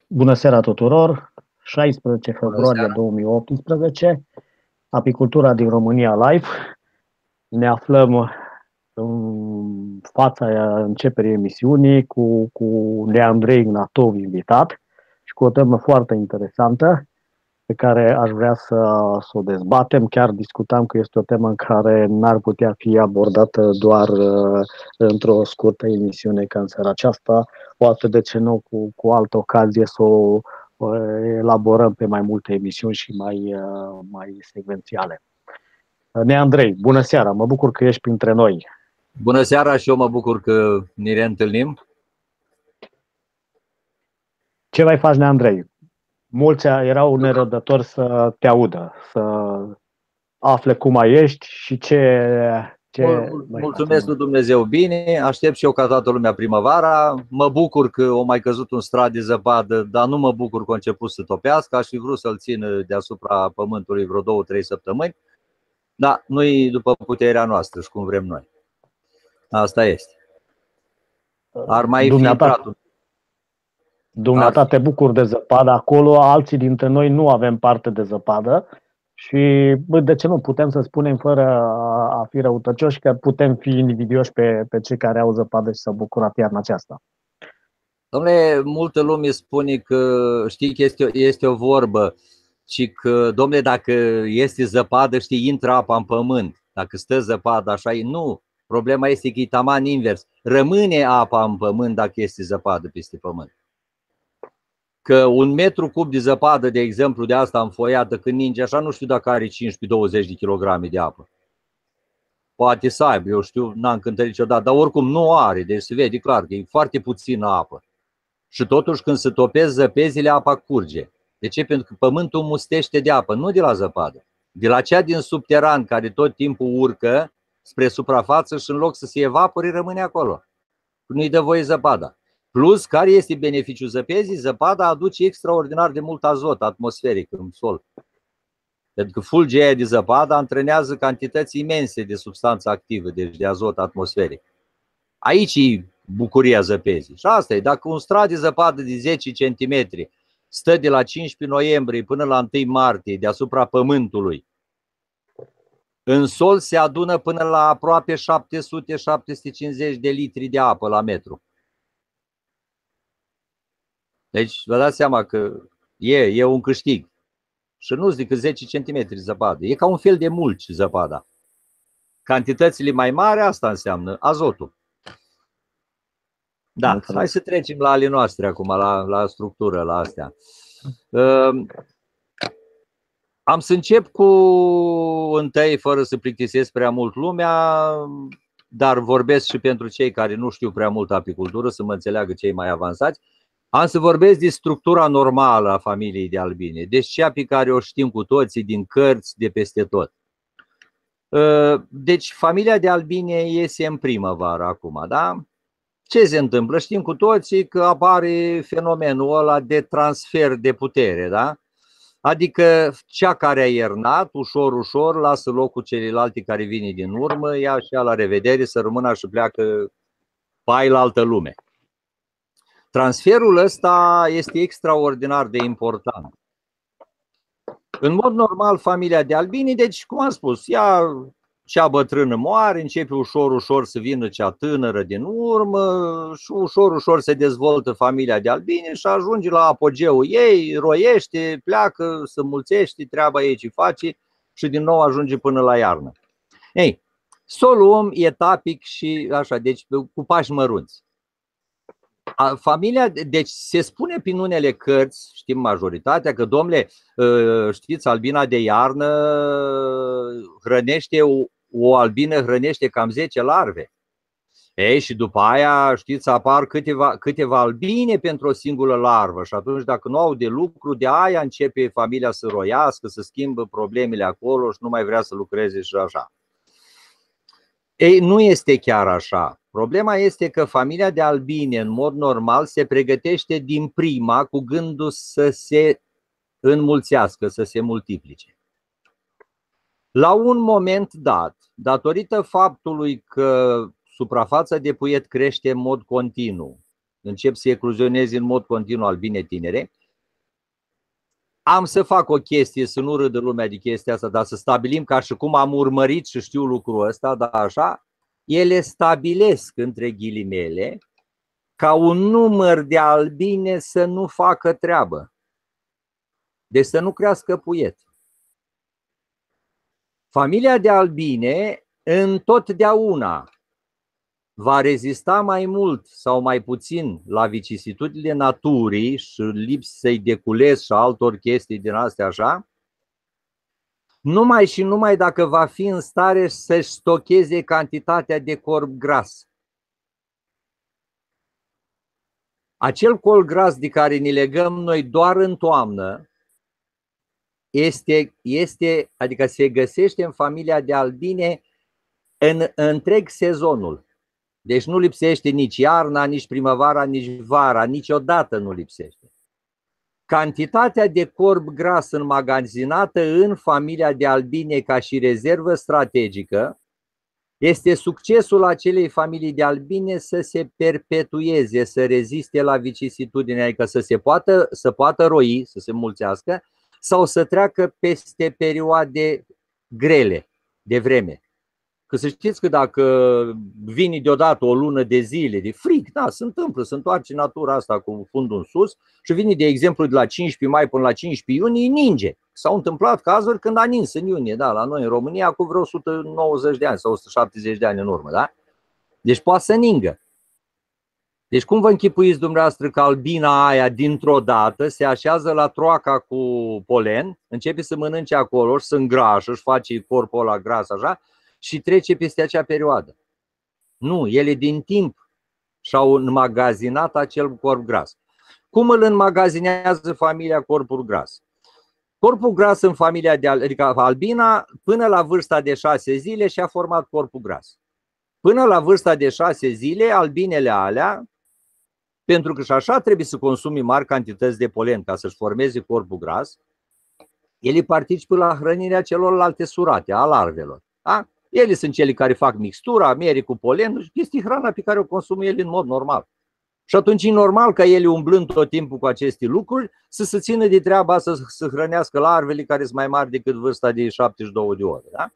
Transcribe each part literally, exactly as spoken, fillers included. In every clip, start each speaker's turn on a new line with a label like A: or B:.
A: Bună seara tuturor! șaisprezece
B: Bună
A: februarie
B: seara.
A: două mii optsprezece, Apicultura din România Live. Ne aflăm în fața începerii emisiunii cu, cu Andrei Ignatov invitat și cu o temă foarte interesantă pe care aș vrea să, să o dezbatem. Chiar discutam că este o temă în care n-ar putea fi abordată doar uh, într-o scurtă emisiune ca în seara aceasta, poate de ce nu cu, cu altă ocazie să o uh, elaborăm pe mai multe emisiuni și mai, uh, mai secvențiale. Nea Andrei, bună seara, mă bucur că ești printre noi.
B: Bună seara și eu mă bucur că ne reîntâlnim.
A: Ce mai faci, Nea Andrei? Mulți erau nerăbdători să te audă, să afle cum mai ești și ce... ce
B: Mulțumesc lui Dumnezeu bine, aștept și eu ca toată lumea primăvara. Mă bucur că o mai căzut un strat de zăpadă, dar nu mă bucur că a început să topească. Aș fi vrut să-l țin deasupra pământului vreo două, trei săptămâni. Dar nu-i după puterea noastră și cum vrem noi. Asta este. Ar mai fi intrat.
A: Dumneata te bucuri de zăpadă acolo, alții dintre noi nu avem parte de zăpadă și de ce nu putem să spunem fără a fi răutăcioși că putem fi invidioși pe, pe cei care au zăpadă și să bucură iarna aceasta.
B: Dom'le, multă lume spune că, știi că este, este o vorbă și că, dom'le, dacă este zăpadă, știi, intră apa în pământ. Dacă stă zăpadă așa, nu. Problema este că e taman invers. Rămâne apa în pământ dacă este zăpadă peste pământ. Că un metru cub de zăpadă, de exemplu, de asta înfoiată, când ninge așa, nu știu dacă are cincisprezece douăzeci de kilograme de apă. Poate să aibă, eu știu, n-am cântărit niciodată, dar oricum nu are, deci se vede clar că e foarte puțină apă. Și totuși când se topesc zăpezile, apa curge. De ce? Pentru că pământul mustește de apă, nu de la zăpadă. De la cea din subteran, care tot timpul urcă spre suprafață și în loc să se evapore, rămâne acolo. Nu-i dă voie zăpada. Plus, care este beneficiul zăpezii? Zăpada aduce extraordinar de mult azot atmosferic în sol. Pentru că fulgea aia de zăpadă antrenează cantități imense de substanță activă, deci de azot atmosferic. Aici e bucuria zăpezii. Și asta e, dacă un strat de zăpadă de zece centimetri stă de la cincisprezece noiembrie până la întâi martie deasupra pământului, în sol se adună până la aproape șapte sute - șapte sute cincizeci de litri de apă la metru. Deci vă dați seama că e, e un câștig. Și nu-ți decât zece centimetri zăpadă. E ca un fel de mulci zăpada. Cantitățile mai mari, asta înseamnă azotul. Da, Mulțumesc. Hai să trecem la ale noastre acum, la, la structură, la astea. Uh, am să încep cu întâi, fără să plictisesc prea mult lumea, dar vorbesc și pentru cei care nu știu prea mult apicultură, să mă înțeleagă cei mai avansați. Am să vorbesc de structura normală a familiei de albine, deci cea pe care o știm cu toții din cărți, de peste tot. Deci familia de albine iese în primăvară acum, da? Ce se întâmplă? Știm cu toții că apare fenomenul ăla de transfer de putere, da? Adică cea care a iernat, ușor, ușor, lasă locul celelalte care vine din urmă, ia și ea la revedere, să rămână și pleacă pai la altă lume. Transferul ăsta este extraordinar de important. În mod normal, familia de albini, deci, cum am spus, ea, cea bătrână moare, începe ușor, ușor să vină cea tânără din urmă și ușor, ușor se dezvoltă familia de albini și ajunge la apogeul ei, roiește, pleacă, se mulțește, treaba ei ce face și din nou ajunge până la iarnă. Ei, să o luăm etapic și așa, deci cu pași mărunți. Familia, deci se spune prin unele cărți, știm majoritatea, că, domnule, știți, albina de iarnă hrănește, o, o albină hrănește cam zece larve. Ei, și după aia, știți, apar câteva, câteva albine pentru o singură larvă și atunci, dacă nu au de lucru, de aia începe familia să roiască, să schimbă problemele acolo și nu mai vrea să lucreze și așa. Ei, nu este chiar așa. Problema este că familia de albine, în mod normal, se pregătește din prima cu gândul să se înmulțească, să se multiplice. La un moment dat, datorită faptului că suprafața de puiet crește în mod continuu, încep să ecluzioneze în mod continuu albine tinere, am să fac o chestie, să nu râdă lumea de chestia asta, dar să stabilim ca și cum am urmărit și știu lucrul ăsta, dar așa, ele stabilesc, între ghilimele, ca un număr de albine să nu facă treabă. Deci să nu crească puiet. Familia de albine întotdeauna va rezista mai mult sau mai puțin la vicisitudinile naturii și lipsei de cules și altor chestii din astea așa, numai și numai dacă va fi în stare să-și stocheze cantitatea de corp gras. Acel corp gras de care ne legăm noi doar în toamnă, este, este, adică se găsește în familia de albine în întreg sezonul. Deci nu lipsește nici iarna, nici primăvara, nici vara, niciodată nu lipsește. Cantitatea de corp gras înmagazinată în familia de albine ca și rezervă strategică este succesul acelei familii de albine să se perpetueze, să reziste la vicisitudine, adică să se poată, să poată roi, să se mulțească sau să treacă peste perioade grele de vreme. Că să știți că dacă vine deodată o lună de zile de frig, da, se întâmplă, se întoarce natura asta cu fundul în sus și vine, de exemplu, de la cincisprezece mai până la cincisprezece iunie, ninge. S-au întâmplat cazuri când a nins în iunie, da, la noi în România, cu vreo o sută nouăzeci de ani sau o sută șaptezeci de ani în urmă, da? Deci poate să ningă. Deci cum vă închipuiți dumneavoastră că albina aia dintr-o dată se așează la troaca cu polen, începe să mănânce acolo și să îngrașă, își face corpul ăla gras așa, și trece peste acea perioadă. Nu, ele din timp și-au înmagazinat acel corp gras. Cum îl înmagazinează familia corpul gras? Corpul gras în familia de adică albina, până la vârsta de șase zile și-a format corpul gras. Până la vârsta de șase zile, albinele alea, pentru că și așa trebuie să consumi mari cantități de polen ca să-și formeze corpul gras, ele participă la hrănirea celorlalte surate, a larvelor. Da? Ele sunt cele care fac mixtura, miere cu polen și este hrana pe care o consumă ele în mod normal. Și atunci e normal ca ele, umblând tot timpul cu aceste lucruri, să se țină de treaba asta, să, să hrănească larvele care sunt mai mari decât vârsta de șaptezeci și două de ore. Da?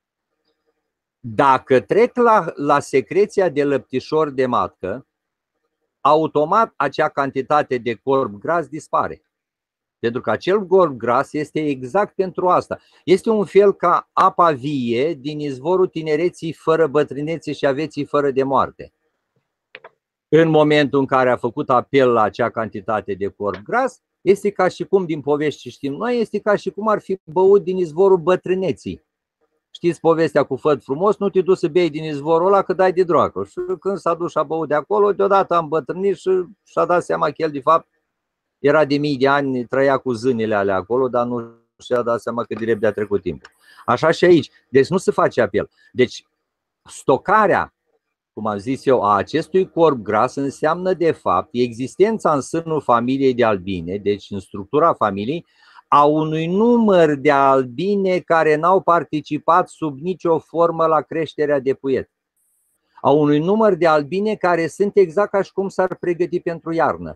B: Dacă trec la, la secreția de lăptișor de matcă, automat acea cantitate de corp gras dispare. Pentru că acel corp gras este exact pentru asta. Este un fel ca apa vie din izvorul tinereții fără bătrânețe și a vieții fără de moarte. În momentul în care a făcut apel la acea cantitate de corp gras, este ca și cum, din povești ce știm noi, este ca și cum ar fi băut din izvorul bătrâneții. Știți povestea cu făt frumos, nu te duci să bei din izvorul ăla că dai de droagă. Și când s-a dus și a băut de acolo, deodată a îmbătrânit și și-a dat seama că el, de fapt, era de mii de ani, trăia cu zânile alea acolo, dar nu și-a dat seama că de repede a trecut timpul. Așa și aici. Deci nu se face apel. Deci stocarea, cum am zis eu, a acestui corp gras înseamnă de fapt existența în sânul familiei de albine, deci în structura familiei, a unui număr de albine care n-au participat sub nicio formă la creșterea de puiet. A unui număr de albine care sunt exact ca și cum s-ar pregăti pentru iarnă.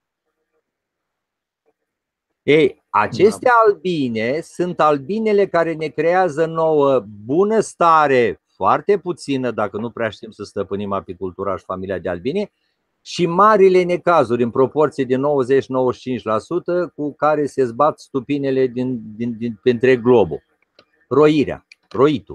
B: Ei, aceste albine sunt albinele care ne creează nouă bunăstare, foarte puțină, dacă nu prea știm să stăpânim apicultura și familia de albine, și marile necazuri, în proporție de nouăzeci la nouăzeci și cinci la sută, cu care se zbat stupinele din, din, din, pe întreg globul. Roirea, roitul.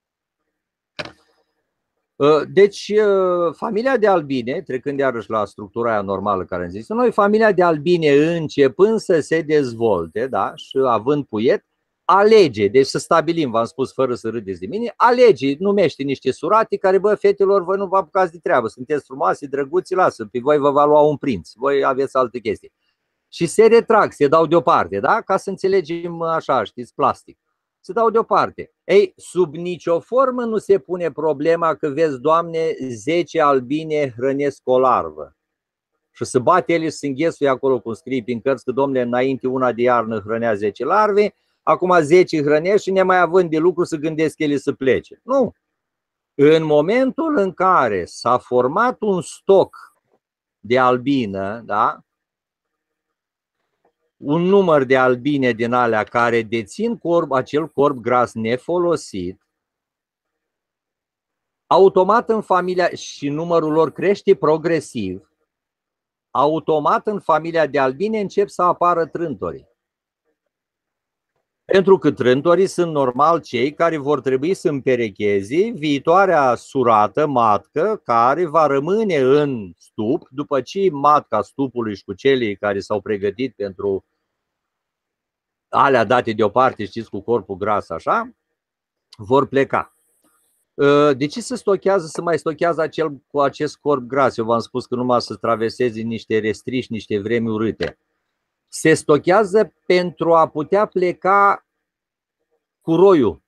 B: Deci, familia de albine, trecând iarăși la structura aia normală care am zis noi, familia de albine începând să se dezvolte, da, și având puiet, alege, deci să stabilim, v-am spus fără să râdeți de mine, alege, numește niște surati care, bă, fetelor, voi nu vă apucați de treabă, sunteți frumoase, drăguți, lasă, pe voi vă va lua un prinț, voi aveți alte chestii. Și se retrag, se dau deoparte, da, ca să înțelegem așa, știți, plastic. Se dau deoparte. Ei, sub nicio formă nu se pune problema că, vezi, Doamne, zece albine hrănesc o larvă. Și să bate ele și să înghesuie acolo, cum scrie prin cărți, că, domnule, înainte una de iarnă hrănea zece larve, acum zece hrănesc și nemai având de lucru să gândesc ele să plece. Nu. În momentul în care s-a format un stoc de albină, da? un număr de albine din alea care dețin corp, acel corp gras nefolosit, automat în familia, și numărul lor crește progresiv, automat în familia de albine încep să apară trântorii. Pentru că trântorii sunt normal cei care vor trebui să împerecheze viitoarea surată, matcă, care va rămâne în stup după ce matca stupului și cu celei care s-au pregătit pentru alea date deoparte, știți, cu corpul gras așa, vor pleca. De ce se stochează, să mai stochează acel, cu acest corp gras? Eu v-am spus că numai să traverseze niște restriși, niște vremi urâte. Se stochează pentru a putea pleca cu roiul.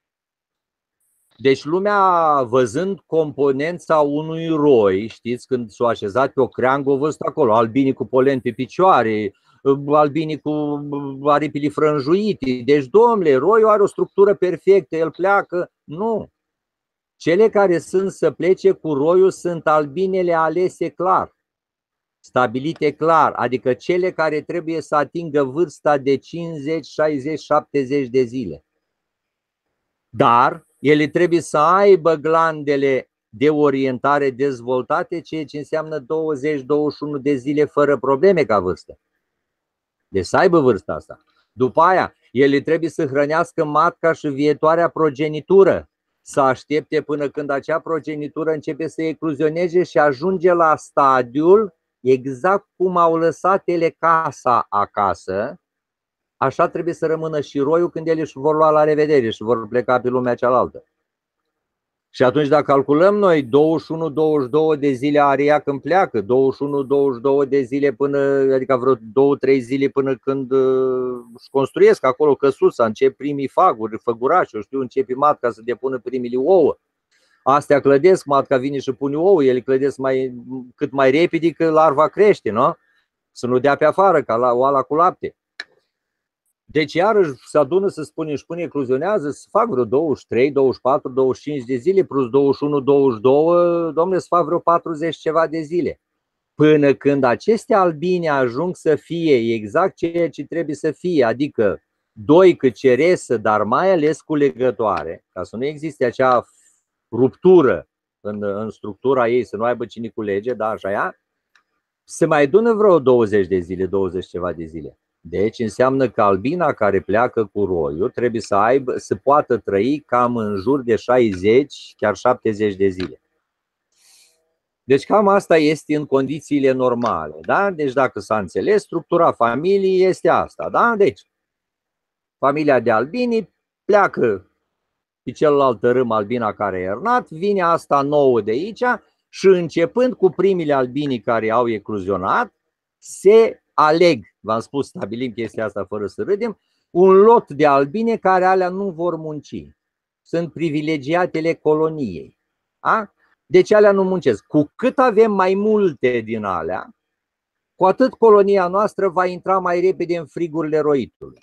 B: Deci lumea, văzând componența unui roi, știți, când s-o așezat pe o creangă, o văzut acolo, albinii cu polen pe picioare, albinii cu aripile frânjuite. Deci, domnule, roiul are o structură perfectă, el pleacă. Nu. Cele care sunt să plece cu roiul sunt albinele alese clar, stabilite clar, adică cele care trebuie să atingă vârsta de cincizeci, șaizeci, șaptezeci de zile. Dar ele trebuie să aibă glandele de orientare dezvoltate, ceea ce înseamnă douăzeci douăzeci și unu de zile fără probleme ca vârstă. Deci să aibă vârsta asta. După aia, ele trebuie să hrănească matca și viitoarea progenitură, să aștepte până când acea progenitură începe să ecluzioneze și ajunge la stadiul exact cum au lăsat ele casa acasă, așa trebuie să rămână și roiul când ele își vor lua la revedere și vor pleca pe lumea cealaltă. Și atunci dacă calculăm noi douăzeci și unu douăzeci și doi de zile aria când pleacă, douăzeci și unu douăzeci și doi de zile până, adică vreo două trei zile până când își construiesc acolo căsuța, încep primii faguri, făgurași, eu știu, începe matca să depună primele ouă. Astea clădesc, matca vine și pune ouă, ele clădesc mai, cât mai repede că larva crește, nu? Să nu dea pe afară, ca la oala cu lapte. Deci iarăși se adună, să spune, și până ecluzionează, să fac vreo douăzeci și trei, douăzeci și patru, douăzeci și cinci de zile, plus douăzeci și unu douăzeci și doi, domnule, să fac vreo patruzeci ceva de zile. Până când aceste albine ajung să fie exact ceea ce trebuie să fie, adică doică, ceresă, dar mai ales culegătoare, ca să nu existe acea ruptură în, în structura ei, să nu aibă cine culege, da, așa ea, se mai adună vreo douăzeci de zile, douăzeci ceva de zile. Deci înseamnă că albina care pleacă cu roiul trebuie să aibă, să poată trăi cam în jur de șaizeci, chiar șaptezeci de zile. Deci cam asta este în condițiile normale, da? Deci dacă s-a înțeles, structura familiei este asta, da? Deci familia de albini pleacă pe celălalt tărâm albina care a ernat, vine asta nouă de aici și începând cu primele albini care au ecluzionat, se aleg, v-am spus, stabilim chestia asta fără să râdem, un lot de albine care alea nu vor munci. Sunt privilegiatele coloniei. A? Deci alea nu muncesc. Cu cât avem mai multe din alea, cu atât colonia noastră va intra mai repede în frigurile roitului.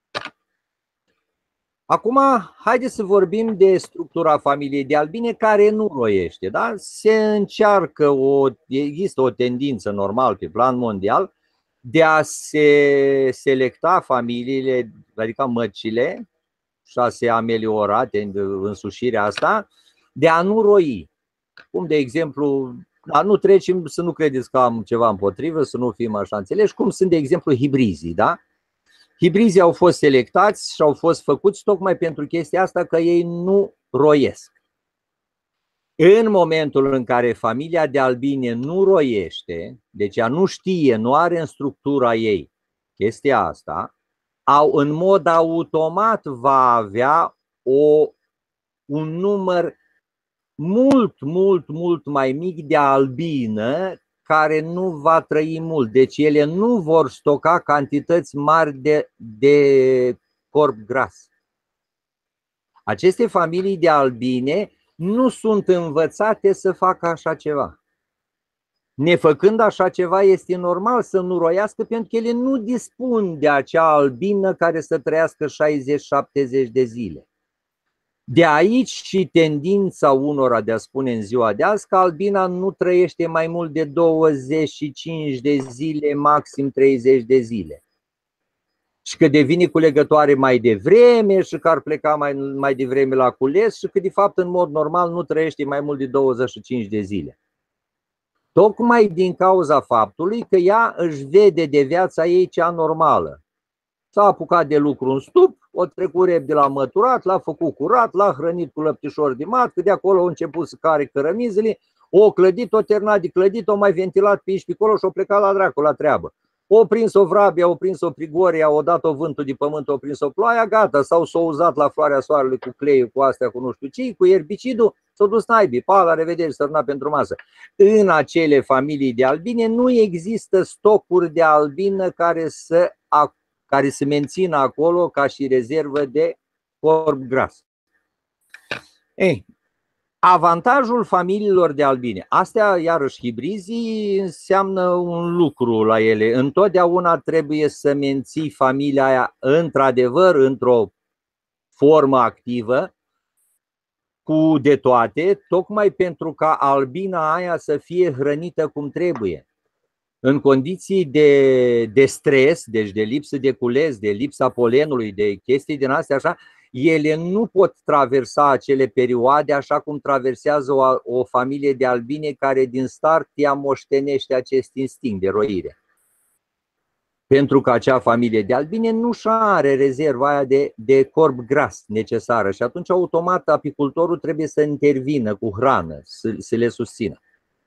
B: Acum, haideți să vorbim de structura familiei de albine care nu roiește. Da? Se încearcă, o, există o tendință normal pe plan mondial de a se selecta familiile, adică măcile, și a se ameliora însușirea asta, de a nu roi. Cum de exemplu, dar nu trecem, să nu credeți că am ceva împotrivă, să nu fim așa înțeleși, cum sunt de exemplu hibrizii, da? Hibrizii au fost selectați și au fost făcuți tocmai pentru chestia asta, că ei nu roiesc. În momentul în care familia de albine nu roiește, deci ea nu știe, nu are în structura ei chestia asta, au, în mod automat va avea o, un număr mult, mult, mult mai mic de albină care nu va trăi mult. Deci ele nu vor stoca cantități mari de, de corp gras. Aceste familii de albine nu sunt învățate să facă așa ceva. Nefăcând așa ceva, este normal să nu roiască, pentru că ele nu dispun de acea albină care să trăiască șaizeci șaptezeci de zile. De aici și tendința unora de a spune în ziua de azi că albina nu trăiește mai mult de douăzeci și cinci de zile, maxim treizeci de zile. și că devine culegătoare mai devreme și că ar pleca mai, mai devreme la cules și că de fapt în mod normal nu trăiește mai mult de douăzeci și cinci de zile. Tocmai din cauza faptului că ea își vede de viața ei cea normală. S-a apucat de lucru în stup, o trecut repede la măturat, l-a făcut curat, l-a hrănit cu lăptișor de mat, că de acolo a început să care cărămizele, o clădit, o terminat de clădit, o mai ventilat pe aici pe acolo și o plecat la dracu la treabă. O prins-o vrabia, o prins-o prigoria, o dat-o vântul de pământ, o prins-o ploaia, gata, sau s-o uzat la floarea soarelui cu cleiul, cu astea, cu nu știu ce, cu erbicidul, s-o dus naibii, pa, la revedere, sărna pentru masă. În acele familii de albine nu există stocuri de albină care să, care să mențină acolo ca și rezervă de corp gras. Ei, avantajul familiilor de albine, astea iarăși hibrizii înseamnă un lucru la ele. Întotdeauna trebuie să menții familia aia într-adevăr într-o formă activă, cu de toate, tocmai pentru ca albina aia să fie hrănită cum trebuie. În condiții de, de stres, deci de lipsă de cules, de lipsa polenului, de chestii din astea așa, ele nu pot traversa acele perioade așa cum traversează o, o familie de albine care din start ea moștenește acest instinct de roire. Pentru că acea familie de albine nu și are rezerva aia de, de corp gras necesară și atunci automat apicultorul trebuie să intervină cu hrană, să, să le susțină.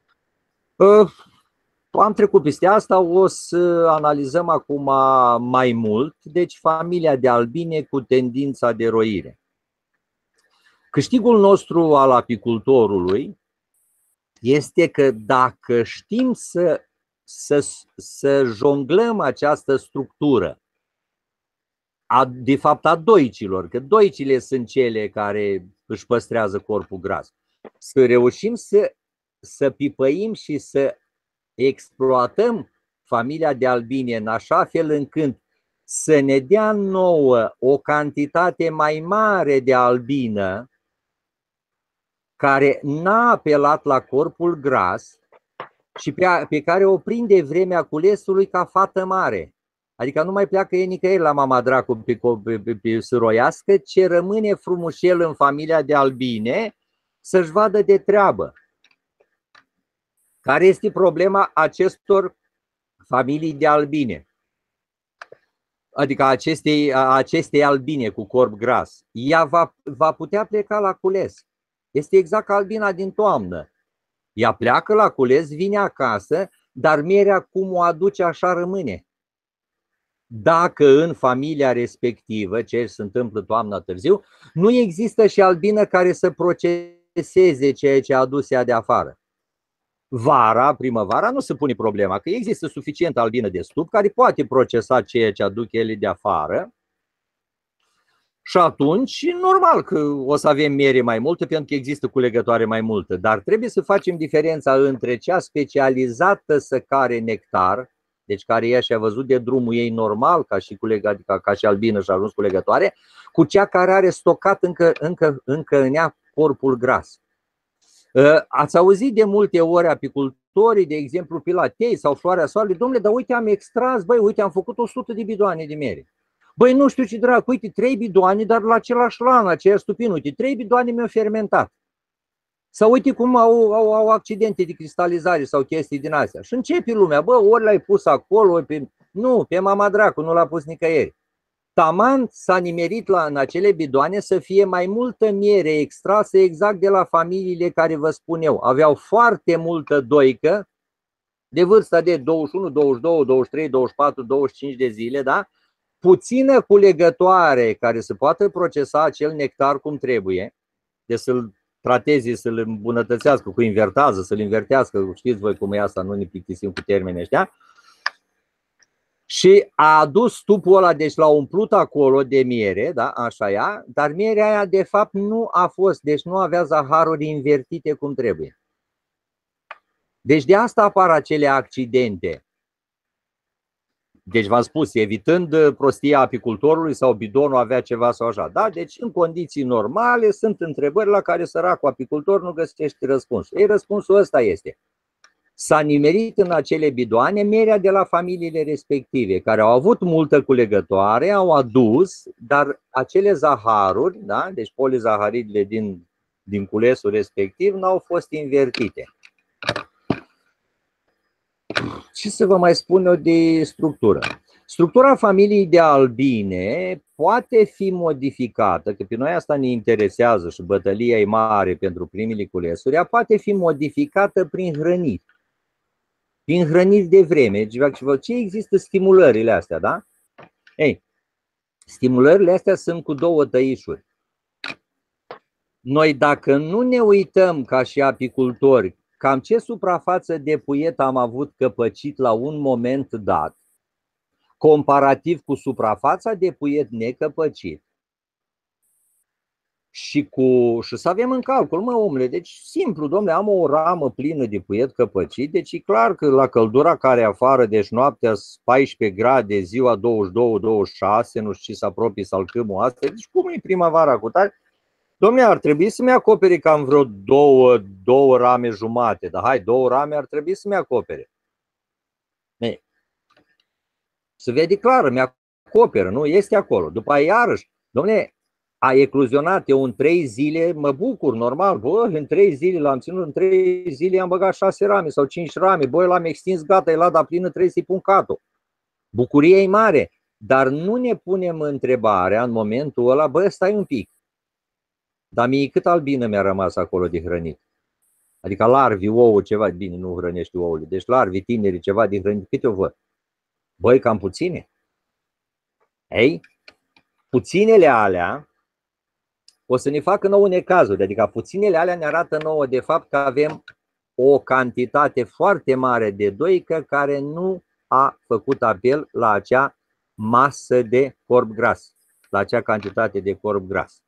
B: Am trecut peste asta, o să analizăm acum mai mult, deci familia de albine cu tendința de roire. Câștigul nostru al apicultorului este că dacă știm să, să, să jonglăm această structură, a, de fapt a doicilor, că doicile sunt cele care își păstrează corpul gras, să reușim să, să pipăim și să exploatăm familia de albine în așa fel încât să ne dea nouă o cantitate mai mare de albină care n-a apelat la corpul gras și pe, pe care o prinde vremea culesului ca fată mare. Adică nu mai pleacă e nicăieri la mama dracu pe, pe, pe, pe sâroiască, ce rămâne frumușel în familia de albine să-și vadă de treabă. Care este problema acestor familii de albine? Adică acestei, acestei albine cu corp gras. Ea va, va putea pleca la cules. Este exact ca albina din toamnă. Ea pleacă la cules, vine acasă, dar mierea cum o aduce așa rămâne. Dacă în familia respectivă, ce se întâmplă toamna târziu, nu există și albină care să proceseze ceea ce a adus ea de afară. Vara, primăvara, nu se pune problema, că există suficient albină de stup care poate procesa ceea ce aduc ele de afară și atunci, normal că o să avem miere mai multă pentru că există culegătoare mai multă, dar trebuie să facem diferența între cea specializată să care nectar, deci care ea și-a văzut de drumul ei normal, ca și, culeg, adică ca și albină și-a ajuns culegătoare, cu cea care are stocat încă, încă, încă în ea corpul gras. Ați auzit de multe ori apicultorii, de exemplu Pilatei sau Floarea Soarelui, domnule, dar uite am extras, băi, uite am făcut o sută de bidoane de miere. Băi, nu știu ce dracu, uite, trei bidoane, dar la același lan, aceeași stupin, uite, trei bidoane mi-au fermentat. Sau uite cum au, au, au accidente de cristalizare sau chestii din astea. Și începe lumea, bă, ori l-ai pus acolo, ori pe... Nu, pe mama dracu, nu l-a pus nicăieri. Taman s-a nimerit la, în acele bidoane să fie mai multă miere extrasă exact de la familiile care vă spun eu. Aveau foarte multă doică de vârsta de douăzeci și unu, douăzeci și doi, douăzeci și trei, douăzeci și patru, douăzeci și cinci de zile, da? Puțină culegătoare care să poată procesa acel nectar cum trebuie, de să-l trateze, să-l îmbunătățească cu invertază, să-l invertească, știți voi cum e asta, nu ne plictisim cu termeni ăștia. Și a adus stupul ăla, deci l-a umplut acolo de miere, da, așa ea, dar mierea aia de fapt nu a fost, deci nu avea zaharuri invertite cum trebuie. Deci de asta apar acele accidente. Deci v-am spus, evitând prostia apicultorului sau bidonul avea ceva sau așa. Da? Deci în condiții normale sunt întrebări la care săracul apicultor nu găsește răspuns. Ei, răspunsul ăsta este. s-a nimerit în acele bidoane merea de la familiile respective, care au avut multă culegătoare, au adus, dar acele zaharuri, da? Deci polizaharidele din, din culesul respectiv, n-au fost invertite. Ce să vă mai spun eu de structură? Structura familiei de albine poate fi modificată, că pe noi asta ne interesează și bătălia e mare pentru primele culesuri, ea poate fi modificată prin hrăniri. Prin hrăniri de vreme. Ce există stimulările astea, da? Ei, stimulările astea sunt cu două tăișuri. Noi dacă nu ne uităm ca și apicultori cam ce suprafață de puiet am avut căpăcit la un moment dat, comparativ cu suprafața de puiet necăpăcit, și, cu, și să avem în calcul, mă omule, deci simplu, domnule, am o ramă plină de puiet căpăcit, deci e clar că la căldura care e afară, deci noaptea paisprezece grade, ziua douăzeci și doi douăzeci și șase, nu știu ce se apropie salcâmul asta, deci cum e primăvara cu tare? Dom'le, ar trebui să-mi acopere cam vreo două, două rame jumate, dar hai, două rame ar trebui să-mi acopere. Ei, se vede clar, mi acoperă, nu? Este acolo. După aia iarăși, dom'le, a ecluzionat, eu în trei zile mă bucur, normal, bă, în trei zile l-am ținut, în trei zile am băgat șase rame sau cinci rame, bă, l-am extins, gata, e lada plină, trebuie să-i pun catul. Bucuria e mare, dar nu ne punem întrebarea în momentul ăla, bă, stai un pic. Dar mie cât albină mi-a rămas acolo de hrănit? Adică larvi, ouă, ceva, bine, nu hrănești ouăle, deci larvi, tineri, ceva de hrănit, câte o văd? Băi, cam puține. Ei, puținele alea o să ne facă nouă necazuri, adică puținele alea ne arată nouă de fapt că avem o cantitate foarte mare de doică care nu a făcut apel la acea masă de corp gras, la acea cantitate de corp gras.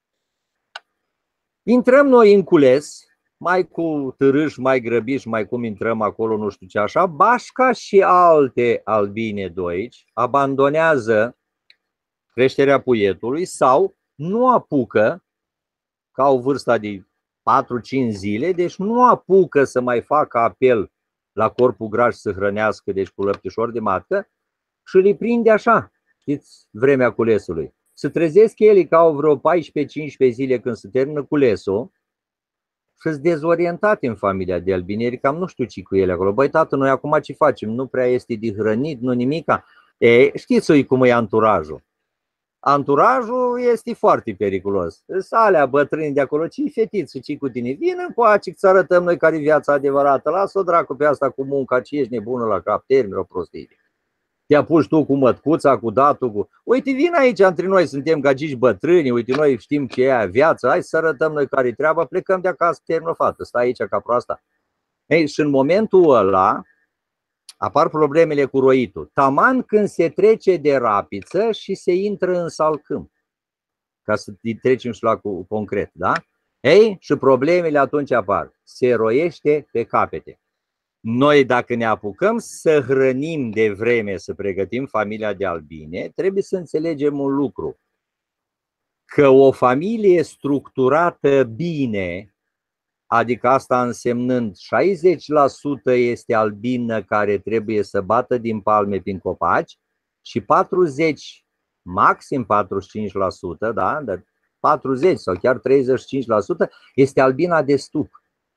B: Intrăm noi în cules, mai cu târâși, mai grăbiși, mai cum intrăm acolo, nu știu ce așa, bașca și alte albine doici abandonează creșterea puietului sau nu apucă, ca au vârsta de patru cinci zile, deci nu apucă să mai facă apel la corpul gras să hrănească, deci cu lăptișor de matcă, și îi prinde așa, știți, vremea culesului. Se trezesc ele că au vreo paisprezece cincisprezece zile când se termină culesul și sunt dezorientate în familia de albineri, cam nu știu ce cu ele acolo. Băi, tată, noi acum ce facem? Nu prea este de hrănit, nu nimica. E, știți cum e anturajul. Anturajul este foarte periculos. Sunt alea bătrâni de acolo, ce fetiță, ce cu tine? Vină încoace, să arătăm noi care e viața adevărată. Lasă-o dracu pe asta cu munca, ce ești nebună la cap, termină o prostie. Te apuci tu cu mătcuța, cu datul, cu... Uite, vin aici între noi, suntem gagici bătrâni, uite, noi știm ce e viața, hai să arătăm noi care-i treaba, plecăm de acasă, termină fată, stai aici ca proasta. Ei, și în momentul ăla apar problemele cu roitul. Taman când se trece de rapiță și se intră în salcâm, ca să trecem și la cu concret, da? Ei, și problemele atunci apar. Se roiește pe capete. Noi, dacă ne apucăm să hrănim de vreme, să pregătim familia de albine, trebuie să înțelegem un lucru. Că o familie structurată bine, adică asta însemnând șaizeci la sută este albină care trebuie să bată din palme prin copaci și patruzeci, maxim patruzeci și cinci la sută, da? Dar patruzeci sau chiar treizeci și cinci la sută este albina de stup.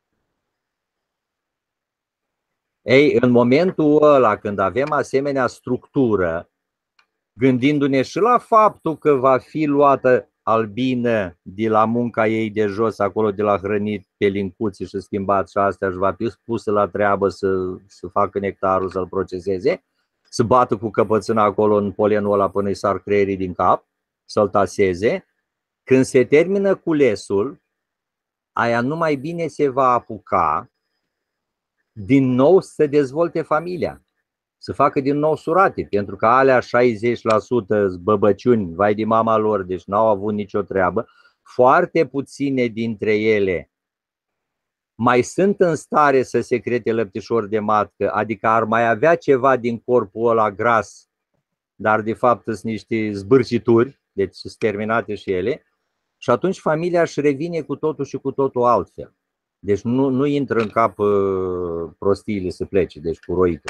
B: Ei, în momentul ăla, când avem asemenea structură, gândindu-ne și la faptul că va fi luată albină de la munca ei de jos, acolo de la hrănit pe lincuții și schimbat și astea, și va fi pusă la treabă să, să facă nectarul, să-l proceseze, să bată cu căpățâna acolo în polenul ăla până îi sar creierii din cap, să-l taseze. Când se termină culesul, aia numai bine se va apuca din nou să dezvolte familia, să facă din nou surate, pentru că alea șaizeci la sută băbăciuni, vai de mama lor, deci n-au avut nicio treabă, foarte puține dintre ele mai sunt în stare să secrete lăptișor de matcă, adică ar mai avea ceva din corpul ăla gras, dar de fapt sunt niște zbârcituri, deci sunt terminate și ele, și atunci familia își revine cu totul și cu totul altfel. Deci nu, nu intră în cap uh, prostiile să plece, deci cu roică.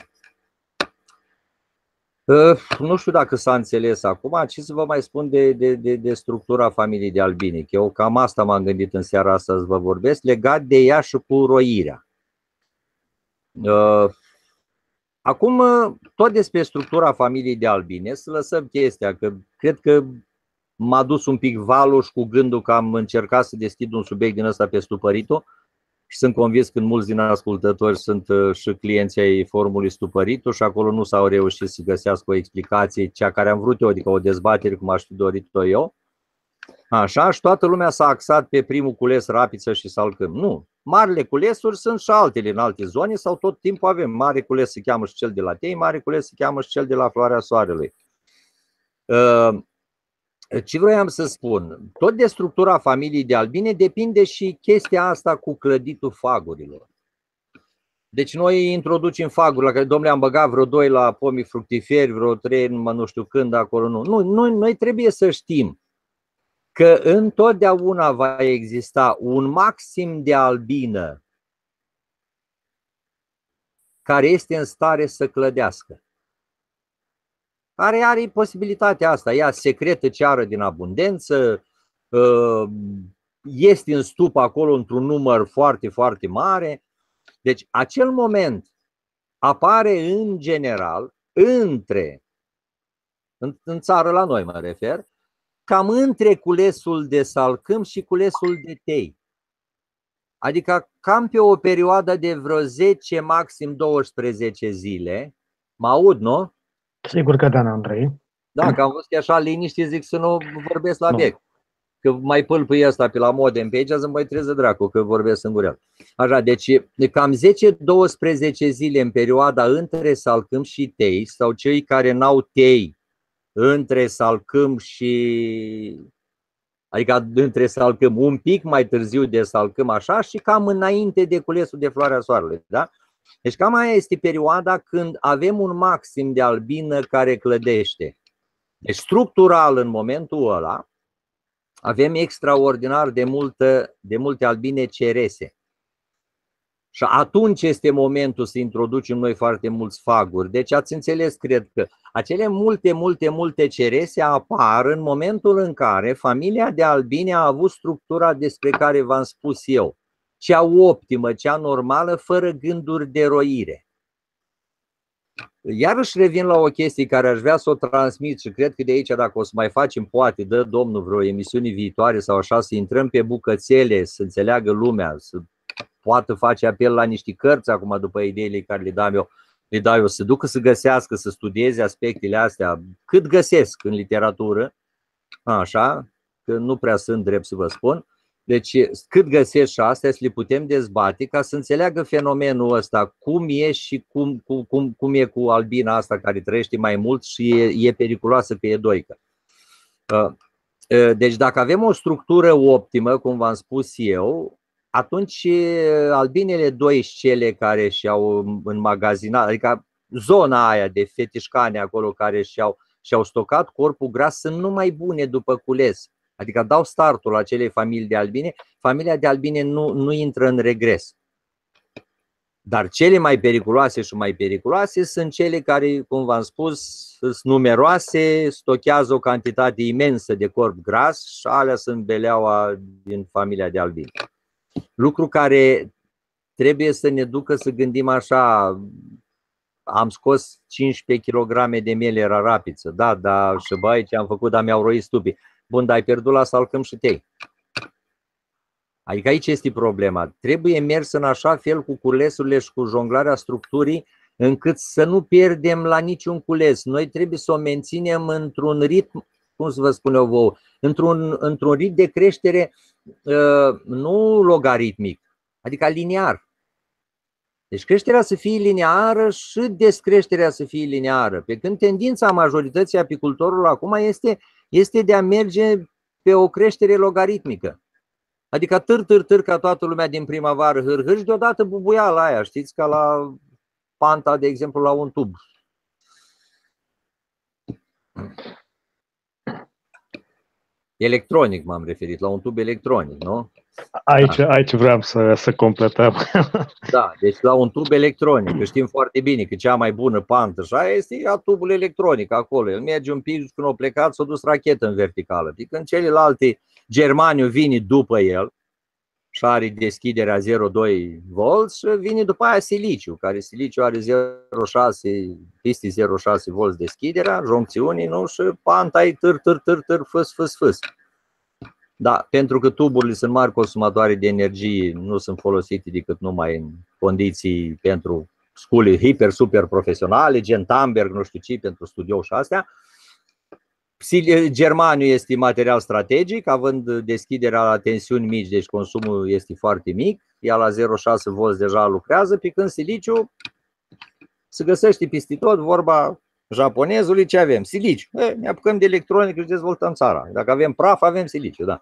B: Uh, nu știu dacă s-a înțeles acum, ce să vă mai spun de, de, de, de structura familiei de albinic. Eu cam asta m-am gândit în seara asta să vă vorbesc, legat de ea și cu roirea. Uh, acum, tot despre structura familiei de albine, să lăsăm chestia, că cred că m-a dus un pic valul și cu gândul că am încercat să deschid un subiect din ăsta pe Stupăritul și sunt convins că mulți din ascultători sunt și clienții ai forumului Stupăritul și acolo nu s-au reușit să găsească o explicație, cea care am vrut eu, adică o dezbatere cum aș fi dorit-o eu. Așa, și toată lumea s-a axat pe primul cules, Rapiță și Salcâm. Nu, marile culesuri sunt și altele în alte zone sau tot timpul avem. Mare cules se cheamă și cel de la Tei, mare cules se cheamă și cel de la Floarea Soarelui. Ce vroiam să spun? Tot de structura familiei de albine depinde și chestia asta cu clăditul fagurilor. Deci noi introducem faguri la care, domnule, am băgat vreo doi la pomii fructiferi, vreo trei, nu știu când, acolo nu. Nu, noi, noi trebuie să știm că întotdeauna va exista un maxim de albină care este în stare să clădească. Care are posibilitatea asta, ea secretă ceară din abundență, este în stup acolo într-un număr foarte, foarte mare. Deci acel moment apare în general între, în, în țară la noi mă refer, cam între culesul de Salcâm și culesul de Tei. Adică cam pe o perioadă de vreo zece, maxim douăsprezece zile. Mă aud, nu?
A: Sigur că da, Andrei.
B: Da, că am văzut că așa liniște, zic să nu vorbesc la bec. Că mai pâlpâi ăsta pe la modem pe aici, să mai treză dracu, că vorbesc singurel. Așa, deci cam zece douăsprezece zile în perioada între Salcâm și Tei, sau cei care n-au Tei între Salcâm și... adică între Salcâm, un pic mai târziu de Salcâm, așa, și cam înainte de culesul de Floarea Soarelui, da? Deci cam aia este perioada când avem un maxim de albină care clădește. Deci structural în momentul ăla avem extraordinar de, multă, de multe albine cerese. Și atunci este momentul să introducem noi foarte mulți faguri. Deci ați înțeles, cred că acele multe, multe, multe cerese apar în momentul în care familia de albine a avut structura despre care v-am spus eu. Cea optimă, cea normală, fără gânduri de roire. Iarăși revin la o chestie care aș vrea să o transmit și cred că de aici, dacă o să mai facem, poate, dă Domnul vreo emisiune viitoare sau așa, să intrăm pe bucățele, să înțeleagă lumea, să poată face apel la niște cărți acum după ideile care le dau eu, le dau eu, să ducă să găsească, să studieze aspectele astea, cât găsesc în literatură, așa, că nu prea sunt drept să vă spun. Deci cât găsesc și astea să le putem dezbate ca să înțeleagă fenomenul ăsta, cum e și cum, cum, cum e cu albina asta care trăiește mai mult și e, e periculoasă pe edoică. Deci dacă avem o structură optimă, cum v-am spus eu, atunci albinele doi cele care și-au înmagazinat, adică zona aia de fetișcane acolo care și-au și-au stocat corpul gras sunt numai bune după cules. Adică dau startul la acelei familii de albine, familia de albine nu, nu intră în regres. Dar cele mai periculoase și mai periculoase sunt cele care, cum v-am spus, sunt numeroase, stochează o cantitate imensă de corp gras și alea sunt beleaua din familia de albine. Lucru care trebuie să ne ducă să gândim așa, am scos cincisprezece kilograme de miele rarapiță, da, da, și bă, aici am făcut, dar mi-au roit stupii. Bun, dar ai pierdut la Salcâm și Tei. Adică aici este problema. Trebuie mers în așa fel cu culesurile și cu jonglarea structurii încât să nu pierdem la niciun cules. Noi trebuie să o menținem într-un ritm, cum să vă spun eu vouă, într-un într-un ritm de creștere nu logaritmic, adică linear. Deci creșterea să fie lineară și descreșterea să fie lineară. Pe când tendința majorității apicultorilor acum este, este de a merge pe o creștere logaritmică. Adică târ, târ, târ, ca toată lumea din primăvară, hâr, hâr, și deodată bubuiala aia, știți, ca la panta, de exemplu, la un tub. Electronic m-am referit, la un tub electronic, nu?
A: Aici,
B: Da.
A: aici vreau să, să completăm.
B: Da, deci la un tub electronic, că știm foarte bine că cea mai bună pantă așa este a tubul electronic acolo. El merge un pic și când a plecat s-a dus rachetă în verticală. Adică în celelalte, germaniu vine după el și are deschiderea zero virgulă doi volți și vine după aia siliciu, care siliciu are zero virgulă șase, peste zero virgulă șase volți deschiderea, joncțiunii, nu? Și panta e târ, târ, târ, târ, fâs, fâs, fâs. Da, pentru că tuburile sunt mari consumatoare de energie, nu sunt folosite decât numai în condiții pentru școli hiper, super profesionale, gen Tamberg, nu știu ce, pentru studio și astea. Germaniu este material strategic, având deschiderea la tensiuni mici, deci consumul este foarte mic, ea la zero virgulă șase volți deja lucrează, pe când siliciu se găsește peste tot, vorba japonezului, ce avem? Siliciu. E, ne apucăm de electronică și dezvoltăm țara. Dacă avem praf, avem siliciu, da.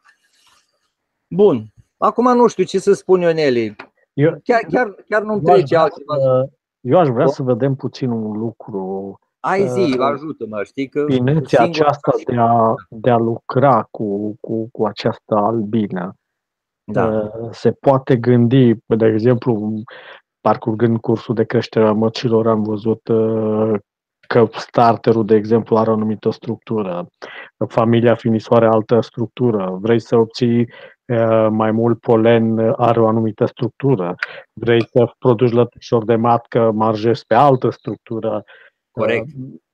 B: Bun. Acum nu știu ce să spun, Ioneli.
A: Eu,
B: chiar, chiar, chiar nu-mi
A: eu
B: trece altceva.
A: Să, eu aș vrea să vedem puțin un lucru.
B: Ai zi, ajută-mă, știi că
A: Inerția aceasta de a, de a lucra cu, cu, cu această albină.
B: Da.
A: Se poate gândi, de exemplu, parcurgând cursul de creștere a măcilor, am văzut că starterul, de exemplu, are o anumită structură, familia finisoare altă structură, vrei să obții mai mult polen, are o anumită structură, vrei să produci lătușori de matcă, marjezi pe altă structură.
B: Corect.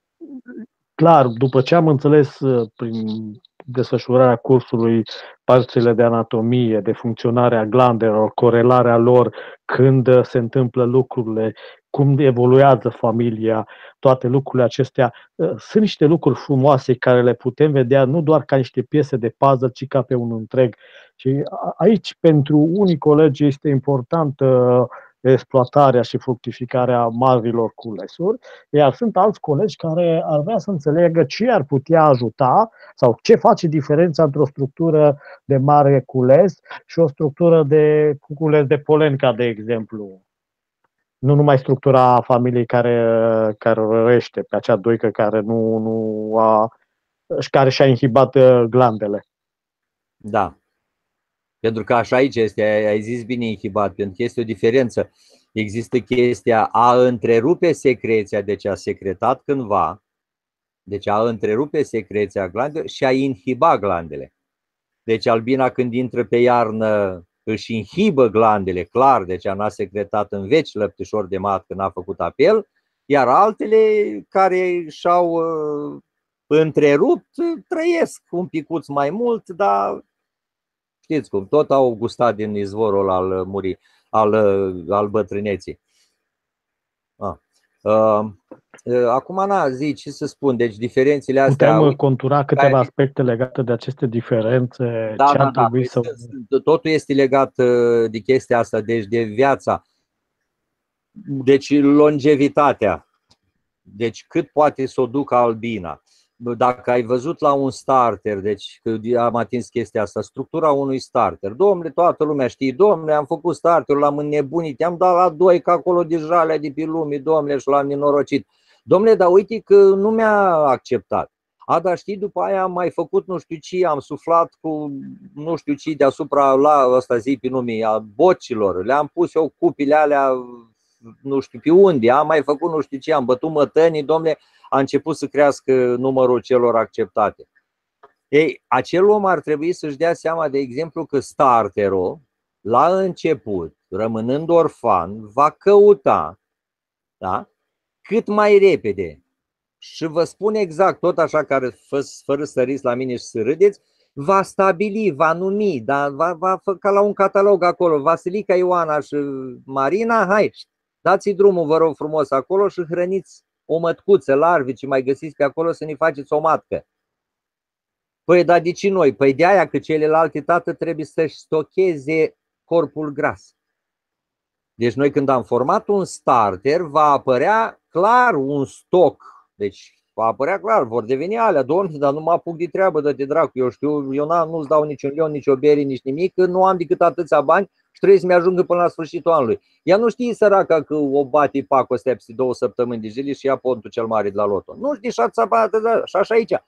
A: Clar, după ce am înțeles prin desfășurarea cursului părțile de anatomie, de funcționare a glandelor, corelarea lor, când se întâmplă lucrurile, cum evoluează familia, toate lucrurile acestea, sunt niște lucruri frumoase care le putem vedea nu doar ca niște piese de puzzle, ci ca pe un întreg. Și aici, pentru unii colegi, este importantă exploatarea și fructificarea marilor culesuri, iar sunt alți colegi care ar vrea să înțeleagă ce ar putea ajuta sau ce face diferența între o structură de mare cules și o structură de cules de polen, ca de exemplu. Nu numai structura familiei care, care rărește pe acea doică care nu, nu a, și care și-a inhibat glandele.
B: Da. Pentru că așa aici este, ai zis bine inhibat, pentru că este o diferență. Există chestia a întrerupe secreția, deci a secretat cândva, deci a întrerupe secreția glandelor și a inhiba glandele. Deci albina când intră pe iarnă își inhibă glandele, clar, deci n-a secretat în veci lăptișor de matcă, n-a făcut apel, iar altele care și-au uh, întrerupt trăiesc un picuț mai mult, dar știți cum, tot au gustat din izvorul al murii, al, al bătrâneții. Ah. Uh, uh, acum, na, zi, ce să spun, deci diferențele astea...
A: Putem contura câteva aspecte legate de aceste diferențe?
B: Da,
A: ce
B: da,
A: ar
B: da,
A: trebui să...
B: totul este legat de chestia asta, deci de viața. Deci longevitatea, deci cât poate să o ducă albina. Dacă ai văzut la un starter, deci am atins chestia asta, structura unui starter. Dom'le, toată lumea știe, dom'le, am făcut starterul, l-am înnebunit, i-am dat la doi, că acolo deja alea de pe lume, dom'le, și l-am nenorocit. Dom'le, dar uite că nu mi-a acceptat. A, dar știi, după aia am mai făcut nu știu ce, am suflat cu nu știu ce deasupra la ăsta zi pe nume, a bocilor, le-am pus eu cupile alea, nu știu pe unde, am mai făcut nu știu ce, am bătut mătănii, dom'le, a început să crească numărul celor acceptate. Ei, acel om ar trebui să-și dea seama, de exemplu, că starterul, la început, rămânând orfan, va căuta, da, cât mai repede. Și vă spun exact, tot așa, care fără să riți la mine și să râdeți, va stabili, va numi, dar va, va ca la un catalog acolo, Vasilica, Ioana și Marina, hai, dați-i drumul, vă rog frumos, acolo și hrăniți o mătcuță, larvi, ce mai găsiți pe acolo, să ne faceți o matcă. Păi, dar de ce noi? Păi de aia că celelalte, tată, trebuie să-și stocheze corpul gras. Deci noi când am format un starter, va apărea clar un stoc. Deci va apărea clar, vor deveni alea, domnule, dar nu mă apuc de treabă, dă-te dracu, eu știu, eu nu-ți dau niciun leon, nici o bere, nici nimic, că nu am decât atâția bani și trebuie să-mi ajungă până la sfârșitul anului. Ea nu știe, săraca, că o bate pacostea peste două săptămâni de zile și ia pontul cel mare de la loto. Nu știi, și așa aici.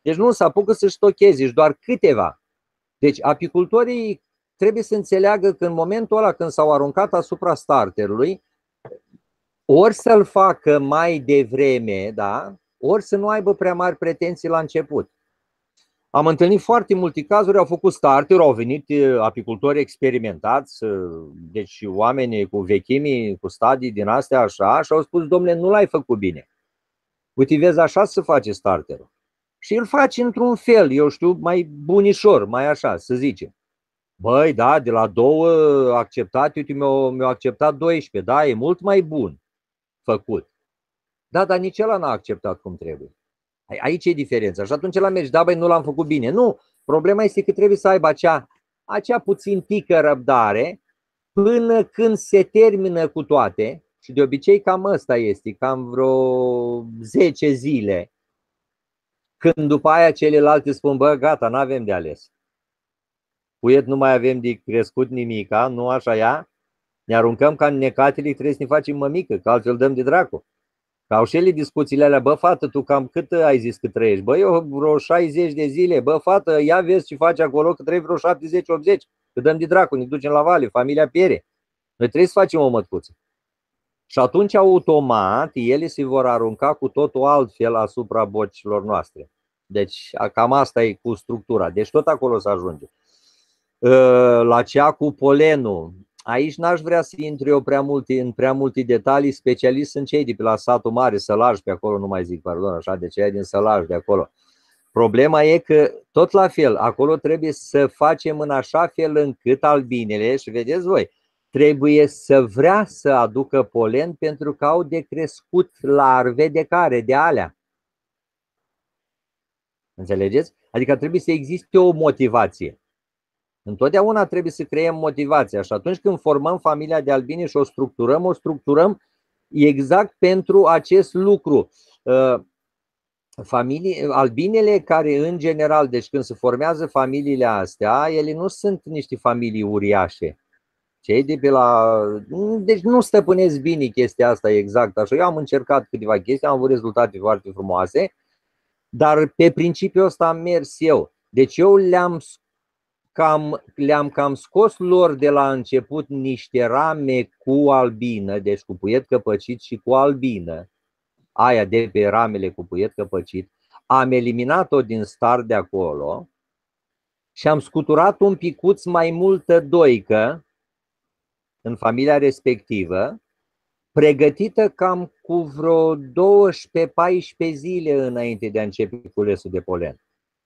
B: Deci nu se apucă să stocheze, ești doar câteva. Deci apicultorii trebuie să înțeleagă că în momentul ăla când s-au aruncat asupra starterului, ori să-l facă mai devreme, da? Ori să nu aibă prea mari pretenții la început. Am întâlnit foarte multe cazuri, au făcut starter, au venit apicultori experimentați, deci oameni cu vechimi, cu stadii din astea așa, și au spus, domnule, nu l-ai făcut bine. Uite, vezi, așa se face starterul. Și îl faci într-un fel, eu știu, mai bunișor, mai așa, să zicem. Băi, da, de la două acceptate, uite, mi-au mi acceptat doisprezece, da, e mult mai bun făcut. Da, dar nici ăla n-a acceptat cum trebuie. Aici e diferența. Și atunci la mergi, da, băi, nu l-am făcut bine. Nu, problema este că trebuie să aibă acea, acea puțin tică răbdare până când se termină cu toate. Și de obicei cam ăsta este, cam vreo zece zile. Când după aia celelalte spun, bă, gata, n-avem de ales. Puiet nu mai avem de crescut nimica, nu așa ea. Ne aruncăm ca necatele, trebuie să ne facem mămică, că altfel dăm de dracu. Că au și ele discuțiile alea, bă, fată, tu cam cât ai zis că trăiești? Bă, eu vreo șaizeci de zile, bă, fată, ia vezi ce faci acolo, că trăiești vreo șaptezeci optzeci, că dăm de dracu, ne ducem la vale, familia piere. Noi trebuie să facem o mătcuță. Și atunci, automat, ele se vor arunca cu totul altfel asupra bocilor noastre. Deci, cam asta e cu structura. Deci tot acolo să ajunge. La cea cu polenul, aici n-aș vrea să intru eu prea multe, în prea multe detalii, specialiști sunt cei de pe la satul mare, Sălaj, pe acolo nu mai zic, pardon, așa, de cei din Sălaj, de acolo. Problema e că, tot la fel, acolo trebuie să facem în așa fel încât albinele, și vedeți voi, trebuie să vrea să aducă polen pentru că au de crescut larve de care? De alea. Înțelegeți? Adică trebuie să existe o motivație. Întotdeauna trebuie să creăm motivația și atunci când formăm familia de albine și o structurăm, o structurăm exact pentru acest lucru. Familii, albinele care în general, deci când se formează familiile astea, ele nu sunt niște familii uriașe. Cei de pe la... Deci nu stăpânesc bine chestia asta exact așa. Eu am încercat câteva chestii, am avut rezultate foarte frumoase, dar pe principiul ăsta am mers eu. Deci eu le-am Cam, le-am cam scos lor de la început niște rame cu albină, deci cu puiet căpăcit și cu albină, aia de pe ramele cu puiet căpăcit, am eliminat-o din start de acolo și am scuturat un picuț mai multă doică în familia respectivă, pregătită cam cu vreo douăsprezece paisprezece zile înainte de a începe culesul de polen.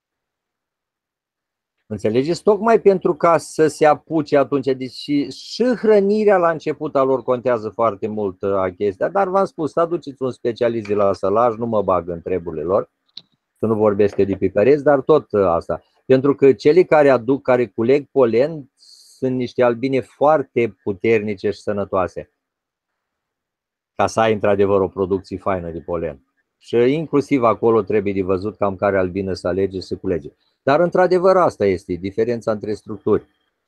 B: Înțelegeți? Tocmai pentru ca să se apuce atunci. Deci și hrănirea la început a lor contează foarte mult a chestia. Dar v-am spus, să aduceți un specialist de la Sălaj, nu mă bag în treburile lor, să nu vorbesc de picăreți, dar tot asta. Pentru că cele care aduc, care culeg polen, sunt niște albine foarte puternice și sănătoase. Ca să ai într-adevăr o producție faină de polen. Și inclusiv acolo trebuie de văzut cam care albină să alege și să culege. Dar într-adevăr asta este diferența între structuri.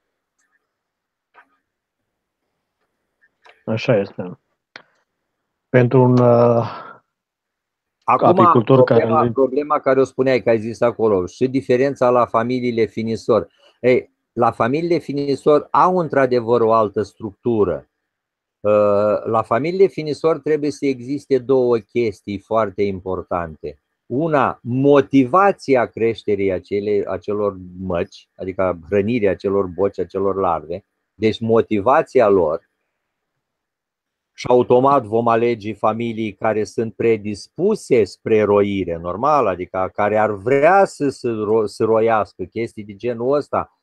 A: Așa este. Pentru un uh,
B: Acum,
A: apicultor
B: problema,
A: care...
B: problema care o spuneai, că ai zis acolo, și diferența la familiile finisori. Ei, la familiile finisori au într-adevăr o altă structură. La familiile finisori trebuie să existe două chestii foarte importante. Una, motivația creșterii acele, acelor măci, adică hrănirea acelor boci, acelor larve, deci motivația lor. Și automat vom alege familii care sunt predispuse spre roire, normal, adică care ar vrea să se ro să roiască, chestii de genul ăsta.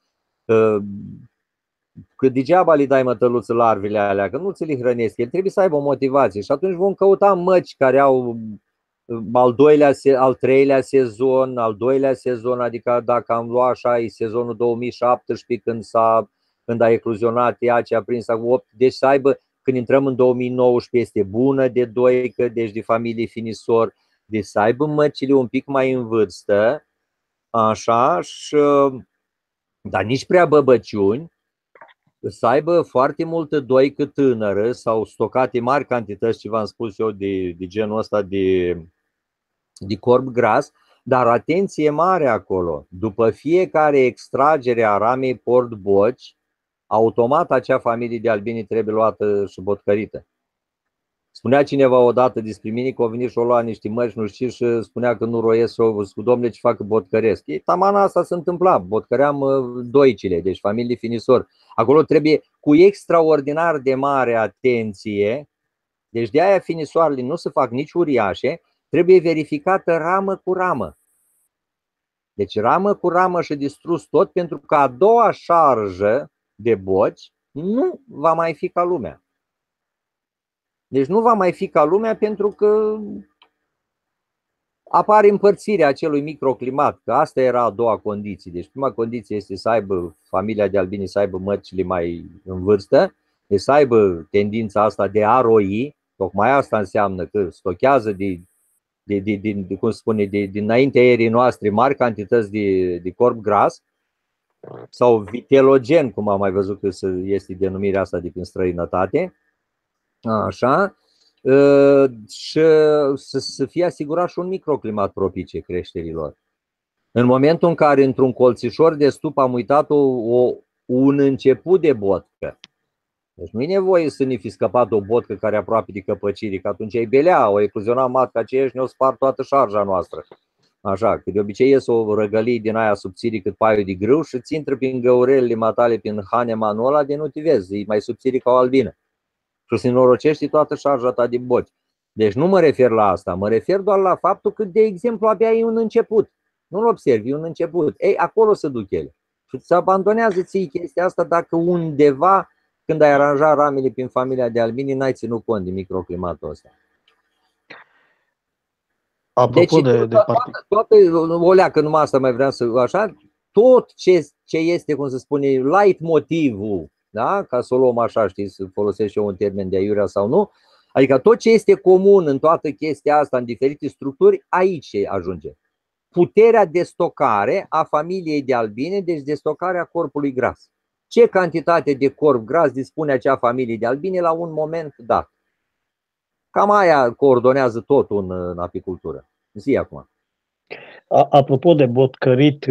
B: Că degeaba le dai mătăluță larvele alea, că nu ți le hrănesc, el trebuie să aibă o motivație. Și atunci vom căuta măci care au al doilea, al treilea sezon, al doilea sezon, adică dacă am luat așa, e sezonul două mii șaptesprezece când, s-a, când a ecluzionat ea ce a prins acum opt, deci să aibă, când intrăm în două mii nouăsprezece, este bună de doică, deci de familie finisor, deci să aibă măcile un pic mai în vârstă, așa, și, dar nici prea băbăciuni, să aibă foarte multă doică tânără sau stocate mari cantități, ce v-am spus eu, de, de genul ăsta de, de corp gras, Dar atenție mare acolo, după fiecare extragere a ramei port-boci, automat acea familie de albini trebuie luată și botcărită. Spunea cineva odată despre mine că au venit și o lua niște mărci, nu știu, și spunea că nu roiesc, cu domnule ce fac că botcăresc. E, tamana asta se întâmpla, botcăream doicile, deci familii finisori. Acolo trebuie cu extraordinar de mare atenție, deci de aia finisoarele nu se fac nici uriașe, trebuie verificată ramă cu ramă. Deci ramă cu ramă și distrus tot, pentru că a doua șarjă de boci nu va mai fi ca lumea. Deci nu va mai fi ca lumea pentru că apare împărțirea acelui microclimat, că asta era a doua condiție. Deci prima condiție este să aibă familia de albini, să aibă mărcile mai în vârstă, deci să aibă tendința asta de a roi, tocmai asta înseamnă că stochează de, de, de, de, de cum spune, de, dinaintea erii noastre mari cantități de, de corp gras sau vitelogen, cum am mai văzut că este denumirea asta de prin străinătate. Așa, și să fie asigurat și un microclimat propice creșterilor. În momentul în care într-un colțișor de stup am uitat o, o, un început de botcă, deci nu e nevoie să ne fi scăpat o botcă care e aproape de căpăcire, că atunci e belea, o ecluziona matca aceea și ne-o spart toată șarja noastră. Așa, că de obicei ies o răgălie din aia subțire cât paiul de grâu și ți intră prin găurelele matale, prin hanemanul ăla de nu te vezi, e mai subțire ca o albină. Și se norocești toată șarja ta din boci. Deci nu mă refer la asta, mă refer doar la faptul că, de exemplu, abia e un început. Nu-l observi, e un început. Ei, acolo se duc ele. Și îți abandonează ție chestia asta dacă undeva, când ai aranjat ramele prin familia de albini, n-ai ținut cont de microclimatul ăsta.
A: Apropo
B: deci,
A: de, de
B: toată, toată, o leacă, numai asta mai vreau să, așa, tot ce, ce este, cum se spune, light motivul, da? Ca să o luăm așa, știi, să folosesc eu un termen de aiurea sau nu, adică tot ce este comun în toată chestia asta, în diferite structuri, aici ajunge. Puterea de stocare a familiei de albine, deci de stocarea corpului gras. Ce cantitate de corp gras dispune acea familie de albine la un moment dat? Cam aia coordonează totul în, în apicultură. Zi acum.
A: Apropo de botcărit,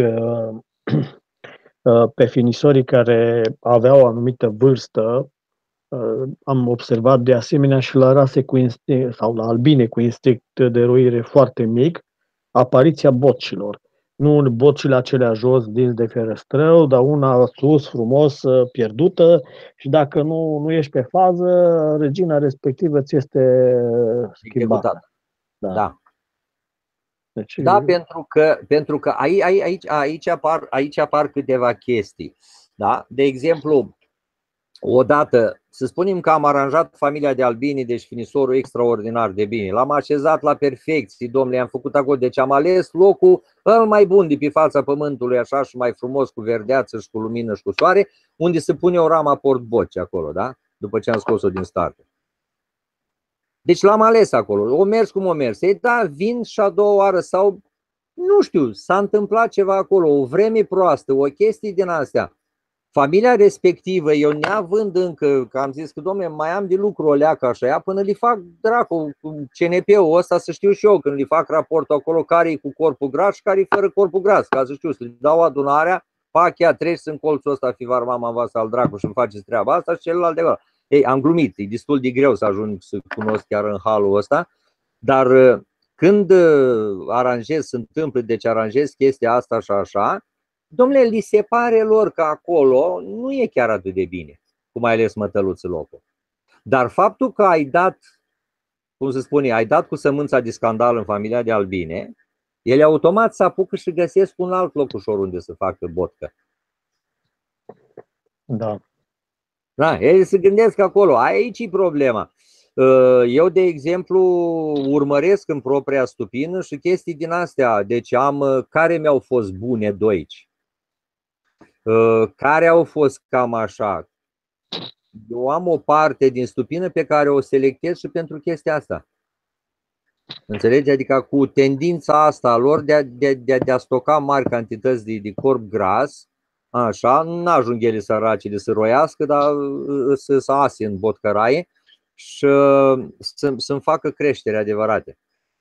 A: pe finisorii care aveau o anumită vârstă, am observat de asemenea și la rase cu instinct, sau la albine cu instinct de roire foarte mic, apariția bocilor. Nu bocile acelea jos, dinți de ferăstrău, dar una sus, frumos, pierdută, și dacă nu, nu ești pe fază, regina respectivă ți este schimbată.
B: Da. Da. Deci, da, pentru că, pentru că aici, aici, aici, apar, aici apar câteva chestii. Da? De exemplu, odată, să spunem că am aranjat familia de albini, deci finisorul extraordinar de bine. L-am așezat la perfecție, domnule, am făcut acolo. Deci am ales locul cel mai bun de pe fața pământului, așa, și mai frumos, cu verdeață și cu lumină și cu soare, unde se pune o ramă port-boci acolo, da? După ce am scos-o din start. Deci l-am ales acolo, o mers cum o mers. Ei, da, vin și a doua oară sau, nu știu, s-a întâmplat ceva acolo, o vreme proastă, o chestie din astea. Familia respectivă, eu neavând încă, că am zis că, domnule, mai am de lucru o leacă așa, ea, până li fac dracu C N P-ul ăsta, să știu și eu, când li fac raportul acolo, care e cu corpul gras și care e fără corpul gras, ca să știu, să-i dau adunarea, pac, ea treci în colțul ăsta, fivar mama voastră al dracu și îmi faceți treaba asta și celălalt de acolo. Ei, am glumit, e destul de greu să ajung să cunosc chiar în halul ăsta, dar când aranjez, se întâmplă, deci aranjez chestia asta și așa, domnule, li se pare lor că acolo nu e chiar atât de bine, cum ai ales mătăluțul locul. Dar faptul că ai dat, cum se spune, ai dat cu sămânța de scandal în familia de albine, ele automat se apucă și găsesc un alt loc ușor unde să facă botcă.
A: Da.
B: Da, ei se gândesc acolo, aici e problema. Eu, de exemplu, urmăresc în propria stupină și chestii din astea. Deci am care mi-au fost bune doici, care au fost cam așa. Eu am o parte din stupină pe care o selectez și pentru chestia asta. Înțelegi? Adică cu tendința asta lor de a, de, de, de a stoca mari cantități de, de corp gras, așa, n-ajung ele săracele să roiască, dar să se ase în botcăraie și să-mi facă creștere adevărate.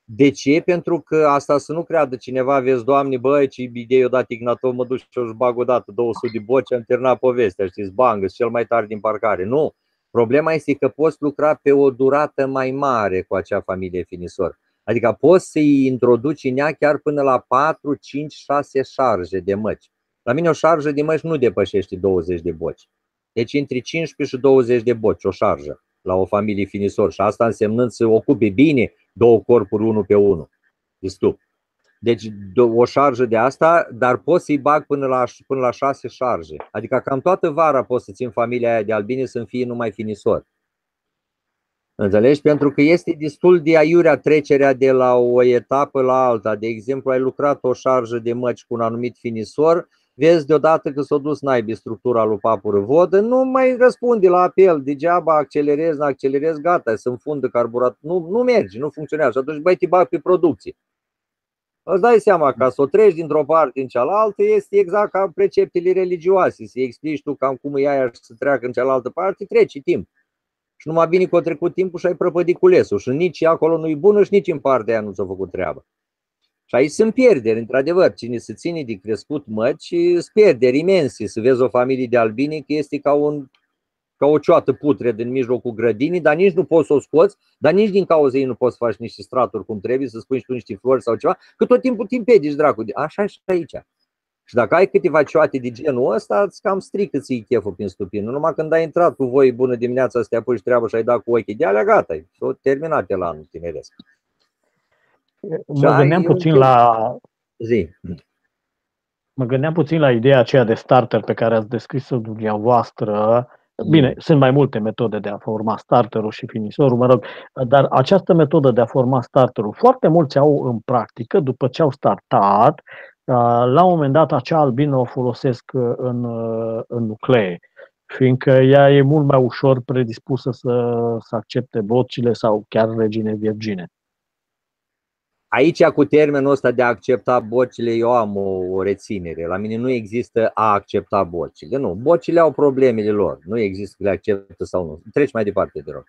B: De ce? Pentru că asta să nu creadă cineva, vezi, Doamne, băi, ce idee o dat Ignatov, mă duc și își bag o dată două sute de boci, am terminat povestea, știți, bang, cel mai tare din parcare. Nu. Problema este că poți lucra pe o durată mai mare cu acea familie finisor. Adică poți să-i introduci în ea chiar până la patru, cinci, șase șarje de măci. La mine o șarjă de măci nu depășește douăzeci de boci. Deci între cincisprezece și douăzeci de boci o șarjă la o familie finisor. Și asta însemnând să ocupe bine două corpuri unul pe unul de stup. Deci o șarjă de asta, dar poți să-i bag până la, până la șase șarje. Adică cam toată vara poți să țin familia aia de albine să fie numai finisor. Înțelegi? Pentru că este destul de aiurea trecerea de la o etapă la alta. De exemplu, ai lucrat o șarjă de măci cu un anumit finisor, vezi deodată că s-a dus naibii structura lui Papură Vodă, nu mai răspunde la apel, degeaba accelerezi, nu accelerezi, gata, se înfundă carburat, nu, nu merge, nu funcționează. Și atunci băi, te bag pe producție. Îți dai seama, ca să o treci dintr-o parte în cealaltă, este exact ca preceptele religioase, să-i explici tu cam cum e aia și să treacă în cealaltă parte, treci timp. Și numai bine că a trecut timpul și ai prăpădit culesul și nici acolo nu-i bună și nici în partea aia nu ți-a făcut treaba. Și aici sunt pierderi, într-adevăr, cine se ține de crescut măci, sunt pierderi imense. Să vezi o familie de albine că este ca, un, ca o cioată putredă în mijlocul grădinii, dar nici nu poți să o scoți, dar nici din cauza ei nu poți să faci niște straturi cum trebuie, să spui și tu niște flori sau ceva, că tot timpul te împedici, dracu. Așa și aici. Și dacă ai câteva cioate de genul ăsta, îți cam strică ți-i cheful prin stupină. Numai când ai intrat cu voi bună dimineața să te apuci treabă și ai dat cu ochii de alea, gata, s-o terminat el anul tineresc.
A: Mă gândeam puțin la
B: zi.
A: Mă gândeam puțin la ideea aceea de starter pe care ați descris-o dumneavoastră. Bine, mm. sunt mai multe metode de a forma starterul și finisorul, mă rog, dar această metodă de a forma starterul, foarte mulți au în practică, după ce au startat, la un moment dat acea albină o folosesc în, în nuclee, fiindcă ea e mult mai ușor predispusă să, să accepte bocile sau chiar regine virgine.
B: Aici, cu termenul ăsta de a accepta bocile, eu am o, o reținere. La mine nu există a accepta bocile. Nu, bocile au problemele lor. Nu există că le acceptă sau nu. Treci mai departe, te rog.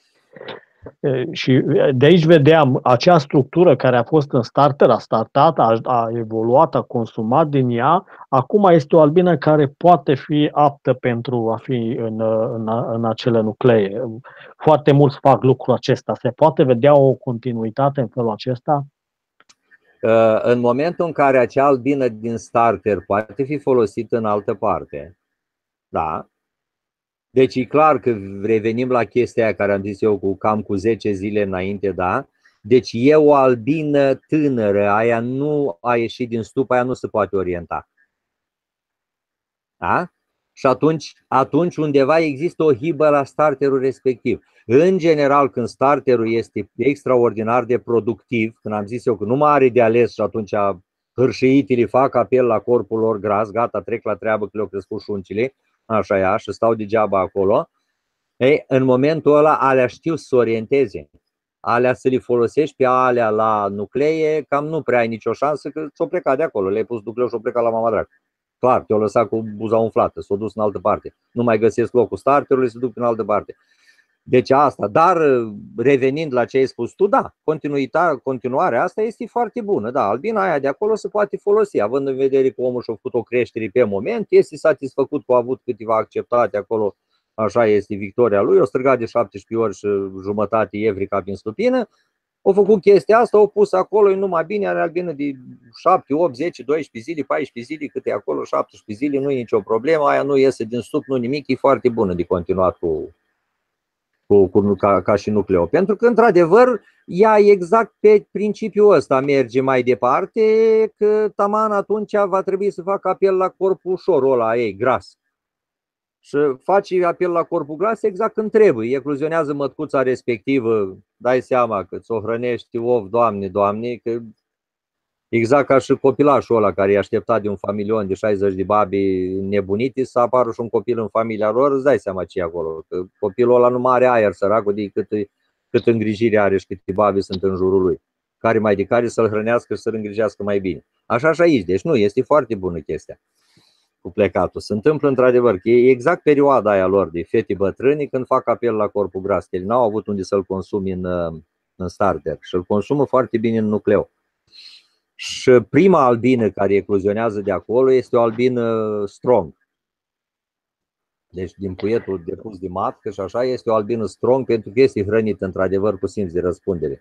A: Și de aici vedeam acea structură care a fost în starter, a startat, a, a evoluat, a consumat din ea. Acum este o albină care poate fi aptă pentru a fi în, în, în acele nuclee. Foarte mulți fac lucrul acesta. Se poate vedea o continuitate în felul acesta?
B: În momentul în care acea albină din starter poate fi folosită în altă parte, da. Deci e clar că revenim la chestia aia care am zis eu cu cam cu zece zile înainte, da? Deci e o albină tânără, aia nu a ieșit din stup, aia nu se poate orienta. Da? Și atunci, atunci undeva există o hibă la starterul respectiv. În general, când starterul este extraordinar de productiv, când am zis eu că nu mai are de ales și atunci hârșiitele fac apel la corpul lor gras, gata, trec la treabă că le-au crescut șuncile, așa ea, și stau degeaba acolo, ei, în momentul ăla alea știu să se orienteze. Alea să le folosești pe alea la nuclee, cam nu prea ai nicio șansă că ți-o pleca de acolo. Le-ai pus nucleu și o pleca la mama dragă. Clar, te-o lăsat cu buza umflată, s-o dus în altă parte. Nu mai găsesc locul starterului, se duc în altă parte. Deci asta, dar revenind la ce ai spus tu, da, continuitatea, continuarea asta este foarte bună. Da, albina aia de acolo se poate folosi, având în vedere că omul și-a făcut o creștere pe moment, este satisfăcut că a avut câteva acceptate acolo, așa este victoria lui, o străgat de șaptesprezece ori și jumătate Evrica prin stupină, au făcut chestia asta, au pus acolo, e numai bine, are albină de șapte, opt, zece, doisprezece zile, paisprezece zile, cât e acolo, șaptesprezece zile, nu e nicio problemă, aia nu iese din stup, nu nimic, e foarte bună de continuat cu, cu, cu ca, ca și nucleo. Pentru că, într-adevăr, ea exact pe principiul ăsta merge mai departe, că taman atunci va trebui să facă apel la corpul ușorul ăla ei, gras. Și faci apel la corpul gras exact când trebuie. Ecluzionează mătcuța respectivă, dai seama că ți-o hrănești, of, Doamne, Doamne, că exact ca și copilașul ăla care e așteptat de un familion de șaizeci de babi nebunite să apară și un copil în familia lor, îți dai seama ce e acolo. Că copilul ăla nu mai are aer, săracul, de cât, cât îngrijire are și câte babi sunt în jurul lui. Care mai de care să-l hrănească și să-l îngrijească mai bine. Așa și aici. Deci nu, este foarte bună chestia cu plecatul. Se întâmplă într-adevăr că e exact perioada aia lor de fete bătrâni când fac apel la corpul gras. Ele n-au avut unde să-l consumi în, în starter și îl consumă foarte bine în nucleu. Și prima albină care ecluzionează de acolo este o albină strong. Deci din puietul depus de matcă și așa este o albină strong pentru că este hrănită într-adevăr cu simț de răspundere.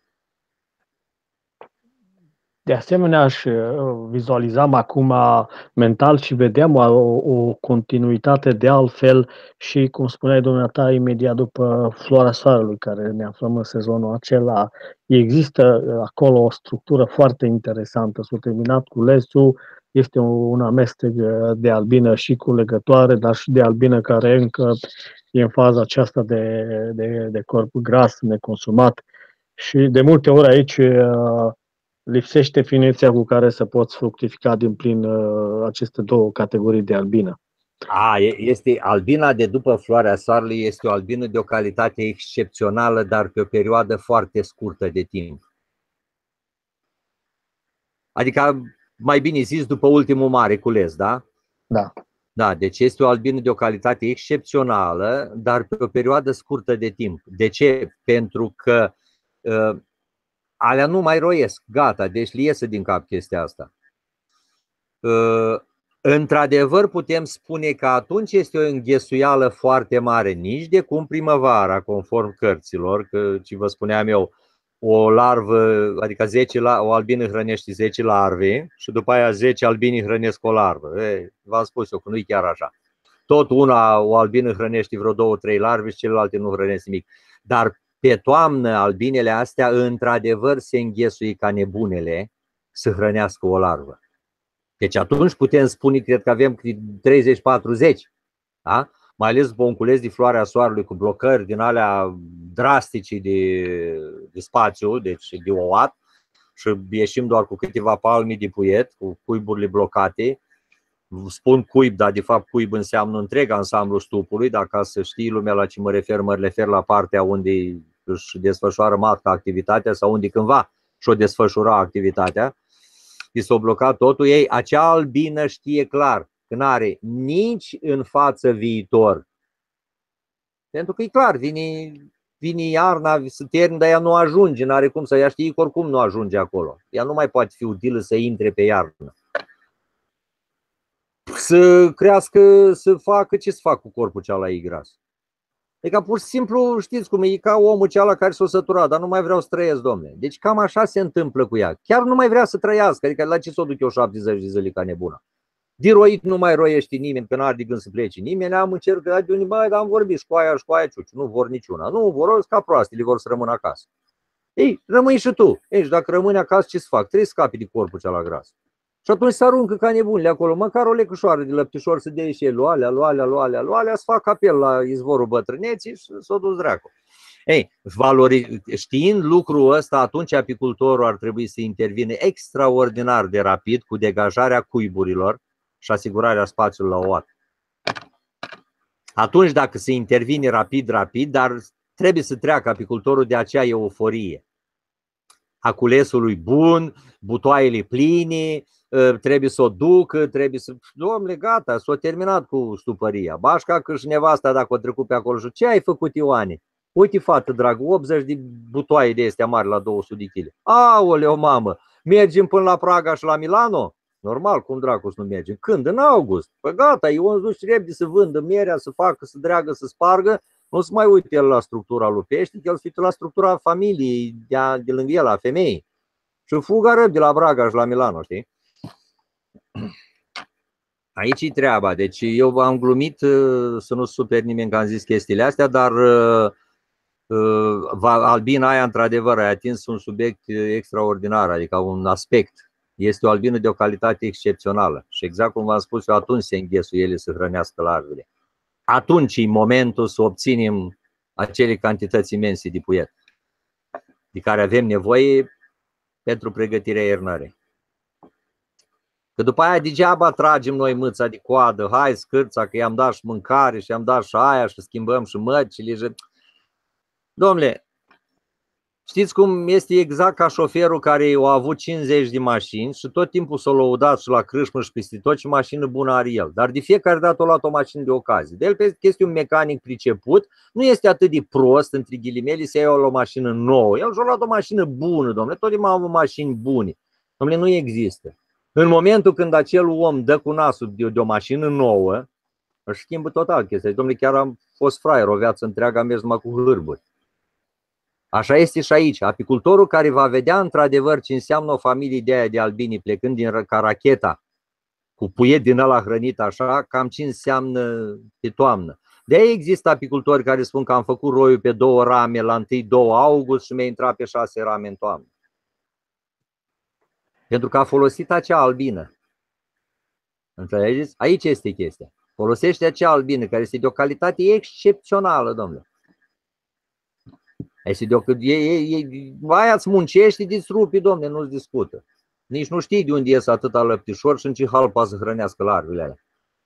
A: De asemenea, aș vizualizam acum mental și vedeam o, o continuitate de altfel și, cum spuneai dumneata, imediat după Floarea Soarelui, care ne aflăm în sezonul acela, există acolo o structură foarte interesantă. S-a terminat cu lesul, este un amestec de albină și cu legătoare, dar și de albină care încă e în faza aceasta de, de, de corp gras neconsumat. Și de multe ori aici lipsește finețea cu care să poți fructifica din plin uh, aceste două categorii de albină.
B: A, este albina de după Floarea Soarelui, este o albină de o calitate excepțională, dar pe o perioadă foarte scurtă de timp. Adică, mai bine zis, după ultimul mare cules, da?
A: Da.
B: Da, deci este o albină de o calitate excepțională, dar pe o perioadă scurtă de timp. De ce? Pentru că uh, alea nu mai roiesc, gata, deci li iese din cap chestia asta. Uh, Într-adevăr putem spune că atunci este o înghesuială foarte mare, nici de cum primăvara, conform cărților, că ce vă spuneam eu, o larvă, adică zece, o albină hrănește zece larve și după aia zece albini hrănesc o larvă. V-am spus eu că nu-i chiar așa. Tot una, o albină hrănește vreo două, trei larve și celelalte nu hrănesc nimic. Dar pe toamnă albinele astea într-adevăr se înghesui ca nebunele să hrănească o larvă. Deci atunci putem spune, cred că avem treizeci patruzeci, da? Mai ales după un cules de Floarea Soarelui cu blocări din alea drastice de, de spațiu, deci de ouat, și ieșim doar cu câteva palmi de puiet, cu cuiburile blocate. Spun cuib, dar de fapt cuib înseamnă întreg ansamblu stupului, dar ca să știi lumea la ce mă refer, mă refer la partea unde își desfășoară matca activitatea sau unde cândva și-o desfășura activitatea. Și s-a blocat totul, ei, acea albină știe clar că nu are nici în față viitor. Pentru că e clar, vine, vine iarna, se termină, dar ea nu ajunge, nu are cum să ia, știi că oricum nu ajunge acolo. Ea nu mai poate fi utilă să intre pe iarnă. Să crească, să facă, ce să fac cu corpul cealaltă e gras? Adică pur și simplu, știți cum e, e ca omul ceala care s-a săturat, dar nu mai vreau să trăiesc, domne. Deci cam așa se întâmplă cu ea. Chiar nu mai vrea să trăiască, adică la ce s-o duc eu șaptezeci de zile ca nebună? De roit nu mai roiește nimeni, că n-ar de gând să plece nimeni, am încercat de unii, băi, dar am vorbit, școaia, școaia, ciuci, nu vor niciuna. Nu, vor ca proastele, vor să rămână acasă. Ei, rămâi și tu. Ei, și dacă rămâni acasă, ce să fac? Trebuie să scapi de corpul ceala gras. Și atunci se aruncă ca nebunile acolo, măcar o lecășoară de lăptișor să dea și el, lualea, lualea, lualea, lualea, să fac apel la izvorul bătrâneții și s-o dus dracu. Ei, valori, știind lucrul ăsta, atunci apicultorul ar trebui să intervine extraordinar de rapid cu degajarea cuiburilor și asigurarea spațiului la ouat. Atunci dacă se intervine rapid, rapid, dar trebuie să treacă apicultorul de acea euforie. A culesului bun, butoaiele pline, trebuie să o ducă, trebuie să... Dom'le, gata, s-a terminat cu stupăria. Bașca că și nevasta dacă o trecut pe acolo și ce ai făcut, Ioane? Uite, fată dragă, optzeci de butoaie de astea mari la două sute de kilograme. Aoleu, mamă, mergem până la Praga și la Milano? Normal, cum dracu să nu mergem? Când? În august. Păi gata, Ion duci repede să vândă mierea, să facă, să dreagă, să spargă. Nu să mai uite el la structura lui pește, el să uite la structura familiei de, a, de lângă el, a femeii. Și fugă răb de la Praga și la Milano, știi? Aici e treaba. Deci eu am glumit, să nu super nimeni că am zis chestiile astea, dar albina aia, într-adevăr, a atins un subiect extraordinar, adică un aspect. Este o albină de o calitate excepțională. Și exact cum v-am spus eu, atunci se înghesuie ele să hrănească larvele. Atunci e momentul să obținem acele cantități imense de puiet de care avem nevoie pentru pregătirea iernării. Că după aia degeaba tragem noi mâța de coadă, hai scârța că i-am dat și mâncare și i-am dat și aia și schimbăm și măcile. Și... Dom'le, Știți cum este exact ca șoferul care a avut cincizeci de mașini și tot timpul s-a lăudat și la crâșmă și peste tot, ce mașină bună are el. Dar de fiecare dată a luat o mașină de ocazie. De el, pe este un mecanic priceput, nu este atât de prost, între ghilimele, să ia o mașină nouă. El și-a luat o mașină bună, domnule, tot timpul a avut mașini bune. Domnule, nu există. În momentul când acel om dă cu nasul de, de o mașină nouă, își schimbă total chestia. Domnule, chiar am fost fraier o viață întreagă, am mers numai cu hârburi. Așa este și aici. Apicultorul care va vedea într-adevăr ce înseamnă o familie de aia de albini plecând din caracheta cu puiet din ăla hrănit așa, cam ce înseamnă pe toamnă. De-aia există apicultori care spun că am făcut roiul pe două rame la întâi doi august și mi-a intrat pe șase rame în toamnă. Pentru că a folosit acea albină. Înțelegeți? Aici este chestia. Folosește acea albină care este de o calitate excepțională, domnule. Este de o, e, e, e, aia îți muncești, îți rupi, domne, nu-ți discută. Nici nu știi de unde ies atâta lăptișor și în ce hal poate să hrănească larvele alea.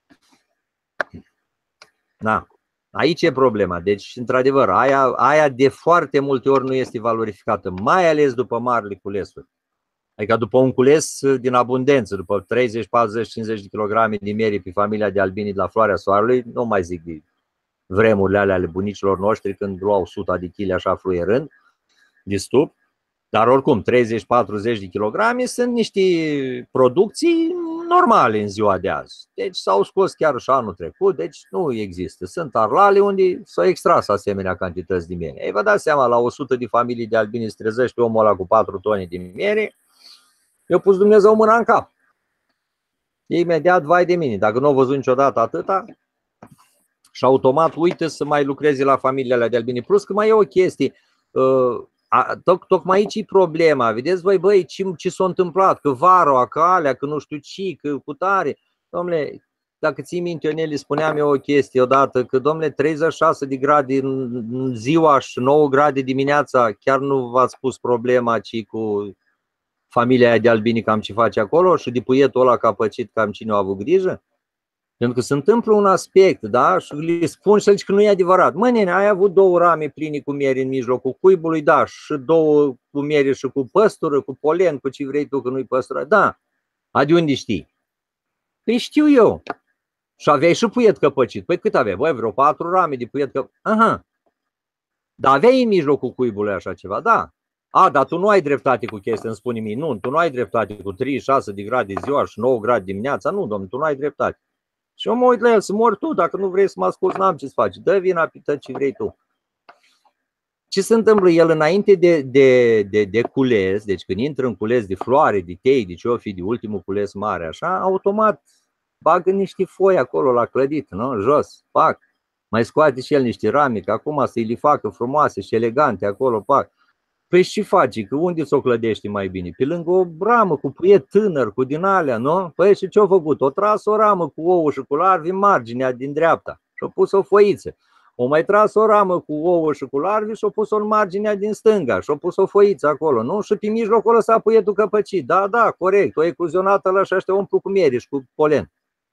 B: Da. Aici e problema. Deci, într-adevăr, aia, aia de foarte multe ori nu este valorificată, mai ales după marile culesuri. Adică după un cules din abundență, după treizeci, patruzeci, cincizeci de kilograme de miere pe familia de albini de la Floarea Soarelui, nu mai zic de vremurile alea ale bunicilor noștri când luau o sută de chile așa fluierând de stup, dar oricum treizeci patruzeci de kilograme sunt niște producții normale în ziua de azi. Deci s-au scos chiar și anul trecut, deci nu există. Sunt arlale unde s-au extras asemenea cantități de miere. Ei, vă dați seama, la o sută de familii de albini se trezește omul ăla cu patru tone de miere, i-a pus Dumnezeu mâna în cap. Imediat, vai de mine, dacă nu au văzut niciodată atâta, și automat uite să mai lucreze la familiile alea de albini. Plus că mai e o chestie, uh, a, toc, tocmai aici e problema. Vedeți voi, băi, ce, ce s-a întâmplat? Că vara, că alea, că nu știu ce, că cu tare. Dom'le, dacă ții minte, Ionel, spuneam eu o chestie odată, că, dom'le, treizeci și șase de grade în ziua și nouă grade dimineața, chiar nu v-ați pus problema, ci cu familia aia de albini cam ce face acolo și de puietul ăla capăcit cam cine a avut grijă? Pentru că se întâmplă un aspect, da? Și le spun și zic că nu e adevărat. Mă, nene, ai avut două rame pline cu miere în mijlocul cuibului, da, și două cu miere și cu păstură, cu polen, cu ce vrei tu, că nu-i păstură. Da. A, de unde știi? Păi știu eu. Și aveai și puiet căpăcit. Păi cât aveai? Băi, vreo patru rame de puiet căpăcit. Aha. Dar aveai în mijlocul cuibului așa ceva? Da. A, dar tu nu ai dreptate cu chestia, îmi spune mie. Nu, tu nu ai dreptate cu treizeci și șase de grade ziua și nouă grade dimineața. Nu, domnule, tu nu ai dreptate. Și eu mă uit la el, să mori tu, dacă nu vrei să mă asculți, n-am ce să faci. Dă vina pe tot ce vrei tu. Ce se întâmplă? El înainte de, de, de, de cules, deci când intră în cules de floare, de tei, de ce-o fi, de ultimul cules mare, așa, automat bagă niște foi acolo la clădit, nu? Jos, pac. Mai scoate și el niște rame, că acum să-i le facă frumoase și elegante acolo, pac. Păi și face, că unde s-o clădește mai bine? Pe lângă o ramă cu puiet tânăr, cu din alea, nu? Păi și ce-a făcut? O tras o ramă cu ouă și cu larvi în marginea din dreapta și-a pus o foiță. O mai tras o ramă cu ouă și cu larvi și-a pus-o în marginea din stânga și-a pus o foiță acolo, nu? Și pe mijlocul ăsta puietul căpăcit. Da, da, corect, o ecluzionată ăla și ăștia umplu cu miere și cu polen.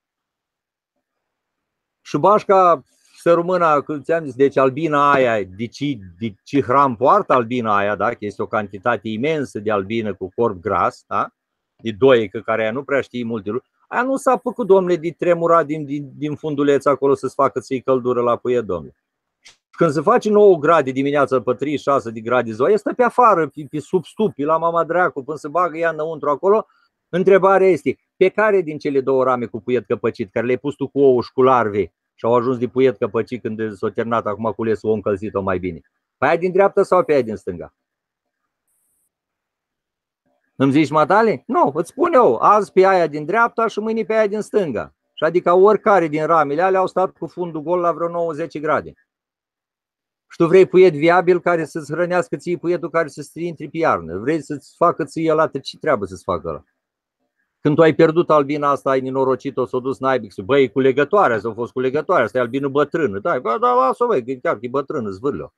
B: Și bașca sărmâna, că ți-am zis, deci albina aia, de ce, de ce hram poartă albina aia, da? Că este o cantitate imensă de albină cu corp gras, da? De doică, care aia nu prea știe multe lucruri. Aia nu s-a făcut, domnule, de tremura din, din, din funduleț acolo să-ți facă ți-i căldură la puiet, domnule. Când se face nouă grade dimineața pe treizeci și șase de grade ziua, este pe afară, pe, pe sub stup, pe la mama dracu, până se bagă ea înăuntru acolo. Întrebarea este, pe care din cele două rame cu puiet căpăcit, care le-ai pus tu cu ouă și cu larve, și au ajuns de puiet căpăcit când s-a terminat acum culesul, o încălzit-o mai bine? Pe aia din dreapta sau pe aia din stânga? Îmi zici, matale? Nu, îți spun eu, azi pe aia din dreapta și mâine pe aia din stânga. Și adică oricare din ramele alea au stat cu fundul gol la vreo nouăzeci grade. Și tu vrei puiet viabil care să-ți hrănească ție puietul care să-ți intri pe iarnă. Vrei să-ți facă ție ăla, ce treabă să-ți facă ăla? Când tu ai pierdut albina asta, ai nenorocit-o, s-o dus naibic, băi, cu legătoarea, s-a fost cu legătoarea, asta e albină bătrână. Da, da, lasă-o, băi, că chiar că e bătrână, zvârle-o.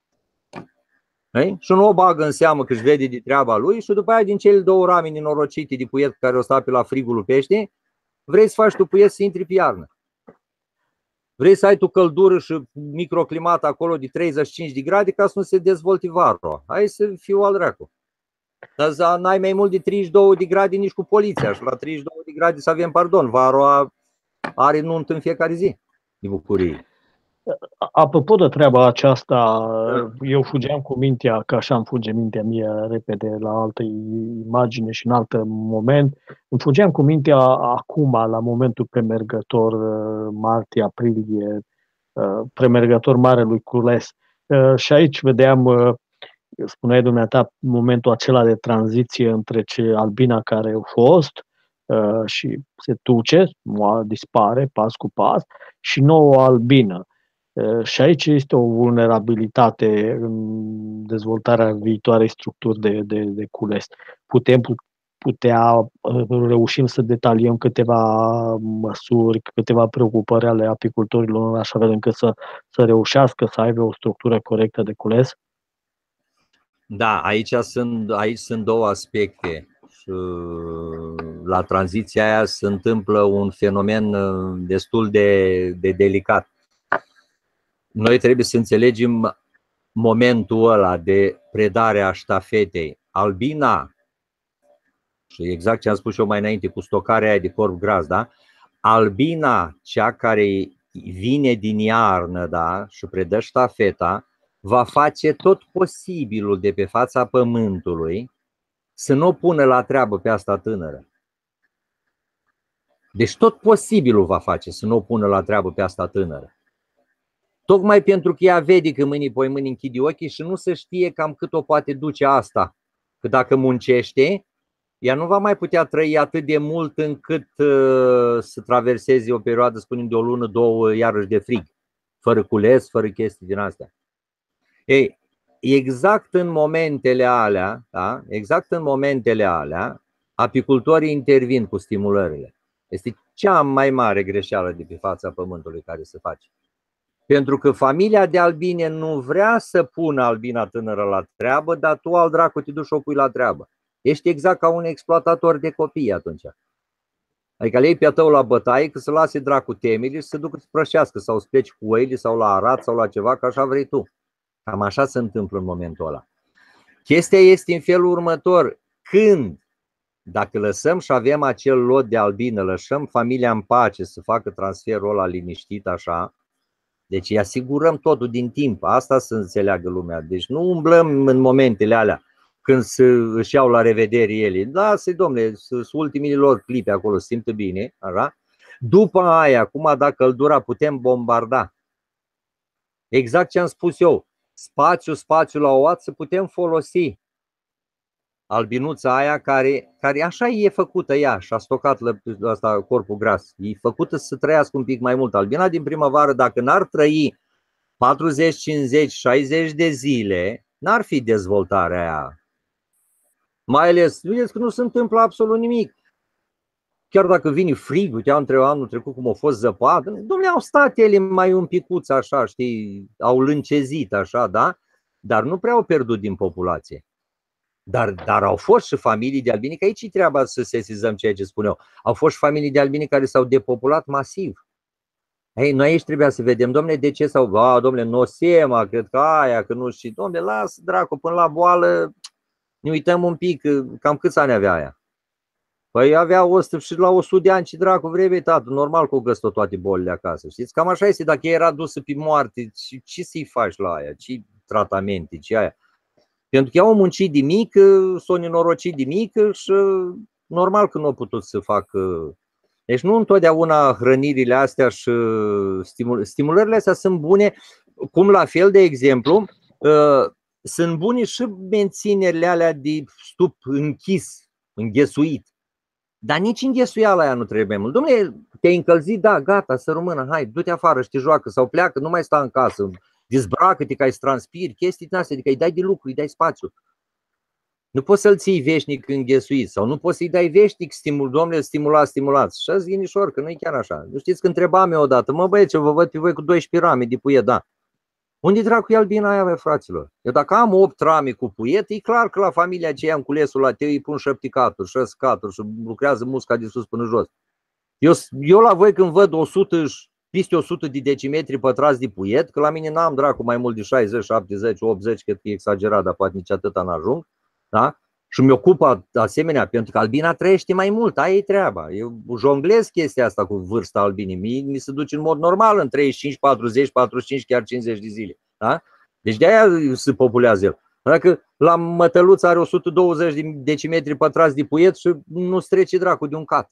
B: Și nu o bagă în seamă că își vede de treaba lui și după aia din cele două rame nenorocite de puiet care o sta pe la frigul lui pește, vrei să faci tu puiet să intri pe iarnă. Vrei să ai tu căldură și microclimat acolo de treizeci și cinci de grade ca să nu se dezvolte varroa. Hai să fiu al dracu. Dar n-ai mai mult de treizeci și două de grade nici cu poliția și la treizeci și două de grade să avem pardon. Varroa are nuntă în fiecare zi de bucurie.
A: Apropo de treaba aceasta, eu fugeam cu mintea, că așa îmi fuge mintea mie repede la altă imagine și în alt moment, îmi fugeam cu mintea acum, la momentul premergător, martie-aprilie, premergător Marelui Cules. Și aici vedeam, spuneai dumneata, momentul acela de tranziție între ce albina care a fost și se duce, dispare pas cu pas, și nouă albină. Și aici este o vulnerabilitate în dezvoltarea viitoarei structuri de, de, de cules. Putem putea, reușim să detaliem câteva măsuri, câteva preocupări ale apicultorilor în așa fel încât să, să reușească să aibă o structură corectă de cules?
B: Da, aici sunt, aici sunt două aspecte. Și la tranziția aia se întâmplă un fenomen destul de, de delicat. Noi trebuie să înțelegem momentul ăla de predare a ștafetei. Albina, și exact ce am spus eu mai înainte cu stocarea aia de corp gras, da? Albina, cea care vine din iarnă, da? Și predă ștafeta, va face tot posibilul de pe fața pământului să nu o pună la treabă pe asta tânără. Deci tot posibilul va face să nu o pună la treabă pe asta tânără. Tocmai pentru că ea vede că mâinii poi mâini închide ochii și nu se știe cam cât o poate duce asta. Că dacă muncește, ea nu va mai putea trăi atât de mult încât uh, să traverseze o perioadă, spunem, de o lună, două, iarăși de frig, fără cules, fără chestii din astea. Ei, exact în momentele alea, da? Exact în momentele alea, apicultorii intervin cu stimulările. Este cea mai mare greșeală de pe fața pământului care se face. Pentru că familia de albine nu vrea să pună albina tânără la treabă, dar tu al dracu te duci și o pui la treabă. Ești exact ca un exploatator de copii atunci. Adică le iei pe-a tău la bătaie, că să lase dracu temele și să ducă să prășească sau să pleci cu oile sau la Arad sau la ceva, că așa vrei tu. Cam așa se întâmplă în momentul ăla. Chestia este în felul următor. Când, dacă lăsăm și avem acel lot de albină, lăsăm familia în pace să facă transferul ăla liniștit așa, deci îi asigurăm totul din timp. Asta să înțeleagă lumea. Deci nu umblăm în momentele alea când se, își iau la revedere ele. Lasă-i, domnule, sunt ultimii lor clipe acolo, se simtă bine. Așa? După aia, cum a dat căldura, putem bombarda. Exact ce am spus eu. Spațiu, spațiu la oat să putem folosi albinuța aia care, care așa e făcută ea și a stocat asta, corpul gras. E făcută să trăiască un pic mai mult. Albina din primăvară, dacă n-ar trăi patruzeci, cincizeci, șaizeci de zile, n-ar fi dezvoltarea aia. Mai ales, vedeți că nu se întâmplă absolut nimic. Chiar dacă vine frig, uite, între anul trecut cum a fost zăpadă, dom'le, au stat ele mai un picuț așa, știi, au lâncezit așa, da? Dar nu prea au pierdut din populație. Dar, dar au fost și familii de albini, că aici e treaba să sesizăm ceea ce spun eu. Au fost și familii de albini care s-au depopulat masiv. Ei, noi aici trebuia să vedem, dom'le, de ce s-au, a, dom'le, nosema, cred că aia, că nu știu, dom'le, lasă, dracu, până la boală, ne uităm un pic, cam câți ani avea aia? Păi avea o sută și la o sută de ani, ce dracu vrei, tată, normal că o găsă toate bolile acasă, știți? Cam așa este, dacă era dusă pe moarte, ce să-i faci la aia? Ce tratamente, ce aia? Pentru că ea au muncit de mică, s-au nenorocit de mică și normal că nu au putut să facă. Deci nu întotdeauna hrănirile astea și stimul... stimulările astea sunt bune, cum la fel, de exemplu, sunt bune și menținerile alea de stup închis, înghesuit. Dar nici înghesuiala aia nu trebuie mult. Dom'le, te-ai încălzit, da, gata, să rămână, hai, du-te afară și te joacă sau pleacă, nu mai sta în casă, dezbracă-te că ai să transpiri, chestii din astea, adică îi dai de lucru, îi dai spațiu. Nu poți să-l ții veșnic înghesuit sau nu poți să-i dai veșnic stimul, dom'le, stimulați, stimulați. Și-ați ghinișor, că nu e chiar așa. Nu știți că întrebam eu odată, mă băieți, eu vă văd pe voi cu doisprezece rame de puiet, da. Unde dracu e albina aia, bă, fraților? Eu dacă am opt rame cu puiet, e clar că la familia aceea în culesul la tău îi pun șapte caturi, șase caturi și lucrează musca de sus până jos. Eu, eu la voi când văd o sută peste o sută de decimetri pătrați de puiet, că la mine n-am dracu mai mult de șaizeci, șaptezeci, optzeci, cred că e exagerat, dar poate nici atâta n-ajung, da? Și mi-ocupă asemenea, pentru că albina trăiește mai mult, aia e treaba. Eu jonglez chestia asta cu vârsta albinii, mi, mi se duce în mod normal în treizeci și cinci, patruzeci, patruzeci și cinci, chiar cincizeci de zile, da? Deci de-aia se populează el. Dacă la mătăluț are o sută douăzeci de decimetri pătrați de puiet și nu strece dracu de un cat.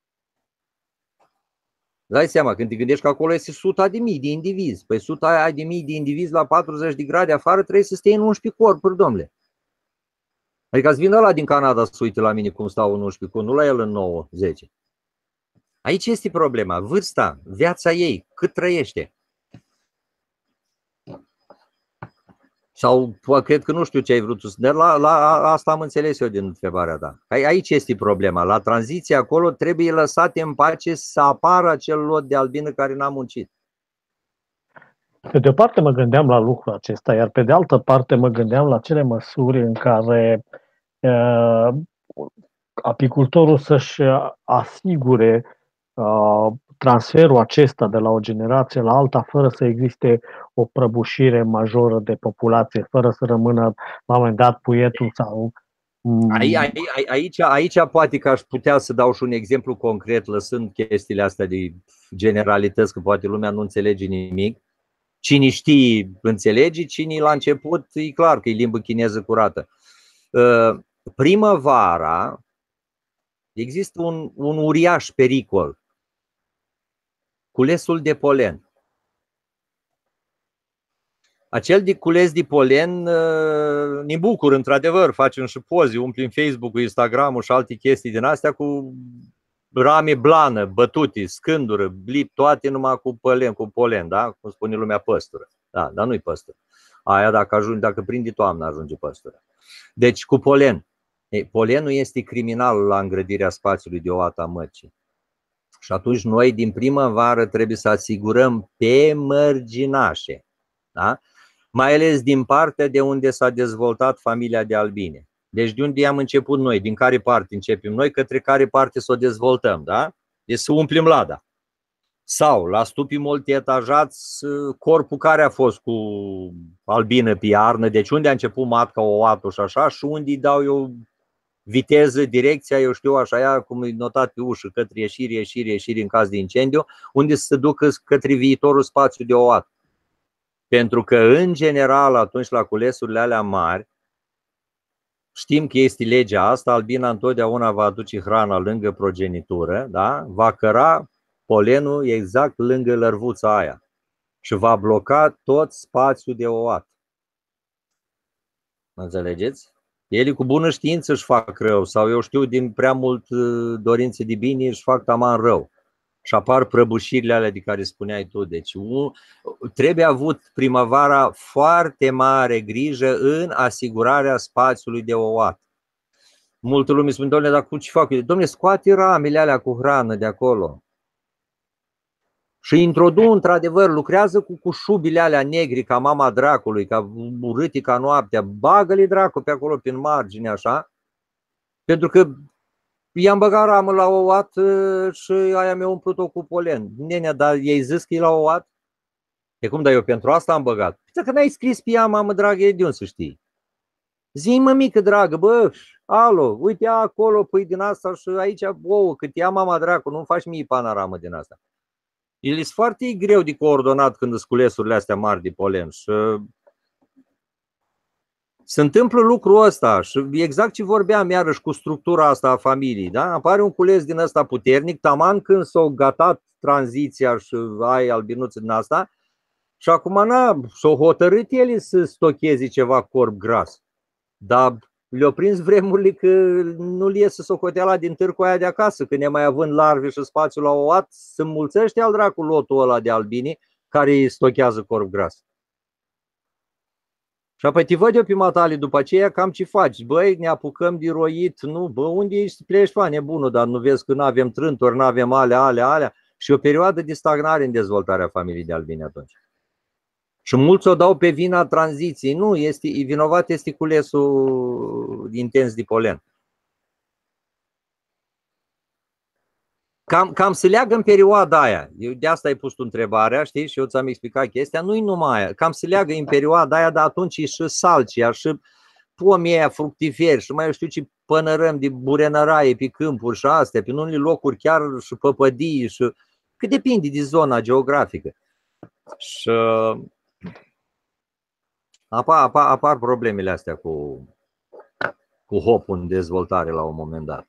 B: Dai seama, când te gândești că acolo este suta de mii de indivizi. Păi suta aia de mii de indivizi la patruzeci de grade afară trebuie să stea în unsprezece corpuri, domnule. Adică ați vin ăla din Canada să uite la mine cum stau în unsprezece corpuri, nu la el în nouă, zece. Aici este problema, vârsta, viața ei, cât trăiește. Sau cred că nu știu ce ai vrut să dar la, la asta am înțeles eu din întrebarea ta. Aici este problema. La tranziție acolo trebuie lăsate în pace să apară acel lot de albină care n-a muncit.
A: Pe de o parte mă gândeam la lucrul acesta, iar pe de altă parte mă gândeam la cele măsuri în care uh, apicultorul să-și asigure uh, transferul acesta de la o generație la alta fără să existe o prăbușire majoră de populație, fără să rămână la un moment dat puietul sau...
B: Aici, aici, aici poate că aș putea să dau și un exemplu concret, lăsând chestiile astea de generalități, că poate lumea nu înțelege nimic. Cine știe, înțelege, cine la început, e clar că e limbă chineză curată. Primăvara există un, un uriaș pericol, culesul de polen. Acel de cules de polen ne bucur, într-adevăr, facem și poze, umplim Facebook-ul, Instagram-ul și alte chestii din astea cu rame blană, bătute, scândură, blip, toate numai cu polen, cu polen, da? Cum spune lumea, păstură. Da, dar nu-i păstură. Aia dacă ajunge, dacă prinde toamnă, ajunge păstură. Deci cu polen. Ei, polenul este criminal la îngrădirea spațiului de oată a măcii. Și atunci noi din primăvară trebuie să asigurăm pe mărginașe, da? Mai ales din partea de unde s-a dezvoltat familia de albine. Deci de unde am început noi, din care parte începem noi, către care parte să o dezvoltăm, da? Deci să umplem lada. Sau la stupii multietajați, corpul care a fost cu albină pe iarnă, deci unde a început matca, oatul și așa, și unde îi dau eu viteză, direcția, eu știu așa, aia, cum e notat pe ușă, către ieșiri, ieșiri, ieșiri în caz de incendiu, unde să se ducă către viitorul spațiu de oat. Pentru că, în general, atunci la culesurile alea mari, știm că este legea asta, albina întotdeauna va aduce hrana lângă progenitură, da? Va căra polenul exact lângă lărvuța aia și va bloca tot spațiul de oat. Înțelegeți? Ele cu bună știință își fac rău sau eu știu din prea mult dorințe de bine își fac taman rău. Și apar prăbușirile alea de care spuneai tu. Deci trebuie avut primăvara foarte mare grijă în asigurarea spațiului de oat. Multă lume spune, dom'le, dar cu ce fac eu? Dom'le, scoate ramele alea cu hrană de acolo. Și introdu, într-adevăr, lucrează cu, cu șubile alea negri ca mama dracului, ca urâtii ca noaptea. Bagă-le dracu pe acolo, prin margine, așa. Pentru că i-am băgat ramă la oat și aia mi-a umplut-o cu polen. Nenea, dar i-ai zis că e la oat? E cum, dar eu pentru asta am băgat. Păi că n-ai scris pe ea, mamă dragă, e de unde să știi? Zi-mi, mămică dragă, bă, alo, uite acolo, păi din asta și aici, ouă, cât ia mama dracu, nu-mi faci mie panoramă din asta. El e foarte greu de coordonat când îți culesurile astea mari de polen și se întâmplă lucrul ăsta și exact ce vorbeam iarăși cu structura asta a familiei, da? Apare un cules din ăsta puternic, taman când s-o gatat tranziția și ai albinuță din asta și acum n-a, s-o hotărât ele să stocheze ceva corp gras, dar le-au prins vremurile că nu le iese socoteala din târcul aia de acasă, că ne mai având larve și spațiu la oat, se înmulțește al dracu lotul ăla de albini care îi stochează corp gras. Și apoi te văd eu pe matale după aceea cam ce faci. Băi, ne apucăm de roit, nu, bă, unde ești să pleci, fa, nebunul, dar nu vezi că nu avem trânturi, nu avem alea, alea, alea. Și o perioadă de stagnare în dezvoltarea familiei de albini atunci. Și mulți o dau pe vina tranziției. Nu, este, vinovat este culesul intens de polen. Cam, cam se leagă în perioada aia. Eu de asta ai pus tu întrebarea, știi? Și eu ți-am explicat chestia. Nu-i numai aia. Cam se leagă în perioada aia, dar atunci e și salcia, și pomii aia fructiferi, și mai eu știu ce pănărăm de burenăraie pe câmpuri și astea, pe unele locuri chiar și păpădii, și că depinde de zona geografică. Și apar, apar, apar problemele astea cu, cu hopul în dezvoltare la un moment dat.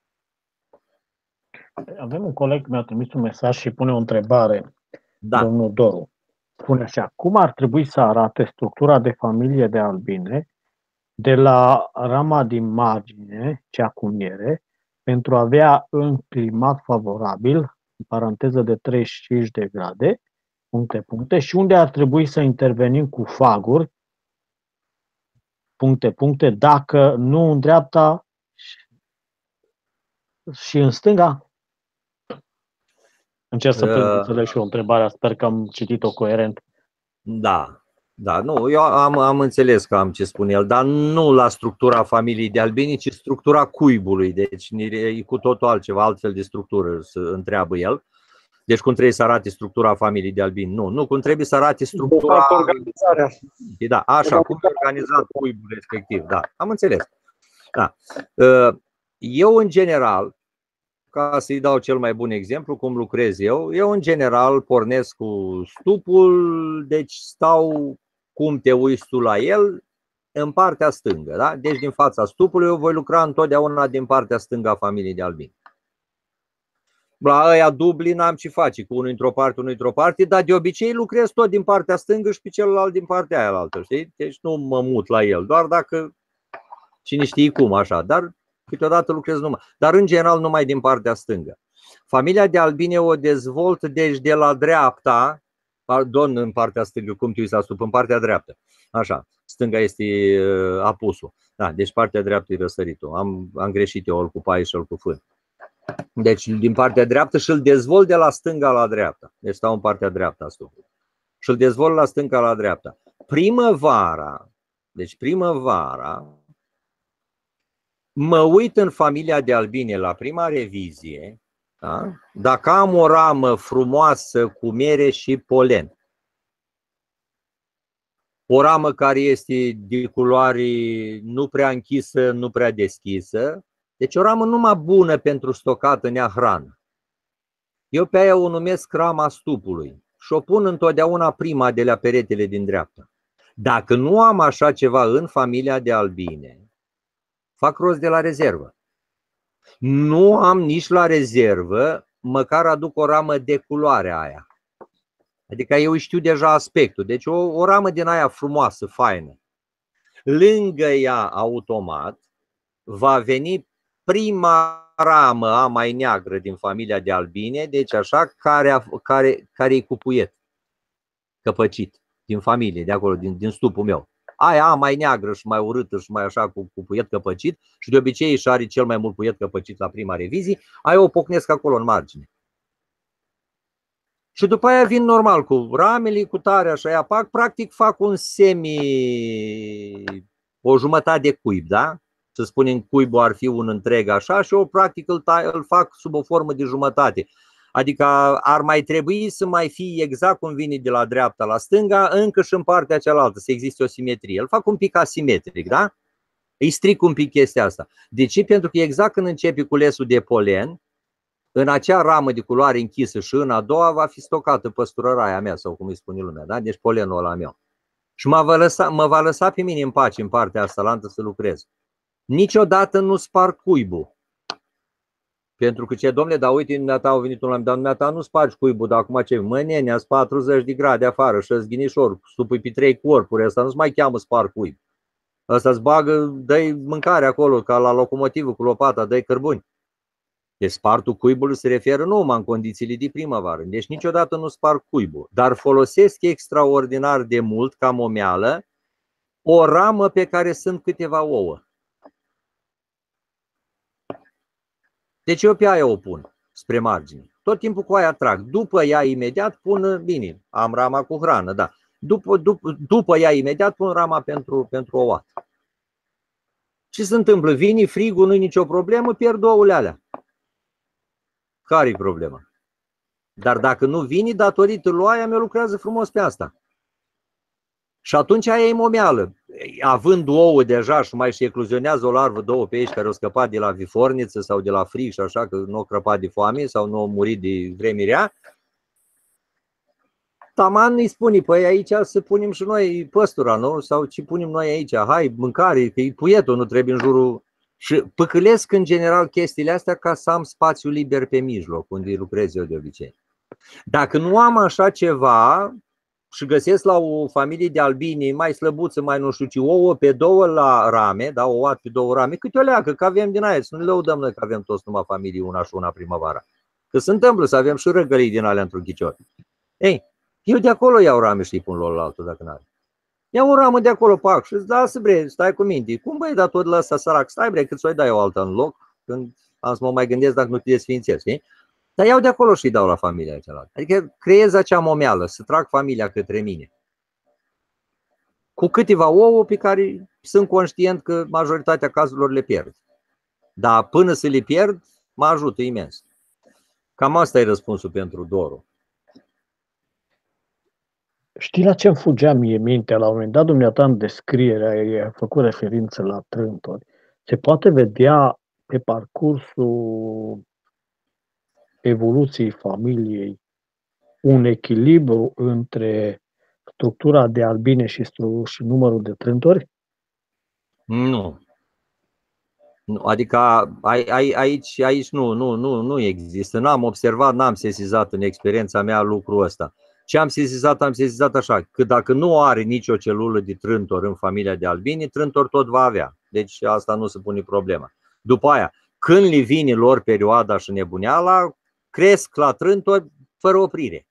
A: Avem un coleg, mi-a trimis un mesaj și pune o întrebare,
B: Da.
A: domnul Doru. Spune așa: cum ar trebui să arate structura de familie de albine de la rama din margine, cea cu miere, pentru a avea un climat favorabil, în paranteză de treizeci și cinci de grade, puncte, puncte, și unde ar trebui să intervenim cu faguri, puncte, puncte, dacă nu în dreapta și în stânga? Încerc să prind, înțeleg și eu întrebarea, sper că am citit-o coerent.
B: Da, da, nu, eu am, am înțeles că am ce spune el, dar nu la structura familiei de albini, ci structura cuibului, deci e cu totul altceva, altfel de structură, să întreabă el. Deci cum trebuie să arate structura familiei de albini? Nu, nu, cum trebuie să arate structura...
A: De fapt, organizarea.
B: Da, așa, cum e organizat cuibul respectiv, da, am înțeles. Da. Eu, în general, ca să-i dau cel mai bun exemplu, cum lucrez eu, eu în general pornesc cu stupul, deci stau, cum te uiți tu la el, în partea stângă. Da? Deci din fața stupului eu voi lucra întotdeauna din partea stângă a familiei de albini. La ăia dubli n-am ce face, cu unul într-o parte, unul într-o parte, dar de obicei lucrez tot din partea stângă și pe celălalt din partea aia altă, știi? Deci nu mă mut la el, doar dacă cine știe cum așa, dar câteodată lucrez numai, dar în general numai din partea stângă. Familia de albine o dezvolt deci de la dreapta, pardon, în partea stângă, cum te uiți la stup, în partea dreaptă. Așa, stânga este apusul. Da, deci partea dreaptă e răsăritul. Am, am greșit eu, ori cu pai și ori cu fân. Deci din partea dreaptă și îl dezvolt de la stânga la dreapta. Deci stau în partea dreaptă a stupului. Și îl dezvolt la stânga la dreapta. Primăvara, deci primăvara, mă uit în familia de albine la prima revizie, da? Dacă am o ramă frumoasă cu miere și polen, o ramă care este de culoare nu prea închisă, nu prea deschisă, deci o ramă numai bună pentru stocat în ea hrană. Eu pe aia o numesc rama stupului și o pun întotdeauna prima de la peretele din dreapta. Dacă nu am așa ceva în familia de albine, fac rost de la rezervă. Nu am nici la rezervă, măcar aduc o ramă de culoare aia. Adică eu știu deja aspectul. Deci o, o ramă din aia frumoasă, faină. Lângă ea, automat, va veni prima ramă a mai neagră din familia de albine, deci așa, care, care, care e cu puiet, căpăcit, din familie, de acolo, din, din stupul meu. Aia mai neagră și mai urâtă și mai așa cu, cu puiet căpăcit și de obicei își are cel mai mult puiet căpăcit la prima revizie, aia o pocnesc acolo în margine. Și după aia vin normal cu ramele, cu tarea și aia fac, practic fac un semi, o jumătate de cuib, da? Să spunem cuibul ar fi un întreg așa și eu practic îl, tai, îl fac sub o formă de jumătate. Adică ar mai trebui să mai fie exact cum vine de la dreapta la stânga, încă și în partea cealaltă, să existe o simetrie. Îl fac un pic asimetric, da? Îi stric un pic chestia asta. De ce? Pentru că exact când începe culesul de polen, în acea ramă de culoare închisă și în a doua va fi stocată păsturăraia mea, sau cum îi spune lumea, da? Deci polenul ăla meu. Și mă va lăsa, mă va lăsa pe mine în pace în partea asta lantă să lucrez. Niciodată nu sparg cuibul. Pentru că ce, domnule, dar uite, dumneata au venit un la dar dumneata nu spargi cuibul, dar acum ce? Mă, nene, ați patruzeci de grade afară și-ți ghinișor, supui pe trei corpuri, ăsta nu-ți mai cheamă sparg cuib. Ăsta îți bagă, dă-i mâncare acolo, ca la locomotivă cu lopata, dă-i cărbuni. Deci spartul cuibului se referă numai în condițiile de primăvară. Deci niciodată nu sparg cuibul, dar folosesc extraordinar de mult, ca momeală, o ramă pe care sunt câteva ouă. Deci eu pe aia o pun, spre margine. Tot timpul cu aia trag. După ea imediat pun, bine, am rama cu hrană, da. După, după, după ea imediat pun rama pentru, pentru ouat. Ce se întâmplă? Vine frigul, nu-i nicio problemă, pierd ouăle alea. Care-i problema? Dar dacă nu vine, datorită lui aia mea lucrează frumos pe asta. Și atunci aia e momeală. Având ouă deja și mai și ecluzionează o larvă, două pești care au scăpat de la viforniță sau de la frig și așa, că nu au crăpat de foame sau nu au murit de vreme rea, taman îi spune, păi aici să punem și noi păstura, nu? Sau ce punem noi aici? Hai, mâncare, că e puietul, nu trebuie în jurul... Și păcălesc în general chestiile astea ca să am spațiu liber pe mijloc, unde lucrez eu de obicei. Dacă nu am așa ceva și găsesc la o familie de albini mai slăbuță, mai nu știu ce, ouă pe două la rame, da, ouă pe două rame, câte o leacă, că avem din aia, să nu lăudăm noi că avem toți numai familie una și una primăvara. Că se întâmplă să avem și răgălii din alea într-un ghicior. Ei, eu de acolo iau rame și îi pun lor la altul dacă n-are. Iau o ramă de acolo, pac, și îți lasă, bre, stai cu minte. Cum băi, dar tot la ăsta sărac, stai bre, cât să-i dai o altă în loc, când am să mă mai gândesc dacă nu te desfințezi, știi? Dar iau de acolo și îi dau la familia cealaltă. Adică creez acea momeală, să trag familia către mine. Cu câteva ouă pe care sunt conștient că majoritatea cazurilor le pierd. Dar până să le pierd, mă ajută imens. Cam asta e răspunsul pentru Doru.
A: Știi la ce îmi fugea mie mintea? La un moment dat, dumneata, în descriere, ai făcut referință la trântori. Se poate vedea pe parcursul evoluției familiei un echilibru între structura de albine și, stru- și numărul de trântori?
B: Nu. Adică aici, aici, aici nu, nu, nu, nu există. N-am observat, n-am sesizat în experiența mea lucrul ăsta. Ce am sesizat, am sesizat așa, că dacă nu are nicio celulă de trântor în familia de albini, trântor tot va avea. Deci asta nu se pune problema. După aia, când le vine lor perioada și nebuneala, cresc la trântori fără oprire.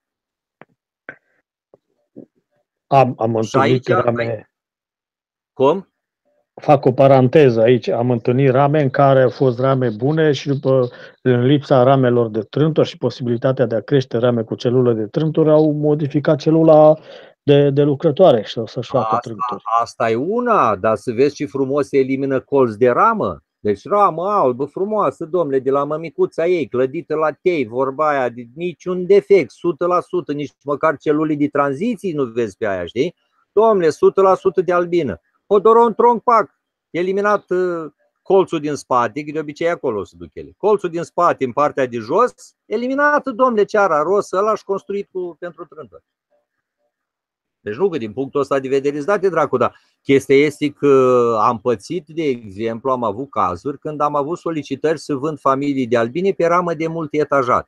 A: Am, am întâlnit
B: aici,
A: rame...
B: Cum?
A: Fac o paranteză aici. Am întâlnit rame în care au fost rame bune și după, în lipsa ramelor de trântori și posibilitatea de a crește rame cu celulă de trântori, au modificat celula de, de lucrătoare și să-și facă trântori.
B: Asta e una, dar să vezi ce frumos se elimină colț de ramă. Deci ramă albă, frumoasă, domnule, de la mămicuța ei, clădită la tei, vorba aia, de niciun defect, o sută la sută, nici măcar celule de tranziții nu vezi pe aia, știi? Domnule, o sută la sută de albină. Podoron tronc, pac, eliminat uh, colțul din spate, că de obicei acolo se duc ele. Colțul din spate, în partea de jos, eliminat, domnule, ceara ros, ăla și construit cu, pentru trântori. Deci nu că din punctul ăsta de vedere îți date dracu, dar chestia este că am pățit, de exemplu, am avut cazuri când am avut solicitări să vând familii de albine pe ramă de multietajat.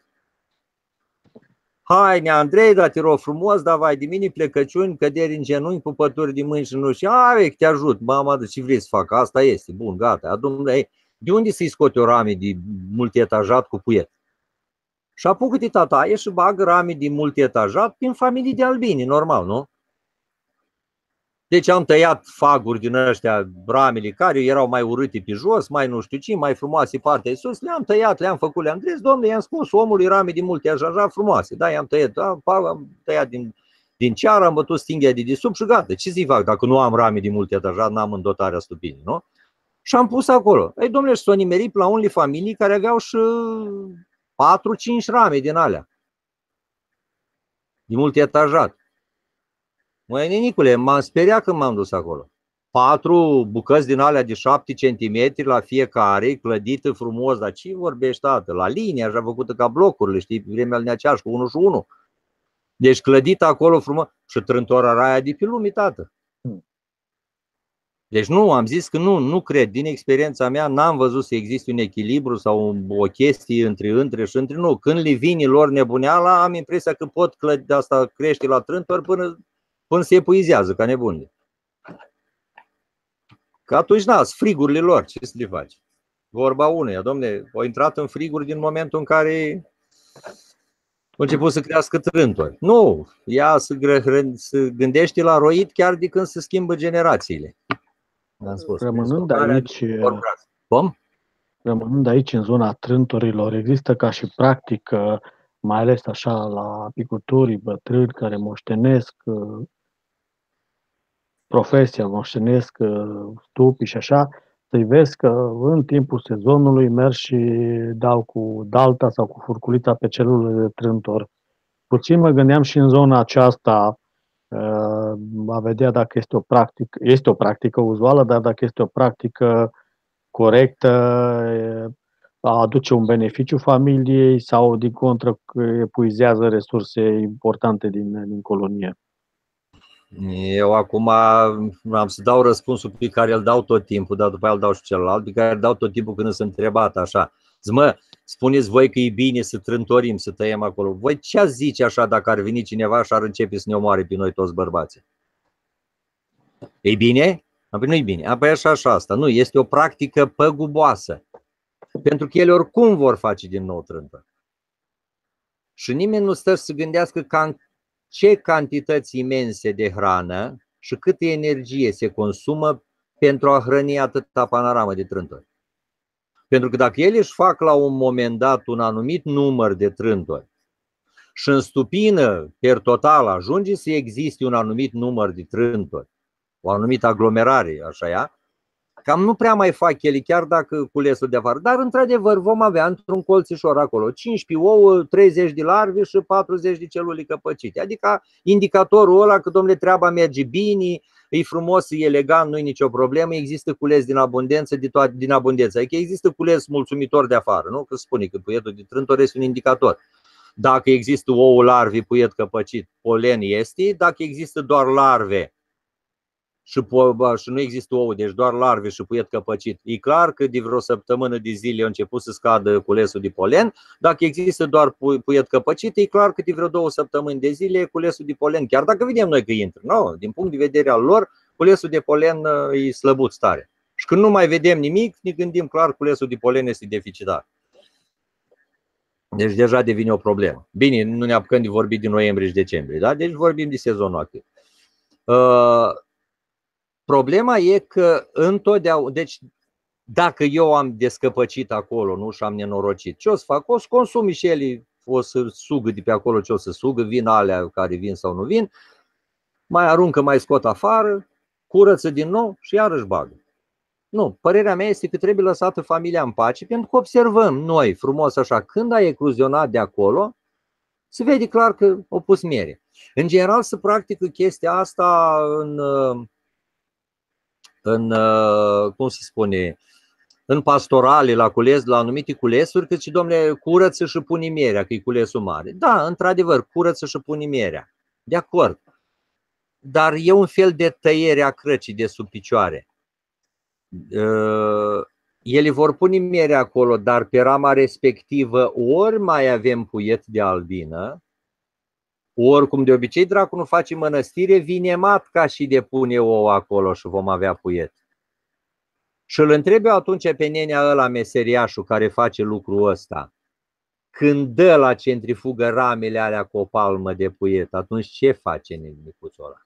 B: Hai, nea Andrei, dar te rog frumos, dar vai de mine, plecăciuni, căderi în genunchi, pupături de mâini și nu știu, hai, te ajut, mama, de ce vrei să fac? Asta este, bun, gata. Adum, de unde să-i scoți o rame de multietajat cu puiet? Și apucă-te tataie și bagă rame de multietajat prin familii de albini, normal, nu? Deci am tăiat faguri din ăștia, ramele care erau mai urâte pe jos, mai nu știu ce, mai frumoase partea de sus, le-am tăiat, le-am făcut, le-am zis, domnule, i-am spus omului rame de multe așa frumoase, da, i-am tăiat, da, am tăiat din, din ceară, am bătut stinghia de desubt și gata, ce să-i fac dacă nu am rame de multe etaja, n-am în dotarea stupinii, nu? Și am pus acolo. Ei, domnule, și s-o nimerit la unele familii care aveau și patru cinci rame din alea, de multe etajat. Măi, nenicule, m-am speriat când m-am dus acolo. Patru bucăți din alea de șapte centimetri la fiecare, clădită frumos, dar ce vorbești, tată? La linie, așa făcută ca blocurile, știi, vremea lui Neaceaș, cu unu și unu. Deci clădită acolo frumos și trântora raia de pe lume, tată. Deci nu, am zis că nu, nu cred. Din experiența mea n-am văzut să existe un echilibru sau o chestie între între și între. Nu, când le vine lor nebuneala, am impresia că pot clădi, asta crește la trântori până... până se epuizează ca nebunii. Că atunci, na, frigurile lor, ce să le faci? Vorba uneia, domne, au intrat în friguri din momentul în care au început să crească trântori. Nu, ea se, se gândește la roit chiar de când se schimbă generațiile. Am spus.
A: Rămânând aici,
B: Cum?
A: Rămânând aici în zona trântorilor, există ca și practică, mai ales așa la apicultorii bătrâni care moștenesc profesia, moștenesc stupii și așa, să-i vezi că în timpul sezonului merg și dau cu dalta sau cu furculița pe celulele de trântor. Puțin mă gândeam și în zona aceasta a vedea dacă este o practică, este o practică uzuală, dar dacă este o practică corectă, aduce un beneficiu familiei sau, din contră, epuizează resurse importante din, din colonie.
B: Eu acum am să dau răspunsul pe care îl dau tot timpul, dar după aia îl dau și celălalt, pe care îl dau tot timpul când sunt întrebat așa. Zic, mă, spuneți voi că e bine să trântorim, să tăiem acolo. Voi ce ați zice așa dacă ar veni cineva și ar începe să ne omoare pe noi toți bărbații? E bine? Apoi nu e bine. Apoi așa, așa asta. Nu, este o practică păguboasă. Pentru că ele oricum vor face din nou trântori. Și nimeni nu stă să se gândească ca ce cantități imense de hrană și câtă energie se consumă pentru a hrăni atâta panoramă de trântori. Pentru că dacă ele își fac la un moment dat un anumit număr de trântori și în stupină, per total, ajunge să existe un anumit număr de trântori, o anumită aglomerare, așa ea, cam nu prea mai fac ele, chiar dacă culesul de afară. Dar, într-adevăr, vom avea într-un colțișor acolo cincisprezece ouă, treizeci de larve și patruzeci de celule căpăcite. Adică indicatorul ăla că, domnule, treaba merge bine, e frumos, e elegant, nu e nicio problemă, există cules din abundență, din, toate, din abundență. Adică există cules mulțumitor de afară, nu? Că spune că puietul de trântori este un indicator. Dacă există ouă, larve, puiet căpăcit, polen este. Dacă există doar larve și, și nu există ouă, deci doar larve și puiet căpăcit, e clar că de vreo săptămână de zile a început să scadă culesul de polen. Dacă există doar puiet căpăcit, e clar că de vreo două săptămâni de zile culesul de polen, chiar dacă vedem noi că intră, nu, din punct de vedere al lor, culesul de polen e slăbut stare. Și când nu mai vedem nimic, ne gândim clar, culesul de polen este deficitar. Deci deja devine o problemă. Bine, nu ne apucăm de vorbit din noiembrie și decembrie, da? Deci vorbim de sezonul activ. Uh, Problema e că întotdeauna, deci dacă eu am descăpăcit acolo, nu, și am nenorocit, ce o să fac? O să consumi și ele, o să sugă de pe acolo ce o să sugă, vin alea care vin sau nu vin, mai aruncă, mai scot afară, curăță din nou și iarăși bagă. Nu, părerea mea este că trebuie lăsată familia în pace, pentru că observăm noi frumos așa, când a ecluzionat de acolo, se vede clar că o pus miere. În general se practică chestia asta în... în, cum se spune, în pastorale, la cules, la anumite culesuri, că și domnule, curăță și pune mierea, că e culesul mare. Da, într-adevăr, curăță și pune mierea. De acord. Dar e un fel de tăiere a crăcii de sub picioare. Ele vor pune mierea acolo, dar pe rama respectivă ori mai avem puiet de albină, ori, cum de obicei, dracu nu face mănăstire, vine matca și depune ouă acolo și vom avea puiet. Și îl întreb eu atunci pe nenea ăla, meseriașul care face lucrul ăsta, când dă la centrifugă ramele alea cu o palmă de puiet, atunci ce face nenicuțul ăla?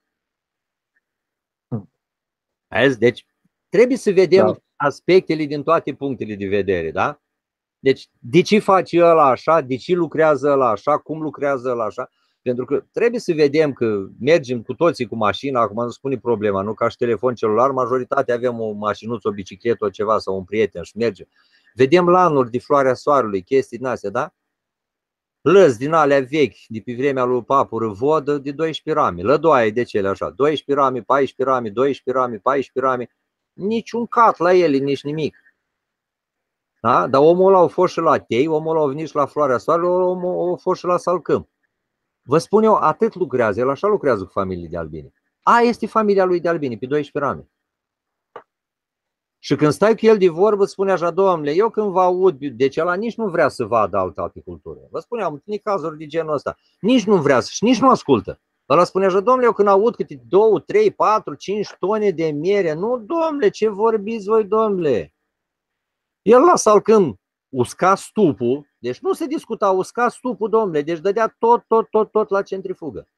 B: Azi? Deci trebuie să vedem da. aspectele din toate punctele de vedere, da? Deci de ce face ăla așa, de ce lucrează ăla așa, cum lucrează ăla așa? Pentru că trebuie să vedem că mergem cu toții cu mașina, acum nu spune problema, nu ca și telefon celular, majoritatea avem o mașinuță, o bicicletă, o ceva sau un prieten și mergem. Vedem lanuri de floarea soarelui, chestii din astea, da? Lăzi din alea vechi, de pe vremea lui Papură, vodă de doisprezece rame, lădoaie de cele așa, doisprezece rame, paisprezece rame, doisprezece rame, paisprezece rame, niciun cat la ele, nici nimic. Da? Dar omul ăla a fost și la tei, omul ăla a venit și la floarea soarelui, omul a fost și la salcâm. Vă spun eu, atât lucrează, el așa lucrează cu familii de albine. A, este familia lui de albine, pe doisprezece rame. Și când stai cu el de vorbă, spune așa, domnule, eu când vă aud, deci ăla nici nu vrea să vadă altă apicultură. Vă spuneam, am întâlnit cazuri de genul ăsta. Nici nu vrea și nici nu ascultă. Ăla spune așa, domnule, eu când aud câte două, trei, patru, cinci tone de miere, nu, domnule, ce vorbiți voi, domnule? El la salcâm usca stupul, deci nu se discuta, usca stupul, domnule, deci dădea tot, tot, tot, tot la centrifugă.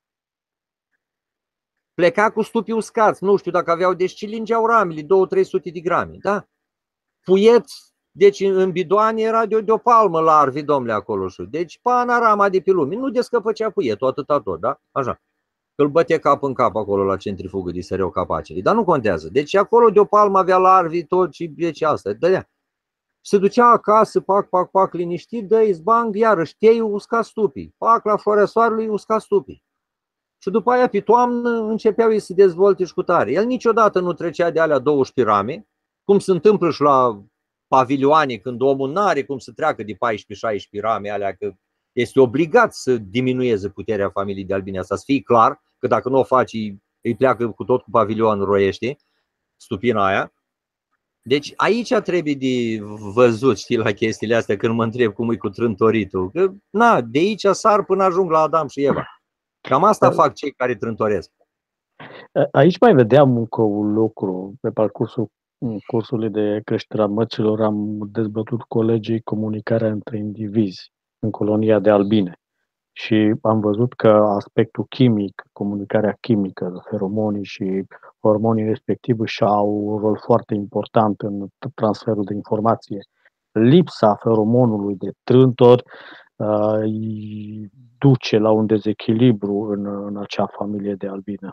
B: Pleca cu stupii uscați, nu știu dacă aveau, deci cilingeau ramele, două trei sute de grame, da? Puiet, deci în bidoane era de, de o palmă larvi, domnule, acolo. Deci panorama de pe lume, nu descăpăcea puietul, atâta tot, da? Așa. că îl bătea cap în cap acolo la centrifugă, disăreau capacele. Dar nu contează. Deci acolo de o palmă avea larvi tot și deci asta. Dădea. Se ducea acasă, pac, pac, pac, liniștit, dă-i zbang, iarăși tei, usca stupii. Pac, la floarea soarelui, usca stupii. Și după aia, pe toamnă, începeau ei să dezvolte și cu tare. El niciodată nu trecea de alea douăsprezece rame, cum se întâmplă și la pavilioane, când omul n-are cum să treacă de paisprezece șaisprezece rame alea, că este obligat să diminueze puterea familiei de albine asta, să fie clar, că dacă nu o faci, îi pleacă cu tot cu pavilionul, roiește, stupina aia. Deci aici trebuie de văzut, știi, la chestiile astea, când mă întreb cum e cu trântoritul. Că, na, de aici sar până ajung la Adam și Eva. Cam asta fac cei care trântoresc.
A: Aici mai vedeam încă un lucru. Pe parcursul cursului de creștere a măcilor am dezbătut colegii comunicarea între indivizi în colonia de albine. Și am văzut că aspectul chimic, comunicarea chimică, feromonii și hormonii respectiv își au un rol foarte important în transferul de informație. Lipsa feromonului de trântor uh, îi duce la un dezechilibru în, în acea familie de albine.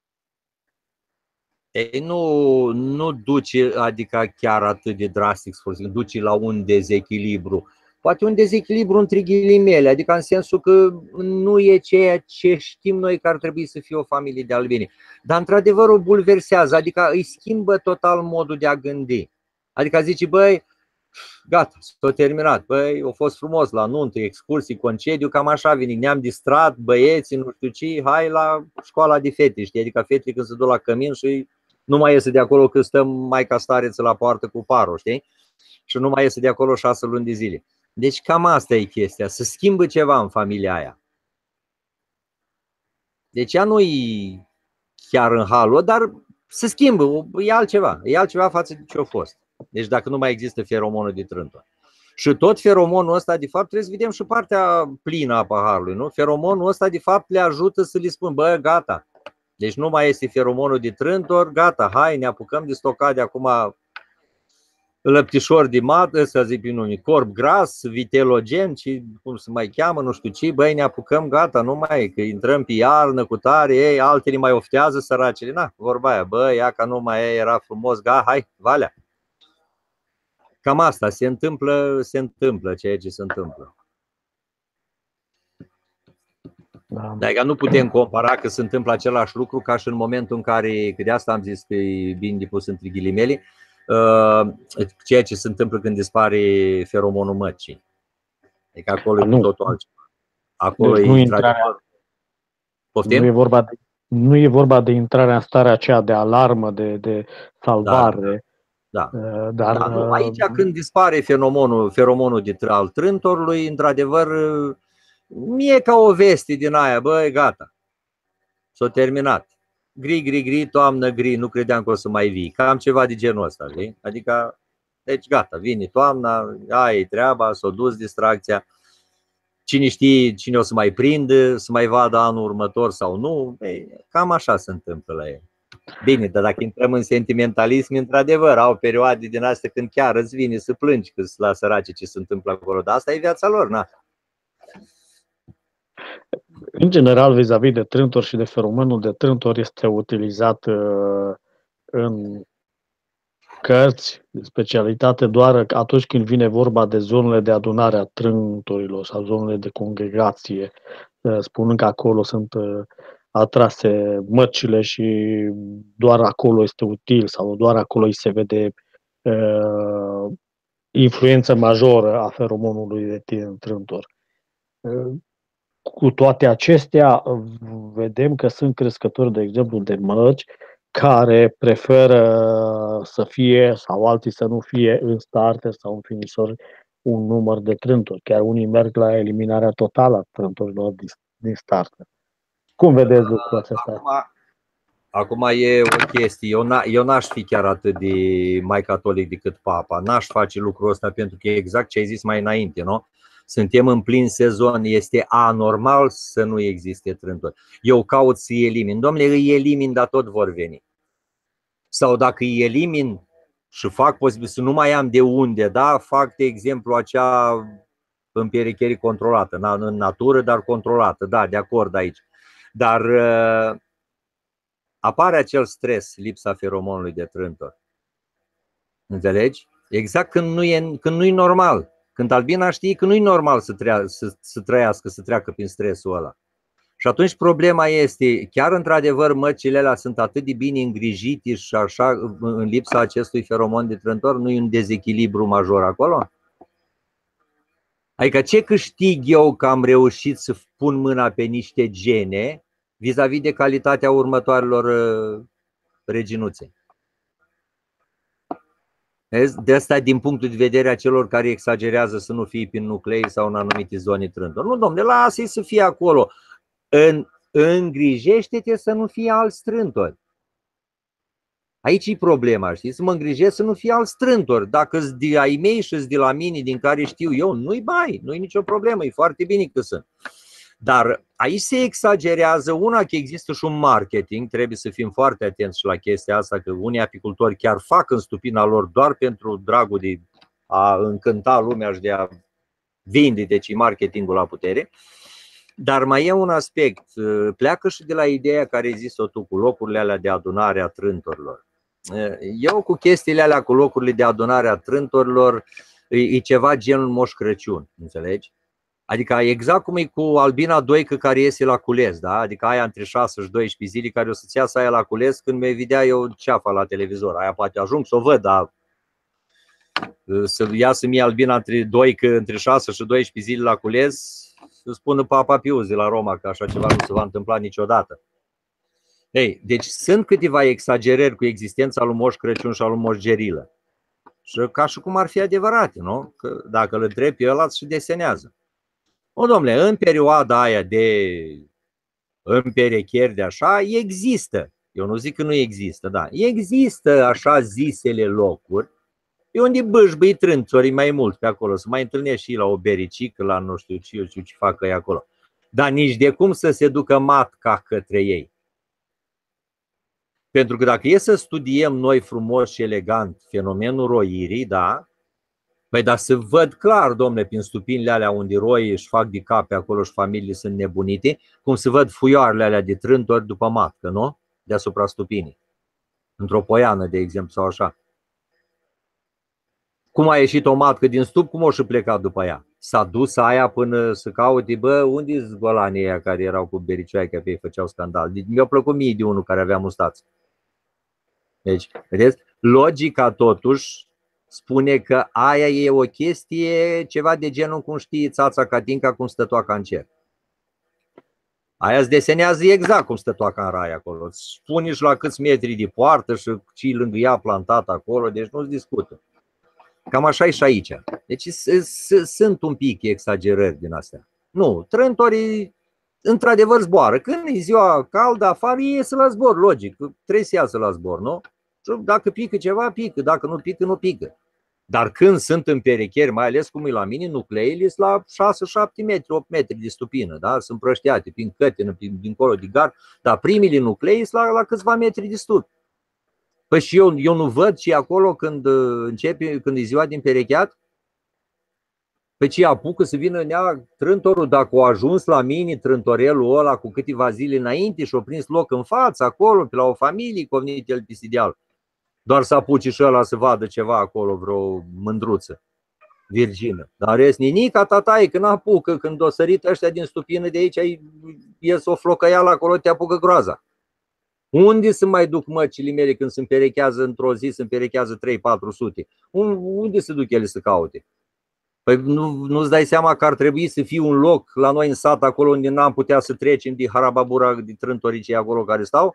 B: Ei, nu, nu duce, adică chiar atât de drastic, duce la un dezechilibru. Poate un dezechilibru între ghilimele, adică în sensul că nu e ceea ce știm noi că ar trebui să fie o familie de albine. Dar într-adevăr o bulversează, adică îi schimbă total modul de a gândi. Adică zice, băi, gata, s-a terminat, băi, a fost frumos la nuntă, excursii, concediu, cam așa vine, ne-am distrat, băieții, nu știu ce, hai la școala de fete, știi? Adică fetele când se duc la cămin și nu mai iese de acolo când stăm maica stareță la poartă cu parul, știi? Și nu mai iese de acolo șase luni de zile. Deci cam asta e chestia, să schimbă ceva în familia aia. Deci ea nu e chiar în halul, dar se schimbă, e altceva, e altceva față de ce a fost. Deci dacă nu mai există feromonul de trântor. Și tot feromonul ăsta, de fapt, trebuie să vedem și partea plină a paharului, nu? Feromonul ăsta, de fapt, le ajută să le spun, bă, gata. Deci nu mai este feromonul de trântor, gata, hai, ne apucăm de stocat de acum lăptișor de mat, ăsta zic pe nume, corp gras, vitelogen, și cum se mai cheamă, nu știu ce, băi, ne apucăm, gata, nu mai, că intrăm pe iarnă cu tare, ei, altele mai oftează săracele, na, vorba aia, bă, ia ca nu mai e, era frumos, ga, hai, valea. Cam asta, se întâmplă, se întâmplă ceea ce se întâmplă. Da. Dar nu putem compara că se întâmplă același lucru ca și în momentul în care, că de asta am zis că e bine de pus între ghilimele, ceea ce se întâmplă când dispare feromonul măcii. Adică acolo nu. E totul altceva. Acolo deci e nu, intrarea,
A: nu, e vorba de, nu e vorba de intrarea în starea aceea de alarmă, de, de salvare.
B: Da. Da. Dar, da, nu. Aici când dispare feromonul, feromonul de, al trântorului, într-adevăr, mie ca o veste din aia, băi, gata, s-a terminat. Gri, gri, gri, toamnă, gri, nu credeam că o să mai vii. Cam ceva de genul ăsta, știi? Adică, deci gata, vine toamna, aia e treaba, s-a dus distracția. Cine știe cine o să mai prindă, să mai vadă anul următor sau nu, ei, cam așa se întâmplă la ei. Bine, dar dacă intrăm în sentimentalism, într-adevăr, au perioade din astea când chiar îți vine să plângi că la sărace ce se întâmplă acolo, dar asta e viața lor, na.
A: În general, vis-a-vis de trântor și de feromonul de trântor este utilizat uh, în cărți de specialitate doar atunci când vine vorba de zonele de adunare a trântorilor sau zonele de congregație, uh, spunând că acolo sunt uh, atrase măcile și doar acolo este util sau doar acolo îi se vede uh, influența majoră a feromonului de trântor. Uh, Cu toate acestea, vedem că sunt crescători, de exemplu, de măci care preferă să fie, sau alții să nu fie, în starter sau în finisor un număr de trântori. Chiar unii merg la eliminarea totală a trântorilor din starter. Cum vedeți lucrul acesta?
B: Acum, acum e o chestie. Eu, n- eu n-aș fi chiar atât de mai catolic decât papa. N-aș face lucrul ăsta pentru că e exact ce ai zis mai înainte, nu? Suntem în plin sezon, este anormal să nu existe trântori. Eu caut să-i elimin. Dom'le, îi elimin, dar tot vor veni. Sau dacă îi elimin și fac posibil să nu mai am de unde, da, fac, de exemplu, acea împerecherie controlată, în natură, dar controlată, da, de acord aici. Dar uh, apare acel stres, lipsa feromonului de trântor. Înțelegi? Exact când nu e, când nu e normal. Când albina știe că nu e normal să, trea, să, să trăiască, să treacă prin stresul ăla. Și atunci problema este, chiar într-adevăr măcile alea sunt atât de bine îngrijite și așa, în lipsa acestui feromon de trântor, nu e un dezechilibru major acolo? Adică ce câștig eu că am reușit să pun mâna pe niște gene vis-a-vis de calitatea următoarelor reginuțe? De asta, din punctul de vedere a celor care exagerează să nu fie prin nuclei sau în anumite zone trântor. Nu, domnule, lasă-i să fie acolo. În, îngrijește-te să nu fie alți trântori. Aici e problema, știi? Să mă îngrijesc să nu fie alți trântori. Dacă-s de ai mei și-s de la mine, din care știu eu, nu-i bai, nu-i nicio problemă, e foarte bine că sunt. Dar aici se exagerează, una că există și un marketing, trebuie să fim foarte atenți și la chestia asta, că unii apicultori chiar fac în stupina lor doar pentru dragul de a încânta lumea și de a vinde, deci e marketingul la putere. Dar mai e un aspect, pleacă și de la ideea care există tu cu locurile alea de adunare a trântorilor. Eu cu chestiile alea cu locurile de adunare a trântorilor e ceva genul Moș Crăciun, înțelegi? Adică exact cum e cu albina doică care iese la cules, da? Adică aia între șase și doisprezece zile care o să-ți iasă aia la cules când mi-e vedea eu ceafa la televizor. Aia poate ajung să o văd, dar să iasă mie albina între doică între șase și doisprezece zile la cules, să spună Papa Pius de la Roma că așa ceva nu se va întâmpla niciodată. Ei, deci sunt câteva exagerări cu existența lui Moș Crăciun și a lui Moș Gerilă. Și ca și cum ar fi adevărate, nu? Că dacă îl întrebi pe ăla și desenează. O, domnule, în perioada aia de împerecheri de așa, există. Eu nu zic că nu există, da. Există așa zisele locuri pe unde bâșbâi trânțorii mai mult pe acolo. Să mai întâlnești și la o bericică, la nu știu ce, eu știu ce facă ei acolo. Dar nici de cum să se ducă matca către ei. Pentru că dacă e să studiem noi frumos și elegant fenomenul roirii, da, păi dar să văd clar, domnule, prin stupinile alea unde roii își fac de cape acolo și familiile sunt nebunite, cum să văd fuioarele alea de trântori după matcă, nu? Deasupra stupinii. Într-o poiană, de exemplu, sau așa. Cum a ieșit o matcă din stup, cum o și pleca după ea? S-a dus aia până să caute, bă, unde-s golanii aia care erau cu bericioaica pe ei, făceau scandal? Mi-a plăcut mie de unul care avea mustață. Deci, vedeți, logica totuși spune că aia e o chestie, ceva de genul cum știi țața Catinca cum stă toaca în cer. Aia îți desenează exact cum stă toaca în rai acolo. Îți spune și la câți metri de poartă și ce lângă ea plantat acolo, deci nu-ți discută. Cam așa e și aici. Deci sunt un pic exagerări din astea. Nu, trântorii într-adevăr zboară. Când e ziua caldă afară, iese la zbor, logic. Trebuie să iasă la zbor, nu? Și dacă pică ceva, pică. Dacă nu pică, nu pică. Dar când sunt în perecheri, mai ales cum e la mine, nucleile sunt la șase șapte metri, opt metri de stupină, da? Sunt prășteate prin cătină, prin, dincolo de gard, dar primele nuclei sunt la, la câțiva metri de stup. Păi și eu, eu nu văd și acolo când începe, când e ziua din perecheat? Păi ce apucă să vină în ea trântorul, dacă a ajuns la mine trântorelul ăla cu câteva zile înainte și a prins loc în față, acolo, pe la o familie, covnit el pisideal. Doar să apuce și ăla să vadă ceva acolo, vreo mândruță virgină. Dar rest nimica, tataie, când apucă, când o sărit ăștia din stupină de aici, ies o flocăială acolo, te apucă groaza. Unde să mai duc măcile mele când se împerechează într-o zi, se împerechează trei patru sute? Unde se duc ele să caute? Păi nu, nu-ți dai seama că ar trebui să fie un loc la noi în sat, acolo unde n-am putea să trecem de harababura, de trântoricii acolo care stau?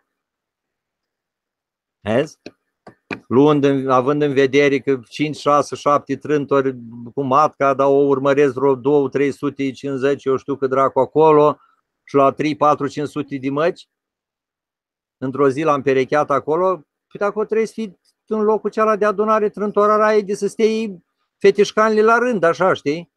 B: Vezi? Luând, având în vedere că cinci, șase, șapte trântori cu matca, dar o urmăresc vreo două trei sute cincizeci, eu știu că dracu acolo, și la trei patru cinci sute de măci, într-o zi l-am perecheat acolo, păi acolo trebuie să fii în locul cealaltă de adunare trântorarea de să stai fetișcanile la rând, așa, știi?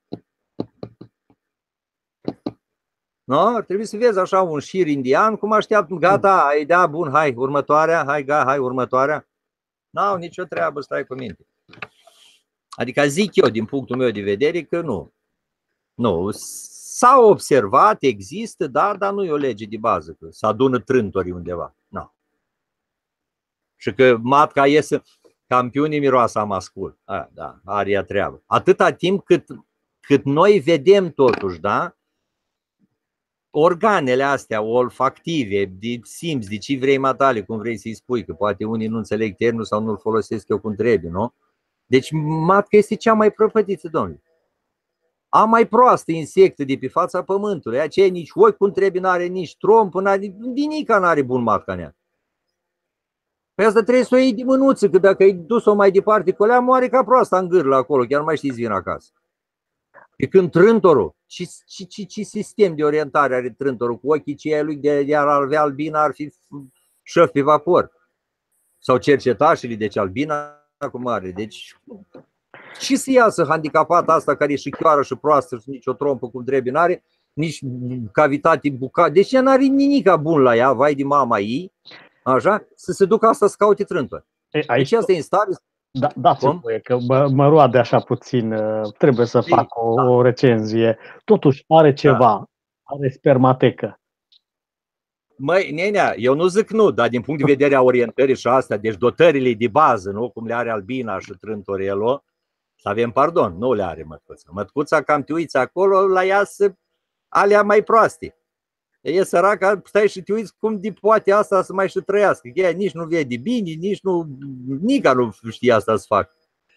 B: No? Ar trebui să vezi așa un șir indian, cum așteaptă, gata, ai da, bun, hai, următoarea, hai, ga, hai, următoarea. N-au nicio treabă, stai cu minte. Adică zic eu, din punctul meu de vedere, că nu. Nu, S-a observat, există, da, dar nu e o lege de bază, că se adună trântorii undeva. No. Și că matca iese, campionii miroasă a mascul. A, da, are ea treabă. Atâta timp cât, cât noi vedem totuși, da, organele astea olfactive, de simți, de ce vrei matale, cum vrei să-i spui, că poate unii nu înțeleg termenul sau nu-l folosesc eu cum trebuie, nu? Deci matca este cea mai prăpătită, domnule. A mai proastă insectă de pe fața pământului, aceea nici ochi cum trebuie, n-are nici tromp, n-are, ninica n-are bun matca în ea. Pe asta trebuie să o iei de mânuță, că dacă ai dus-o mai departe cu alea, moare ca proasta în gârlă acolo, chiar nu mai știți vin acasă. E când trântorul, ce, ce, ce, ce sistem de orientare are trântorul, cu ochii cei lui de, de ar avea albina, ar fi șef pe vapor. Sau cercetașele, deci albina cum are. Deci și să iasă handicapata asta care e și chioară și proastă și nici o trompă cum trebuie n-are, nici cavitate bucată, deci ea n-are nimica bun la ea, vai de mama ei, așa, să se ducă asta să caute trântori. Deci asta e în stare.
A: Da, dați-mi voie că mă, mă roade așa puțin, trebuie să fac o,
B: da.
A: o recenzie. Totuși are ceva, da. Are spermatecă.
B: Măi, nenea, eu nu zic nu, dar din punct de vedere a orientării și astea, deci dotările de bază, nu? Cum le are albina și trântorelul, să avem pardon, nu le are mătcuța. Mătcuța cam te uiți acolo, la ea să alea mai proaste. E săraca, stai și te uiți cum de poate asta să mai și trăiască. Ea nici nu vede bine, nici nu, nica nu știe asta să facă.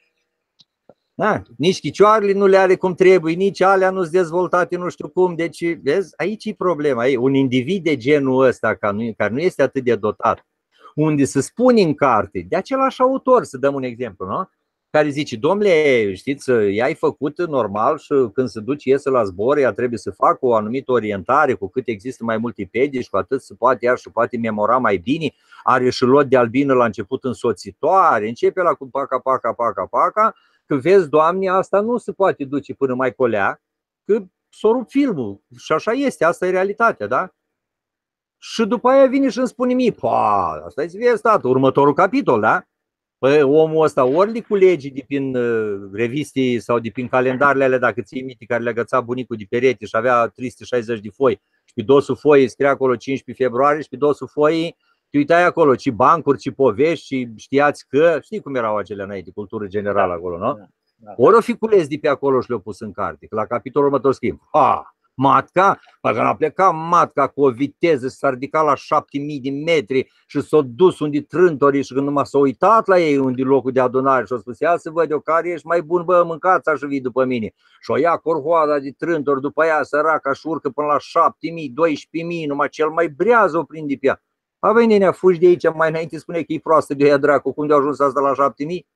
B: Da, nici chicioarele nu le are cum trebuie, nici alea nu sunt dezvoltate nu știu cum. Deci, vezi, aici e problema. E un individ de genul ăsta, care nu este atât de dotat, unde se spune în carte, de același autor, să dăm un exemplu, nu? Care zice, domnule, știți, i-ai făcut normal și când se duce, iese la zbor, ea trebuie să facă o anumită orientare, cu cât există mai multe pedici, cu atât se poate ea și poate memora mai bine, are și lot de albină la început însoțitoare, începe la cu paca, paca, paca, paca, că vezi, Doamne, asta nu se poate duce până mai colea, că s-o rup filmul și așa este, asta e realitatea, da? Și după aia vine și îmi spune mie, pa, asta e vezi, tată, următorul capitol, da? Păi omul ăsta ori le culege de prin uh, reviste sau de prin calendarele alea, dacă ții minte, care le agăța bunicul de perete și avea trei sute șaizeci de foi. Și pe dosul foii scria acolo cincisprezece februarie și pe dosul foii te uitai acolo, ce bancuri, ce povești, și știați că, știi cum erau acelea înainte, cultură generală acolo, nu? Da, da. Ori o fi cules de pe acolo și le-au pus în carte, că la capitolul următor schimb. Ha! Matca, parcă n-a plecat matca cu o viteză, s-a ridicat la șapte mii de metri și s-a dus unde trântorii și când numai s-a uitat la ei unde locul de adunare și a spus, ia să văd eu care ești mai bun, bă, mâncați așa vii după mine. Și o ia corhoada de trântori, după aia săraca și urcă până la șapte mii, doisprezece mii, numai cel mai brează o prinde pe ea. A venit nenea, fugi de aici, mai înainte spune că e proastă de ea dracu, cum de-a ajuns asta la șapte mii?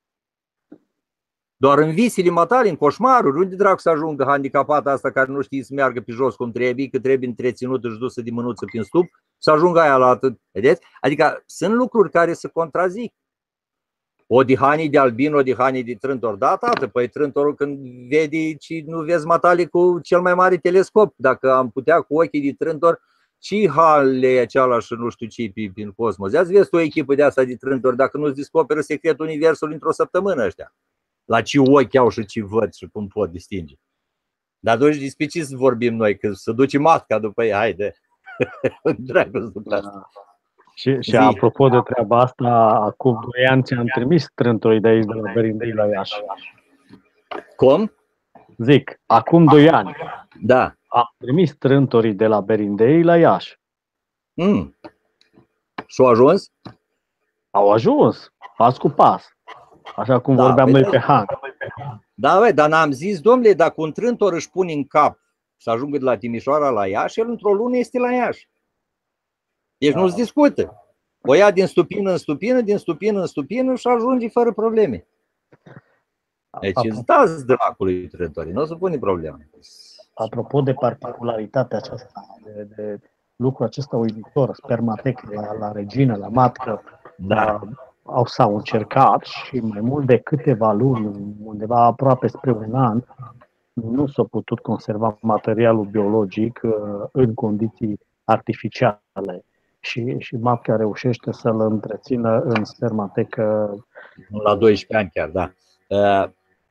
B: Doar în visele matale, în coșmaruri, unde dracu să ajungă handicapata asta care nu știe să meargă pe jos cum trebuie, că trebuie întreținută și dusă de mânuță prin stup, să ajungă aia la atât. Vedeți? Adică sunt lucruri care se contrazic. O dihanie de albin, o dihanie de trântor. Da, tată, păi trântorul când vede și nu vezi matale cu cel mai mare telescop. Dacă am putea cu ochii de trântor, și halele e ceala și nu știu ce prin cosmos. Ia-ți vezi tu o echipă de asta de trântori, dacă nu-ți descoperă secretul universului într-o săptămână ăștia. La ce ochi au și ce văd și cum pot distinge. Dar atunci despre ce să vorbim noi? Că să duci matca după ei, haide. Dragul da.
A: Și, și apropo de treaba asta, acum doi ani ți-am trimis trântorii de aici, de la Berindei la Iași.
B: Cum?
A: Zic, acum doi ani.
B: Da.
A: Am trimis trântorii de la Berindei la Iași.
B: Mm. Și-au ajuns?
A: Au ajuns, pas cu pas. Așa cum da, vorbeam noi pe hang.
B: Da, bă, dar n-am zis, domnule, dacă un trântor își pune în cap să ajungă de la Timișoara la Iași, el într-o lună este la Iași. Deci da. Nu-ți discută. O ia din stupină în stupină, din stupină în stupină și ajunge fără probleme. Deci îți dați dracului trântorii, nu o să pune probleme.
A: Apropo de particularitatea aceasta, de, de lucrul acesta uimitor, spermatec la, la regină, la matcă,
B: da.
A: Au s-au încercat și mai mult de câteva luni, undeva aproape spre un an, nu s-a putut conserva materialul biologic în condiții artificiale și, și matca reușește să-l întrețină în spermatecă.
B: La doisprezece ani chiar, da.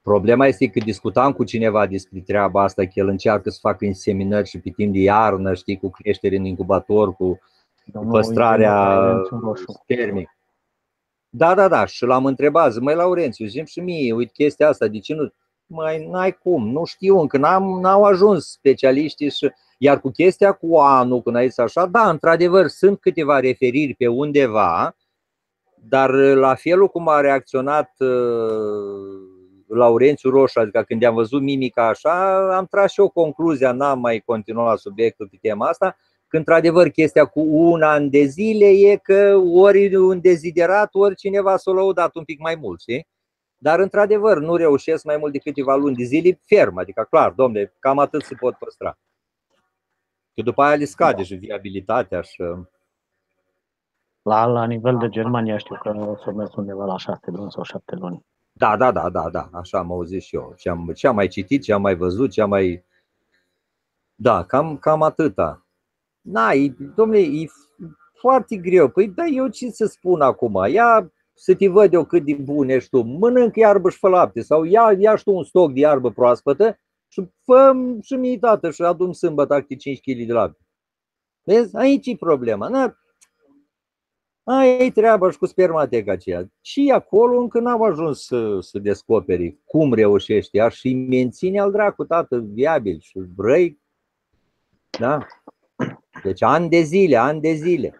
B: Problema este că discutam cu cineva despre treaba asta, că el încearcă să facă inseminări și pe timp de iarnă, știi, cu creștere în incubator, cu
A: Domnul
B: păstrarea
A: Roșu.
B: termic. Da, da, da, și l-am întrebat, zic, măi Laurențiu, zi și mie, uite chestia asta, de ce nu? Mai n-ai cum, nu știu încă, n-am, n-au ajuns specialiștii și... Iar cu chestia cu anul, când ai zis așa, da, într-adevăr, sunt câteva referiri pe undeva, dar la felul cum a reacționat uh, Laurențiu Roșu, adică când i-am văzut mimica așa, am tras și eu concluzia, n-am mai continuat subiectul pe tema asta, că într-adevăr chestia cu un an de zile e că ori un deziderat, ori cineva s-a lăudat un pic mai mult, știi? Dar într-adevăr nu reușesc mai mult de câteva luni de zile ferm, adică clar, domnule, cam atât se pot păstra. Că după aia le scade și viabilitatea și...
A: La, la nivel de Germania știu că s-a mers undeva la șase luni sau șapte luni.
B: Da, da, da, da, da, așa am auzit și eu. Ce am, ce am mai citit, ce am mai văzut, ce am mai... Da, cam, cam atâta. Na, e, dom'le, e foarte greu. Păi, da, eu ce să spun acum? Ia să te văd eu cât de bun ești tu. Mănânc iarbă și fă lapte. Sau ia, ia și tu un stoc de iarbă proaspătă și fă și mie, tată, și adu-mi sâmbătă acte cinci kilograme de lapte. Vezi? Aici e problema. Na, aia e treaba și cu spermateca aceea. Și acolo încă n-au ajuns să, să descoperi cum reușești ea și menține al dracu, tată, viabil și vrei. Da? Deci ani de zile, ani de zile.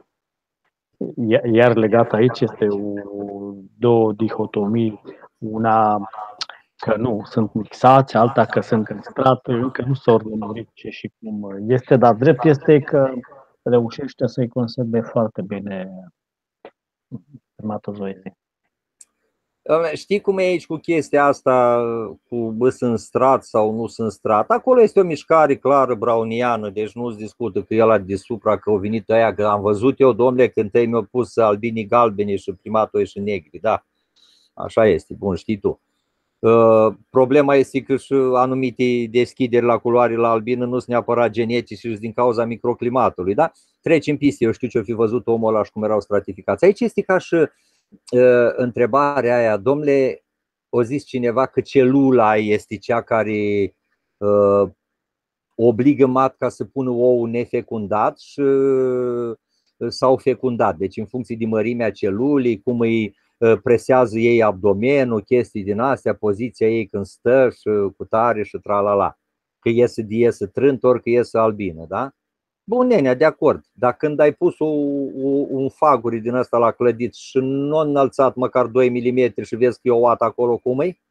A: Iar legat aici este o, două dihotomii. Una că nu sunt mixați, alta că sunt în strat, încă nu s-au urmărit ce și cum este, dar drept este că reușește să-i conserve foarte bine spermatozoizii.
B: Știi cum e aici cu chestia asta, cu bă, sunt strat sau nu sunt strat? Acolo este o mișcare clară browniană, deci nu-ți discută că ăla de supra, că au venit ăia, că am văzut eu, domnule, când ei mi-au pus albinii galbeni și primatul și negri, da, așa este, bun, știi tu. Uh, problema este că și anumite deschideri la culoare la albină nu sunt neapărat genetice și din cauza microclimatului, da? Treci în pistă, eu știu ce-o fi văzut omul ăla și cum erau stratificați. Aici este ca și uh, întrebarea aia, domnule, o zis cineva că celula este cea care uh, obligă matca să pună ou nefecundat și, uh, sau fecundat, deci în funcție de mărimea celulei, cum îi presează ei abdomenul, chestii din astea, poziția ei când stă și cu tare și tralala. Că iese de iese trânt, ori că iese albină, da? Bun, nenea, de acord. Dar când ai pus o, o, un faguri din ăsta la clădit și nu a înălțat măcar doi milimetri și vezi că e o oată acolo, cum e?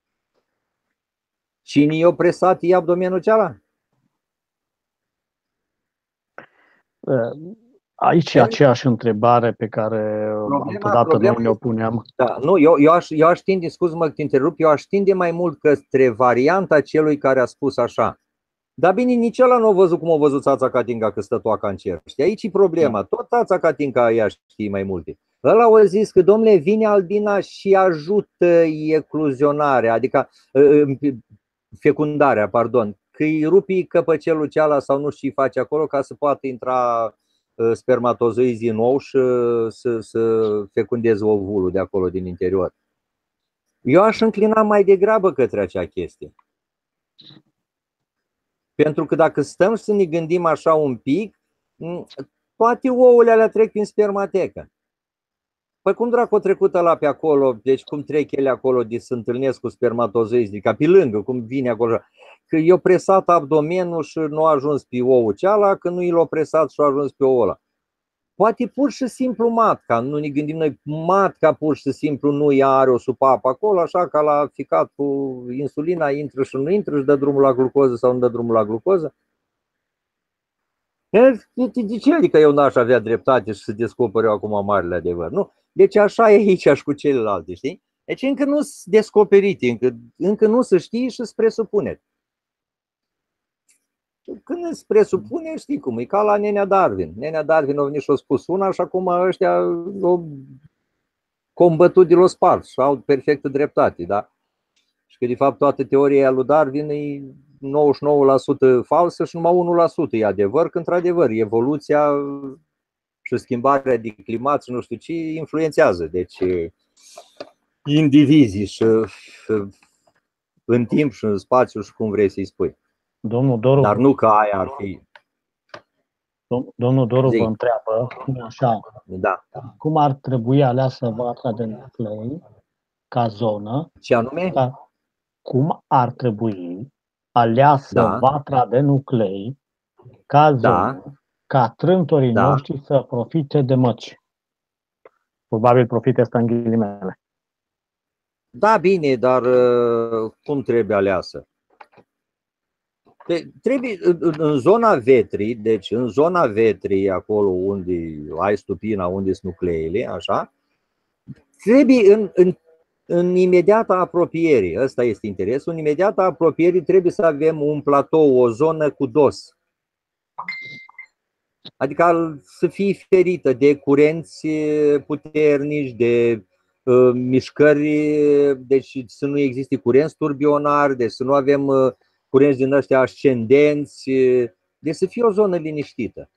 B: Cine i-a presat e abdomenul cealaltă?
A: Aici e aceeași întrebare pe care altădată noi ne-o puneam.
B: Da, nu, eu, eu, aș, eu aș tinde, scuz-mă că te întrerup, eu aș tinde mai mult către varianta celui care a spus așa. Dar bine, nici ăla nu a văzut cum a văzut Țața Catinca că stă toaca în cer. Știi, aici e problema. Tot Țața Catinca ea știe mai multe. Ăla a zis că, domnule, vine albina și ajută ecluzionarea, adică fecundarea, pardon, că îi rupi căpăcelul ceala sau nu știu ce face acolo ca să poată intra spermatozoizii nou și să, să fecundeze ovulul de acolo din interior. Eu aș înclina mai degrabă către acea chestie. Pentru că dacă stăm să ne gândim așa un pic, toate ouăle alea trec prin spermatecă. Păi cum dracu a trecut ăla pe acolo, deci cum trec ele acolo de se întâlnesc cu spermatozoizi, ca pe lângă, cum vine acolo. Că i-a presat abdomenul și nu a ajuns pe ouul ceala, că nu i l-a presat și a ajuns pe ouul ăla. Poate pur și simplu matca, nu ne gândim noi, matca pur și simplu nu ea are o supapă acolo, așa ca la ficat cu insulina, intră și nu intră și dă drumul la glucoză sau nu dă drumul la glucoză. De ce adică eu n-aș avea dreptate și să descoper eu acum marele adevăr? Nu? Deci așa e aici și cu celelalte, știi? Deci încă nu sunt descoperite, încă, încă nu se știe și se presupune. Când îți presupune, știi cum, e ca la nenea Darwin. Nenea Darwin a venit și a spus una și acum ăștia au combătut de l-o spart și au perfectă dreptate, da? Și că de fapt toată teoria lui Darwin e nouăzeci și nouă la sută falsă și numai unu la sută e adevăr, că într-adevăr evoluția și schimbarea de climat și nu știu ce influențează. Deci indivizii și în timp și în spațiu și cum vrei să-i spui.
A: Domnul Doru,
B: Dar nu că aia ar fi.
A: Domnul Doru
B: Zi.
A: vă întreabă, așa,
B: Da.
A: cum ar trebui aleasă Vatra de Nuclei ca zonă,
B: Ce anume?
A: ca, cum ar trebui aleasă
B: Da.
A: Vatra de Nuclei ca zonă,
B: Da.
A: ca trântorii
B: Da.
A: noștri să profite de măci. Probabil profite asta în ghilimele.
B: Da, bine, dar cum trebuie aleasă? Trebuie în zona vetrii, deci în zona vetrii, acolo unde ai stupina, unde sunt nucleele, așa, trebuie în, în, în imediata apropiere, ăsta este interesul, în imediata apropiere trebuie să avem un platou, o zonă cu dos. Adică să fie ferită de curenți puternici, de uh, mișcări, deci să nu existe curenți turbionari, deci să nu avem uh, curenți din ăștia ascendenți, deci să fie o zonă liniștită.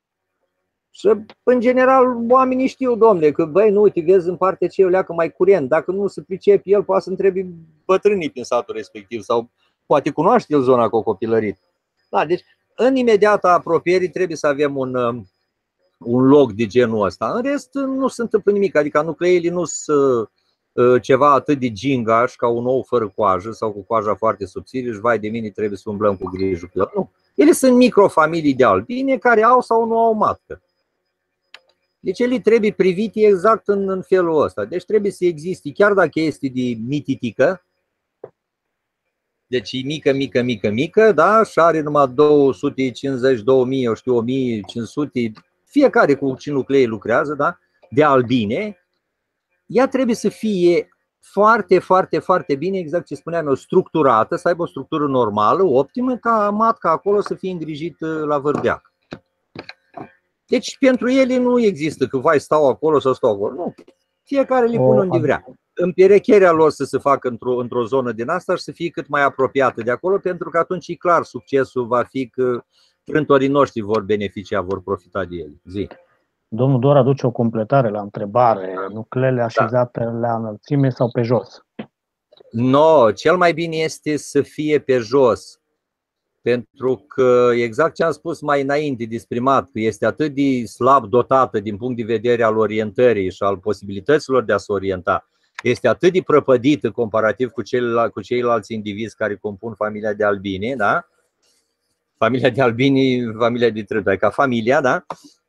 B: Și în general oamenii știu, domnule, că băi, nu, uite, vezi în partea ce leacă mai curent, dacă nu se pricepe el, poate să întrebi bătrânii din satul respectiv sau poate cunoaște el zona cu copilărit. Da, deci în imediata apropiere trebuie să avem un, un loc de genul ăsta. În rest nu se întâmplă nimic, adică nucleile nu sunt ceva atât de gingaș ca un ou fără coajă sau cu coaja foarte subțire și vai de mine trebuie să umblăm cu grijă cu el. Nu. Ele sunt microfamilii de albine care au sau nu au matcă. Deci ele trebuie privite exact în, în felul ăsta. Deci trebuie să existe, chiar dacă este de mititică, deci e mică, mică, mică, mică, da? Și are numai două sute cincizeci, două mii, eu știu, o mie cinci sute, fiecare cu ce nuclee lucrează, da? De albine, ea trebuie să fie foarte, foarte, foarte bine, exact ce spuneam eu, structurată, să aibă o structură normală, optimă, ca matca acolo să fie îngrijit la vârbeac. Deci pentru ele nu există că vai stau acolo sau stau acolo, nu. Fiecare le pune unde vrea. Împerecherea lor să se facă într-o, într-o zonă din asta și să fie cât mai apropiată de acolo, pentru că atunci e clar, succesul va fi că trântorii noștri vor beneficia, vor profita de ele. Zi.
A: Domnul Dor aduce o completare la întrebare. Nucleele așezate da. la înălțime sau pe jos?
B: No, cel mai bine este să fie pe jos. Pentru că exact ce am spus mai înainte despre mat, că este atât de slab dotată din punct de vedere al orientării și al posibilităților de a se orienta, este atât de prăpădită comparativ cu, celălalt, cu ceilalți indivizi care compun familia de albine, da? Familia de albini, familia de trântori, ca familia, da?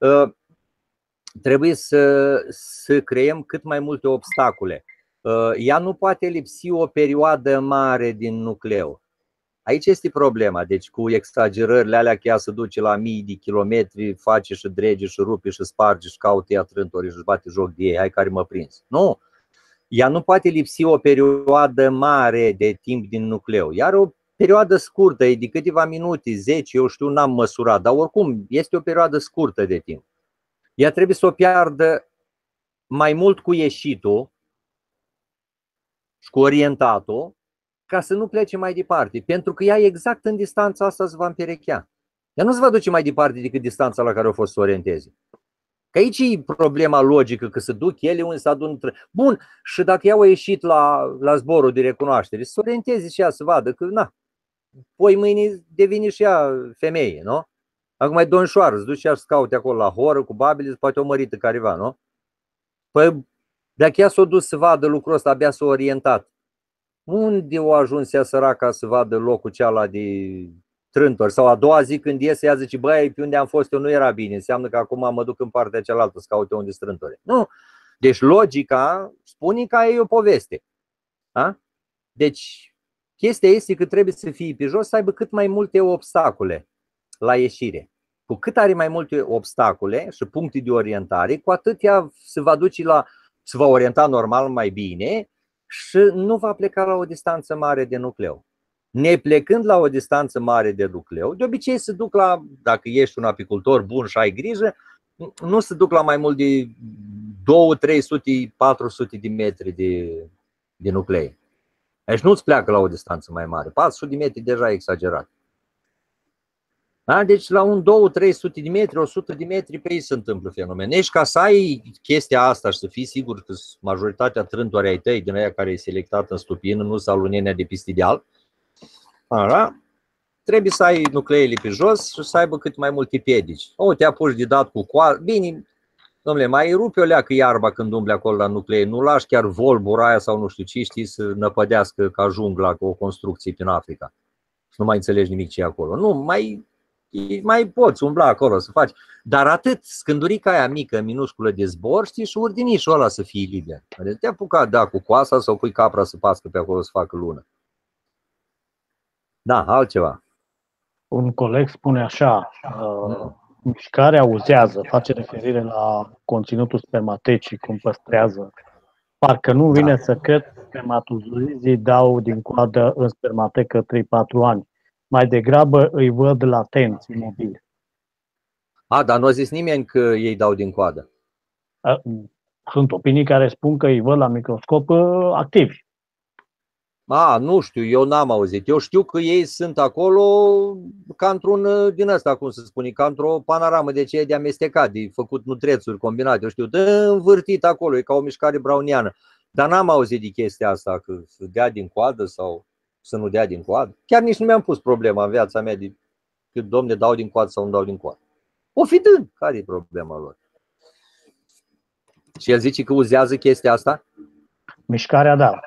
B: Trebuie să, să creăm cât mai multe obstacole. Ea nu poate lipsi o perioadă mare din nucleu. Aici este problema, deci cu exagerările alea că ea se duce la mii de kilometri, face și drege și rupe și sparge și caută ea trântorii și își bate joc de ei, hai care mă prins. Nu, ea nu poate lipsi o perioadă mare de timp din nucleu, iar o perioadă scurtă, e de câteva minute, zece, eu știu, n-am măsurat, dar oricum este o perioadă scurtă de timp. Ea trebuie să o piardă mai mult cu ieșitul și cu orientatul, ca să nu plece mai departe, pentru că ea exact în distanța asta se va împerechea. Ea nu se va duce mai departe decât distanța la care a fost să orienteze. Că aici e problema logică, că se duc ele unde se adună. Bun, și dacă ea a ieșit la, la zborul de recunoaștere, să orienteze și ea să vadă că, na, poi mâine devine și ea femeie, nu? Acum e domnișoară, se duce și ea să caute acolo la horă, cu babele, poate o mărită careva, nu? Păi, dacă ea s-a dus să vadă lucrul ăsta, abia s-a orientat. Unde o ajuns ea săraca să vadă locul ceala de trântori? Sau a doua zi când iese, ea zice, băi, pe unde am fost eu nu era bine, înseamnă că acum mă duc în partea cealaltă să caute unde strântori. Nu. Deci logica spune că e o poveste. Da? Deci chestia este că trebuie să fie pe jos, să aibă cât mai multe obstacole la ieșire. Cu cât are mai multe obstacole și puncte de orientare, cu atât ea se va duce la, se va orienta normal mai bine și nu va pleca la o distanță mare de nucleu. Neplecând la o distanță mare de nucleu, de obicei se duc la, dacă ești un apicultor bun și ai grijă, nu se duc la mai mult de două, trei sute, patru sute de metri de, de nuclei. Deci nu-ți pleacă la o distanță mai mare. patru sute de metri deja e exagerat. Da? Deci la un două trei sute de metri, o sută de metri pe ei se întâmplă fenomen. Deci ca să ai chestia asta și să fii sigur că majoritatea trântori ai tăi din aia care e selectat în stupină, nu sau lunenea de pistideal, așa, trebuie să ai nucleele pe jos și să aibă cât mai multe piedici. O, te apuci de dat cu coară, bine, dom'le, mai rupi o leacă iarba când umbli acolo la nuclee, nu lași chiar volbura aia sau nu știu ce, știi, să năpădească ca jungla cu o construcție prin Africa. Și nu mai înțelegi nimic ce e acolo. Nu, mai, mai poți umbla acolo să faci. Dar atât, scândurica aia mică, minusculă de zbor, știi, și ordinișul ăla să fie liber. Deci te apuca, da, cu coasa sau pui capra să pască pe acolo să facă lună. Da, altceva.
A: Un coleg spune așa, uh, mișcarea uzează, face referire la conținutul spermatecii, cum păstrează. Parcă nu vine da. să cred că spermatozoizii dau din coadă în spermatecă trei patru ani. Mai degrabă îi văd latenți, imobili.
B: A, dar nu a zis nimeni că ei dau din coadă.
A: Sunt opinii care spun că îi văd la microscop activi.
B: A, nu știu, eu n-am auzit. Eu știu că ei sunt acolo ca într-un din ăsta, cum să spune, ca într-o panoramă de ce de amestecat, de făcut nutrețuri combinate. Eu știu, de învârtit acolo, e ca o mișcare browniană. Dar n-am auzit de chestia asta, că să dea din coadă sau să nu dea din coadă. Chiar nici nu mi-am pus problema în viața mea de că, domne, dau din coadă sau nu dau din coadă. O fi dând, care e problema lor? Și el zice că uzează chestia asta?
A: Mișcarea, da.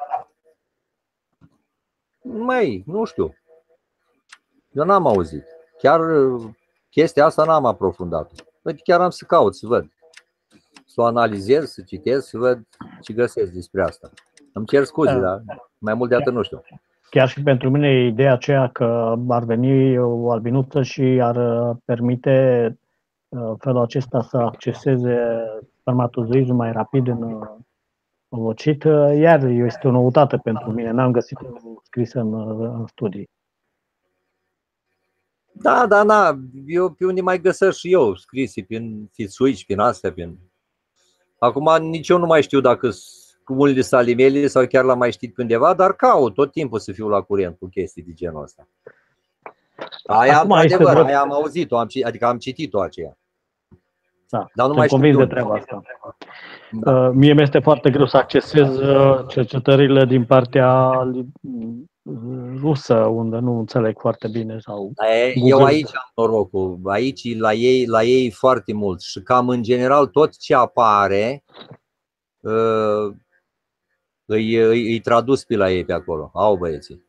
B: Mai, nu știu. Eu n-am auzit. Chiar chestia asta n-am aprofundat. Păi chiar am să caut, să văd. Să o analizez, să citesc, să văd ce găsesc despre asta. Îmi cer scuze, dar mai mult de atât nu știu.
A: Chiar și pentru mine e ideea aceea că ar veni o albinuță și ar permite felul acesta să acceseze spermatozoizul mai rapid în ovocit, iar este o noutate pentru mine. N-am găsit-o scrisă în, în studii.
B: Da, da, da. Eu pe unde mai găsesc și eu scrise prin fițuici, prin astea. Prin... Acum nici eu nu mai știu dacă unele salimele sau chiar l-am mai știt pe undeva, dar caut tot timpul să fiu la curent cu chestii de genul ăsta. Aia,
A: Acum,
B: într-adevăr, aia am auzit-o, am, adică am citit-o aceea.
A: Da,
B: dar nu mai știu
A: convins de treaba asta. Da. Mie mi-este foarte greu să accesez cercetările din partea rusă, unde nu înțeleg foarte bine. Sau
B: eu aici am norocul, aici la ei, la ei foarte mult și cam în general tot ce apare îi, îi, îi tradus pe la ei pe acolo, au băieții.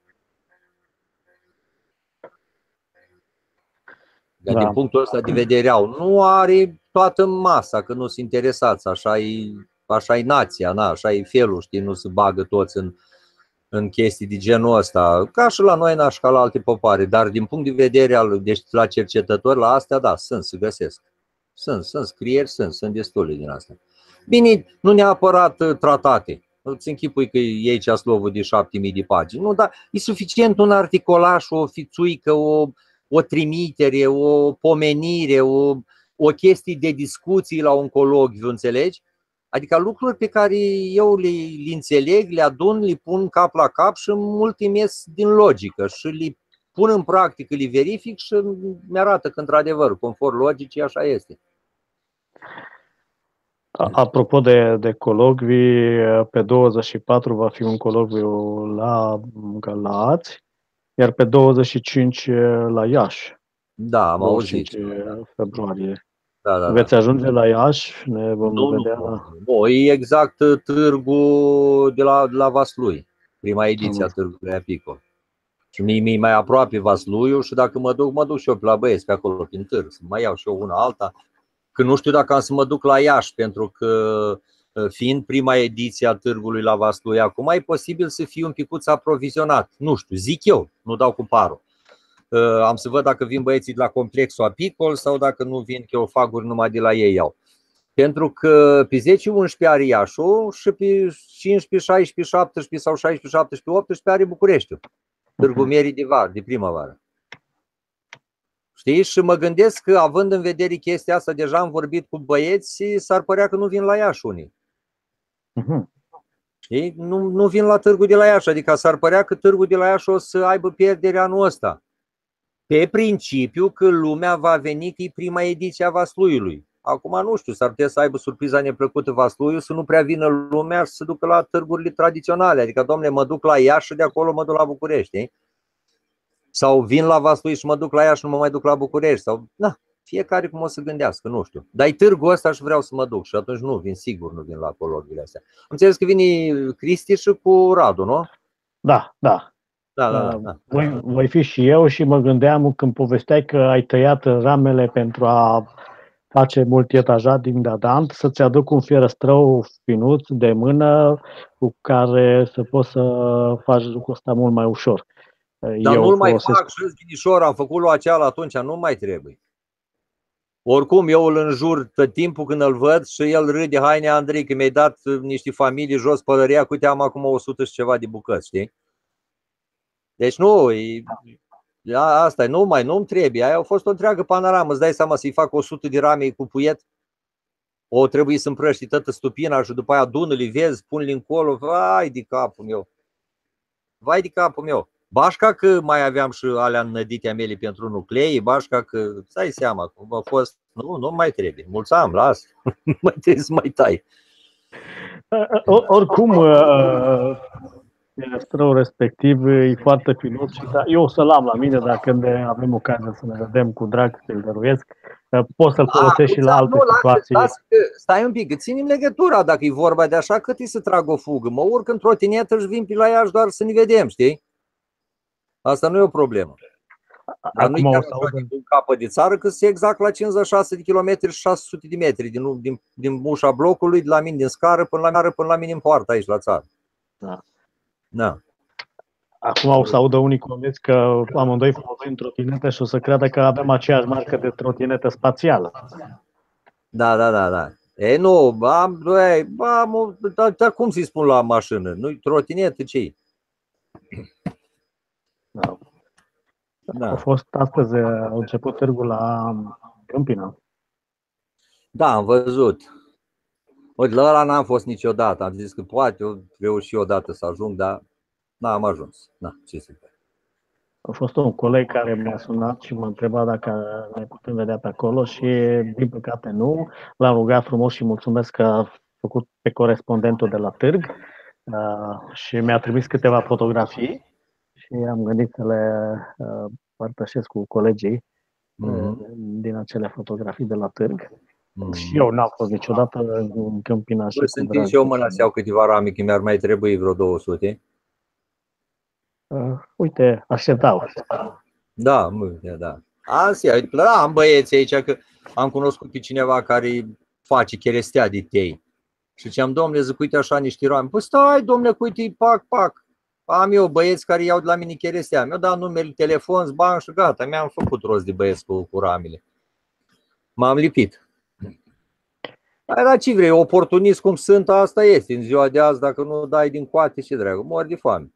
B: Dar da. Din punctul ăsta de vedere au, nu are toată masa, că nu sunt interesați, așa e, așa e nația, na, așa e felul, știi, nu se bagă toți în, în chestii de genul ăsta, ca și la noi, ca la alte popoare, dar din punct de vedere al, deci la cercetători, la astea, da, sunt, se găsesc. Sunt, sunt scrieri, sunt, sunt destule din astea. Bine, nu neapărat tratate, îți închipui că iei ceaslovul de șapte mii de pagini, nu, dar e suficient un articolaș, o fițuică, o, o trimitere, o pomenire, o, o chestie de discuții la oncolog, înțelegi? Adică lucruri pe care eu le, le înțeleg, le adun, le pun cap la cap și multe ies din logică și le pun în practică, le verific și mi-arată că într-adevăr, conform logicii, așa este.
A: Apropo de, de colocvii, pe douăzeci și patru va fi un colocviu la Galați, iar pe douăzeci și cinci la Iași.
B: Da, am auzit.
A: Februarie.
B: Da, da,
A: Veți
B: da.
A: ajunge la Iași? Ne vom
B: nu,
A: vedea.
B: Nu, nu, e exact târgul de la, de la Vaslui, prima ediție a târgului apicol. Și mie mi mai aproape Vasluiu și dacă mă duc, mă duc și eu pe la băieți pe acolo, prin târg, să mai iau și eu una alta. Că nu știu dacă am să mă duc la Iași, pentru că fiind prima ediție a târgului la Vaslui, acum e posibil să fiu un picuț aprovizionat. Nu știu, zic eu, nu dau cu parul. Am să văd dacă vin băieții de la complexul apicol sau dacă nu vin, că eu faguri numai de la ei iau. Pentru că pe zece unsprezece are Iașul și pe cincisprezece, șaisprezece, șaptesprezece sau șaisprezece, șaptesprezece, optsprezece are Bucureștiul. Târgul Mierii de vară, de primăvară. Știi? Și mă gândesc că, având în vedere chestia asta, deja am vorbit cu băieți, s-ar părea că nu vin la Iași unii. Știi? Nu, nu vin la târgul de la Iași, adică s-ar părea că târgul de la Iași o să aibă pierdere anul ăsta. pe principiu că lumea va veni că e prima ediție a Vasluiului. Acum nu știu, s-ar putea să aibă surpriza neplăcută Vasluiul, să nu prea vină lumea și să ducă la târgurile tradiționale. Adică, domnule, mă duc la Iași și de acolo mă duc la București. Sau vin la Vaslui și mă duc la Iași și nu mă mai duc la București. Sau, na, fiecare cum o să gândească, nu știu. Dar e târgul ăsta și vreau să mă duc și atunci nu vin, sigur nu vin la colocviile astea. Am înțeles că vine Cristi și cu Radu, nu?
A: Da, da.
B: Da, da, da, da.
A: Voi, voi fi și eu și mă gândeam când povesteai că ai tăiat ramele pentru a face multietajat din Dadant, să-ți aduc un fierăstrău finuț de mână cu care să poți să faci lucrul ăsta mult mai ușor.
B: Dar
A: eu
B: nu-l mai
A: folosesc...
B: fac și ghinișor, am făcut lui aceala atunci, nu mai trebuie. Oricum, eu îl înjur tot timpul când îl văd și el râde, haine Andrei, că mi-ai dat niște familii jos pălăria, cu uite, am acum o sută și ceva de bucăți, știi? Deci nu, e, asta e, nu mai, nu-mi trebuie. Aia a fost o întreagă panoramă, îți dai seama să-i fac o sută de rame cu puiet? O trebuie să împrăști toată stupina și după aia dună-li, vezi, pun-li încolo, vai de capul meu. Vai de capul meu. Bașca că mai aveam și alea înnădite a mele pentru nuclei, bașca că, stai seama, cum a fost, nu, nu mai trebuie, mulți am, las, mai trebuie să mai tai.
A: Oricum, fierăstrăul respectiv e foarte finuț și eu o să-l am la mine dacă ne avem ocazia să ne vedem cu drag, să-l dăruiesc. Poți să-l folosești și la alte nu, situații.
B: Las, stai un pic, ținem legătura dacă e vorba de așa, cât e să trag o fugă. Mă urc în trotinetă și vin pe la Iași doar să ne vedem, știi? Asta nu e o problemă. Dar nu-i chiar așa din capăt de țară, că se exact la cincizeci și șase de kilometri și șase sute de metri din, din, din ușa blocului, de la mine din scară până la, până la mine în poartă aici la țară.
A: Da.
B: Da.
A: Acum o să audă unii coleți că amândoi folosim trotinetă și o să creadă că avem aceeași marcă de trotinetă spațială.
B: Da, da, da, da. E, nu, am, băi, am, dar, dar cum să-i spun la mașină? Nu-i trotinetă, ce-i?
A: Da. Da. A fost astăzi, a început târgul la Câmpina.
B: Da, am văzut. Uite, la ăla n-am fost niciodată. Am zis că poate eu reuși odată să ajung, dar n-am ajuns. Na, ce să fac.
A: A fost un coleg care mi-a sunat și m-a întrebat dacă ne putem vedea pe acolo și, din păcate, nu. L-am rugat frumos și mulțumesc că a făcut pe corespondentul de la târg uh, și mi-a trimis câteva fotografii și am gândit să le uh, părtășesc cu colegii mm-hmm. din acele fotografii de la târg. Mm-hmm. Și eu n-am fost niciodată în Câmpina.
B: Păi sunt și eu mâna să iau câteva rame, că mi-ar mai trebui vreo două sute.
A: Uh, uite, așteptau.
B: Da, da. Asia, da, am băieți aici, că am cunoscut pe cineva care face cherestea de tei. Și ziceam, domnule, zic, uite așa niște rame. Păi stai, domnule, uite, pac, pac. Am eu băieți care iau de la mine cherestea. Mi-au dat numele, telefon, bani și gata. Mi-am făcut rost de băieți cu, cu ramele. M-am lipit. Dar ce vrei, oportunist cum sunt, asta este. În ziua de azi, dacă nu dai din coate, ce dragă, mori de foame.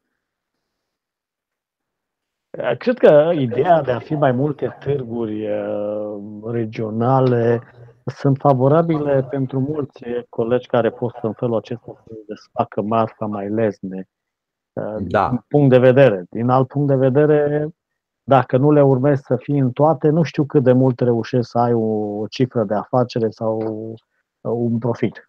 A: Cred că ideea de a fi mai multe târguri regionale sunt favorabile pentru mulți colegi care pot în felul acesta să desfacă marfa mai lesne.
B: Da.
A: Din punct de vedere. Din alt punct de vedere, dacă nu le urmezi să fii în toate, nu știu cât de mult reușești să ai o cifră de afacere sau un profit.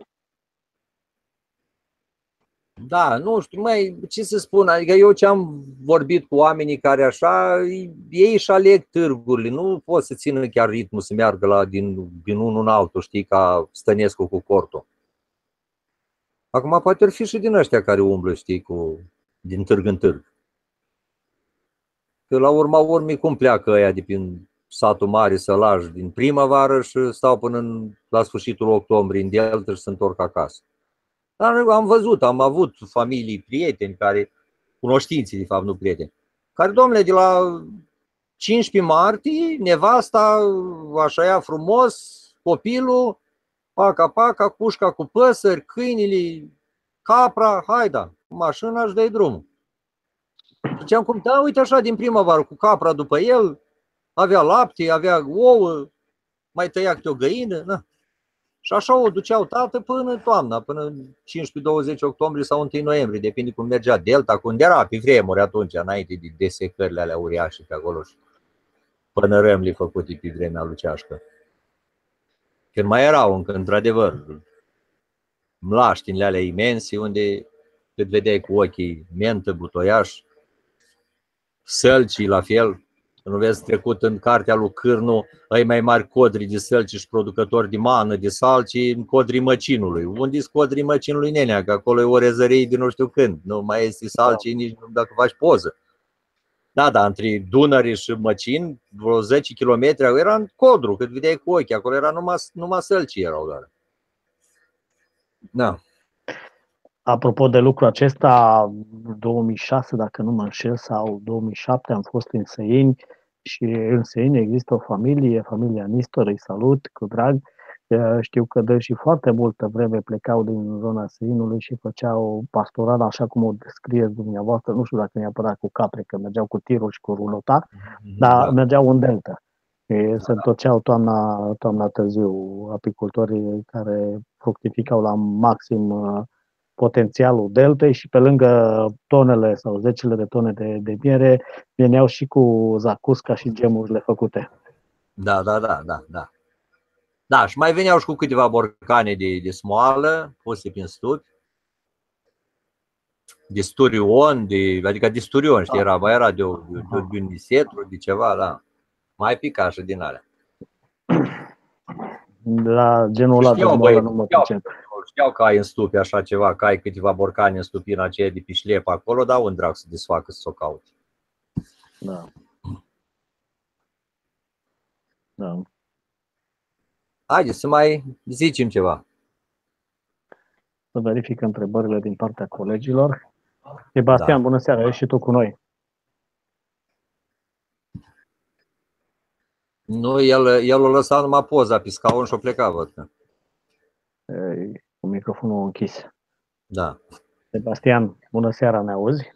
B: Da, nu știu, mai ce să spun, adică eu ce am vorbit cu oamenii care așa, ei își aleg târgurile, nu pot să țină chiar ritmul să meargă la, din, din unul în altul, știi, ca Stănescu cu cortul. Acum poate ar fi și din ăștia care umblă, știi, cu, din târg în târg. Că la urma urmei cum pleacă ăia de prin satul mare Sălaj din primăvară și stau până în, la sfârșitul octombrie în Delta și se întorc acasă. Dar am văzut, am avut familii, prieteni, care, cunoștinții de fapt, nu prieteni, care, domnule, de la cincisprezece martie, nevasta, așa ia frumos, copilul, paca, paca, cușca cu păsări, câinile, capra, haida, cu mașina își dă-i drumul. Ziceam cum, da, uite așa, din primăvară, cu capra după el, avea lapte, avea ouă, mai tăia câte o găină, na. Și așa o duceau tată până toamna, până cincisprezece douăzeci octombrie sau întâi noiembrie, depinde cum mergea Delta, cum era pe vremuri atunci, înainte de desecările alea uriașe pe acolo. pănărămli făcute pe vremea lui Ceașcă. Când mai erau încă, într-adevăr, mlaștinile alea imense, unde cât vedeai cu ochii mentă, butoiaș, sălcii la fel. Nu vezi trecut în cartea lui Cârnu, ai mai mari codri de sălci și producători de mană, de salci, în codrii Măcinului. Unde-s codrii Măcinului, nenea? Că acolo e o rezărei de nu știu când. Nu mai este salci nici dacă faci poză. Da, da, între Dunăre și Măcin, vreo zece kilometri, era în codru, cât vedeai cu ochii. Acolo era numai, numai sălcii erau doar. Da.
A: Apropo de lucrul acesta, două mii șase, dacă nu mă înșel, sau două mii șapte am fost în Săini și în Săini există o familie, familia Nistor, îi salut cu drag. Știu că de și foarte multă vreme plecau din zona Săinului și făceau pastoral așa cum o descrieți dumneavoastră, nu știu dacă neapărat cu capre, că mergeau cu tirul și cu rulota, dar da. mergeau în delta. Se întorceau toamna, toamna târziu, apicultorii care fructificau la maxim potențialul deltei și pe lângă tonele sau zecile de tone de, de miere veneau și cu zacusca și gemurile făcute.
B: Da, da, da, da, da. Da, și mai veneau și cu câteva borcane de, de smoală puse prin stupi. De sturion, de, adică de sturion, știi, era, mai era de, de, de, de un disetru, de ceva, da. Mai pica așa din alea.
A: La genul ăla de smoală nu mă pricep.
B: Știau că ai în stupi așa ceva, că ai câteva borcane în stupina aceea de pișlep acolo, dar un drag să desfacă să o cauți.
A: Da. Da.
B: Haide să mai zicem ceva.
A: Să verific întrebările din partea colegilor. Sebastian, da. Bună seara, ești și tu cu noi.
B: Nu, el, el a lăsat numai poza pe scaun și a plecat, văd că.
A: Ei, cu microfonul închis.
B: Da.
A: Sebastian, bună seara, ne auzi?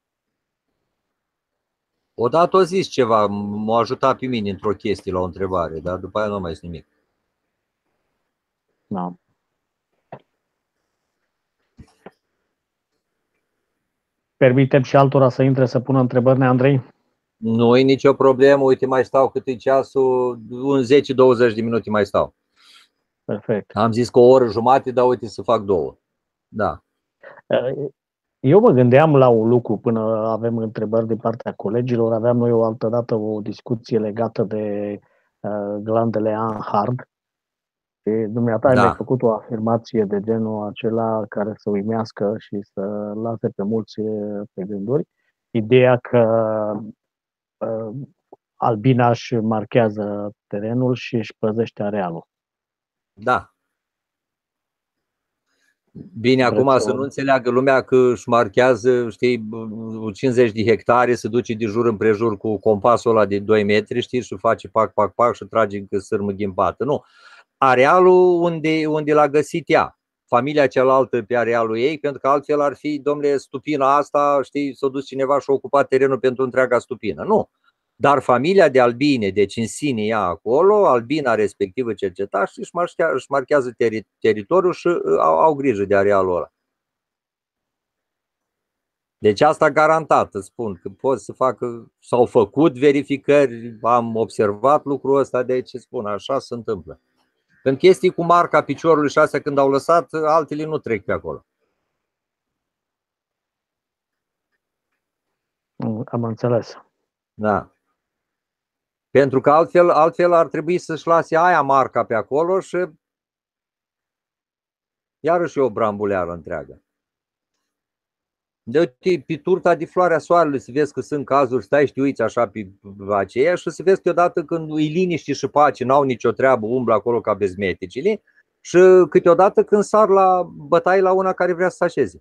B: Odată o zis ceva, m-a ajutat pe mine într-o chestie la o întrebare, dar după aia nu mai zis nimic.
A: Da. Permitem și altora să intre să pună întrebări, Andrei?
B: Nu e nicio problemă, uite, mai stau cât e ceasul, un zece douăzeci de minute mai stau.
A: Perfect.
B: Am zis că o oră jumate, dar uite să fac două. Da.
A: Eu mă gândeam la un lucru până avem întrebări din partea colegilor. Aveam noi o altă dată o discuție legată de uh, glandele Anhard. Și dumneata da. mi-ai făcut o afirmație de genul acela care să uimească și să lase pe mulți pe gânduri. Ideea că uh, albina își marchează terenul și își păzește arealul.
B: Da. Bine, Vreți acum să nu înțeleagă lumea că își marchează, știi, cincizeci de hectare, se duce de jur împrejur cu compasul ăla de doi metri, știi, și face pac, pac, pac și trage încă sârmă ghimpată. Nu. Arealul unde, unde l-a găsit ea, familia cealaltă pe arealul ei, pentru că altfel ar fi, domnule, stupina asta, știi, s-a dus cineva și a ocupat terenul pentru întreaga stupină. Nu. Dar familia de albine, deci în sine ea acolo, albina respectivă cerceta și își marchează, își marchează teri, teritoriul și au, au grijă de arealul ăla. Deci asta garantat, îți spun, că pot să facă, s-au făcut verificări, am observat lucrul ăsta, deci spun, așa se întâmplă. În chestii cu marca piciorului și astea când au lăsat, altele nu trec pe acolo.
A: Am înțeles.
B: Da. Pentru că altfel, altfel ar trebui să-și lase aia marca pe acolo și iarăși e o brambuleară întreagă. De uite, pe turta de floarea soarelui să vezi că sunt cazuri, stai și te uiți așa pe aceea și să vezi câteodată când îi liniște și pace, n-au nicio treabă, umblă acolo ca bezmeticile și câteodată când sar la bătaie la una care vrea să se așeze.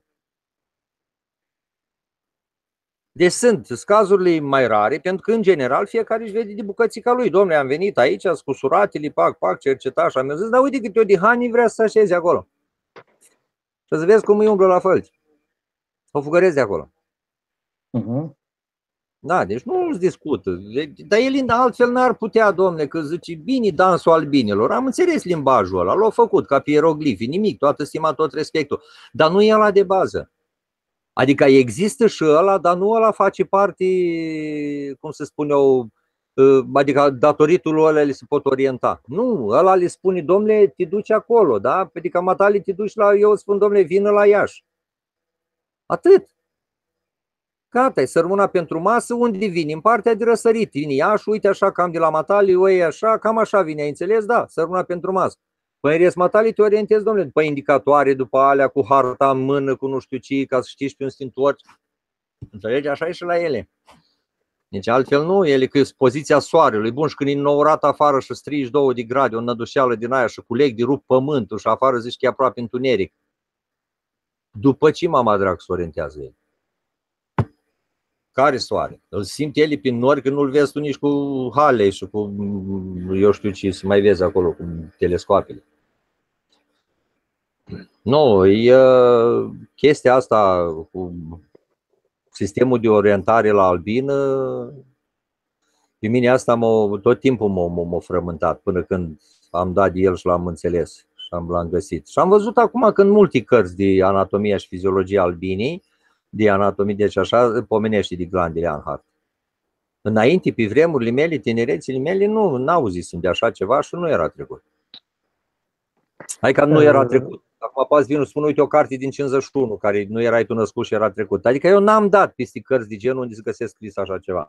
B: Deci sunt cazurile mai rare, pentru că în general fiecare își vede de bucățica lui. Dom'le, am venit aici, cu suratele, pac, pac, cerceta și am zis, dar uite câte o dihani vrea să se așeze acolo. Și să vezi cum îi umblă la fălți. O fugărezi de acolo.
A: Uh-huh.
B: Da, deci nu îți discută. Dar el altfel n-ar putea, dom'le, că zice, bine dansul albinelor. Am înțeles limbajul ăla, l-au făcut ca pe ieroglifi, nimic, toată stima, tot respectul. Dar nu e ăla de bază. Adică există și ăla, dar nu ăla face parte, cum să spun eu, adică datoritul ăla le se pot orienta. Nu, ăla le spune, domnule, te duci acolo, da? Adică matale te duci la, eu spun, domnule, vină la Iași. Atât. Gata, e sărmâna pentru masă, unde vine? În partea de răsărit. Vine Iași, uite așa, cam de la matale, o e așa, cam așa vine, ai înțeles? Da, sărmâna pentru masă. Păi în rest matale te orientezi, domnule, după indicatoare, după alea, cu harta în mână, cu nu știu ce, ca să știi și pe unde să te întorci. Înțelegi? Așa e și la ele. Deci altfel nu, ele că e poziția soarelui. Bun, și când e nouărat afară și strici două de grade, o nădușeală din aia și culeg de rup pământul și afară zici că e aproape întuneric. După ce mama drag se orientează el? Care soare? Îl simte el prin nori că nu-l vezi tu nici cu Halley și cu, eu știu ce, să mai vezi acolo cu telescoapele. Nu, e chestia asta cu sistemul de orientare la albină, pe mine asta m-a, tot timpul m-a, m-a frământat până când am dat de el și l-am înțeles și am, l-am găsit. Și am văzut acum că în multe cărți de anatomia și fiziologia albinei, de anatomie, deci așa, pomenește de glandele Anhart. Înainte, pe vremurile mele, tinerețile mele, nu n-auzisem de așa ceva și nu era trecut. Hai că nu era trecut. Acum poate vin, spun, uite o carte din cincizeci și unu, care nu erai tu născut și era trecut. Adică eu n-am dat peste cărți de genul unde se găsesc scris așa ceva.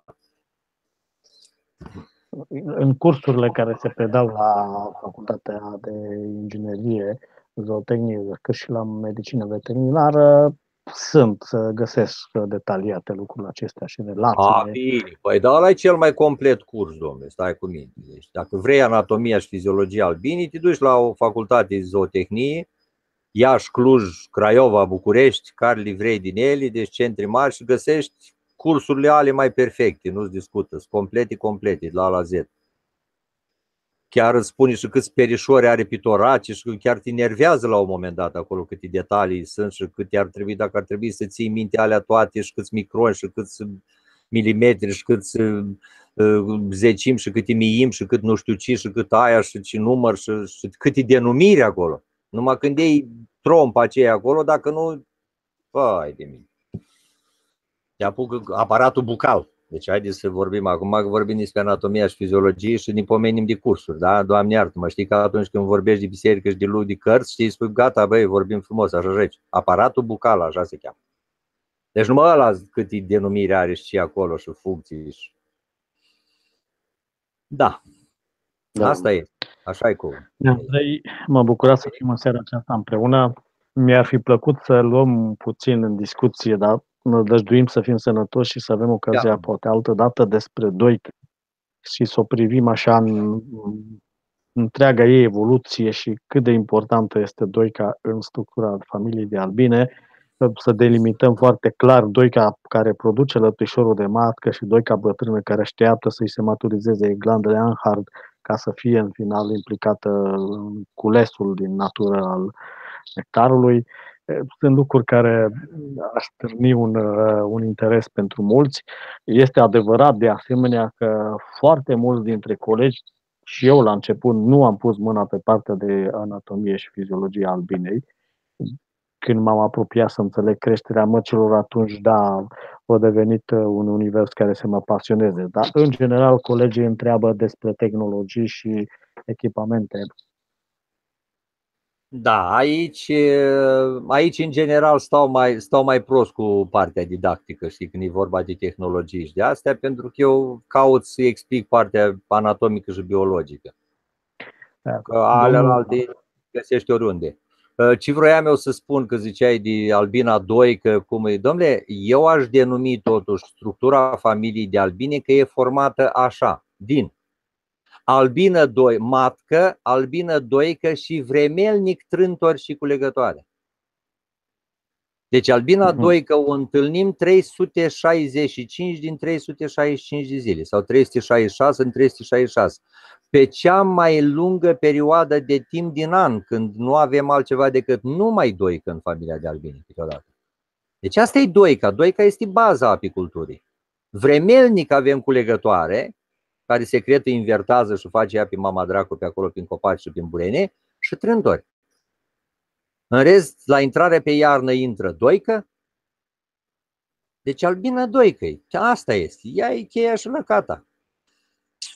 A: În cursurile care se predau la Facultatea de Inginerie, Zootehnie, cât și la medicină veterinară, sunt să găsesc detaliate lucrurile acestea și relațiile.
B: A, bine. Păi da, ăla e cel mai complet curs, domnule, stai cu mine. Deci, dacă vrei anatomia și fiziologia albinii, te duci la o facultate de zootehnie, Iași, Cluj, Craiova, București, care livrei din ele, deci centri mari și găsești cursurile ale mai perfecte, nu-ți discută, sunt complete, complete, de la A la Z. Chiar îți spune și câți perișori are pe torace și chiar te enervează la un moment dat acolo câte detalii sunt și câte ar trebui, dacă ar trebui să ții minte alea toate și câți microni și câți milimetri și câți uh, zecimi și câte miimi și cât nu știu ce și cât aia și ce număr și, și câte denumiri acolo. Numai când iei trompa aceea acolo, dacă nu, păi de mine. Te apucă aparatul bucal. Deci haideți să vorbim acum, că vorbim despre anatomia și fiziologie și ne pomenim de cursuri, da? Doamne iartă-mă, știi că atunci când vorbești de biserică și de lui de cărți, știi, spui gata, băi, vorbim frumos, așa reci. Aparatul bucal, așa se cheamă. Deci numai ăla câte denumiri are și ce acolo și funcții. Și... Da. da, asta e. Așa e cu...
A: Andrei, mă bucura să fim în seara aceasta împreună. Mi-ar fi plăcut să luăm puțin în discuție, dar nădăjduim să fim sănătoși și să avem ocazia, da. poate altă dată, despre doică și să o privim așa în întreaga ei evoluție și cât de importantă este doica în structura familiei de albine, să delimităm foarte clar doica care produce lăptișorul de matcă și doica bătrână care așteaptă să-i se maturizeze glandele Anhart ca să fie în final implicată în culesul din natură al nectarului. Sunt lucruri care aș stârni un, un interes pentru mulți. Este adevărat de asemenea că foarte mulți dintre colegi, și eu la început nu am pus mâna pe partea de anatomie și fiziologie a albinei. Când m-am apropiat să înțeleg creșterea măcilor, atunci da, a devenit un univers care să mă pasioneze. Dar în general colegii întreabă despre tehnologii și echipamente.
B: Da, aici, aici în general stau mai, stau mai prost cu partea didactică, știi, când e vorba de tehnologii și de astea, pentru că eu caut să explic partea anatomică și biologică. Că alea alte găsești oriunde. Ce vroiam eu să spun, că ziceai de albina doi, că cum e, dom'le, eu aș denumi totuși structura familiei de albine că e formată așa, din albină doi, matcă, albină doică și vremelnic trântori și culegătoare. Deci albina doică o întâlnim trei sute șaizeci și cinci din trei sute șaizeci și cinci de zile sau trei sute șaizeci și șase în trei sute șaizeci și șase. Pe cea mai lungă perioadă de timp din an, când nu avem altceva decât numai doică în familia de albine câteodată. Deci asta e doica. Doica este baza apiculturii. Vremelnic avem culegătoare, care secretă, invertează și face ea pe mama dracu pe acolo, prin copaci și prin burene, și trântori. În rest, la intrare pe iarnă intră doică. Deci albina doică, asta este. Ea e cheia și lăcata.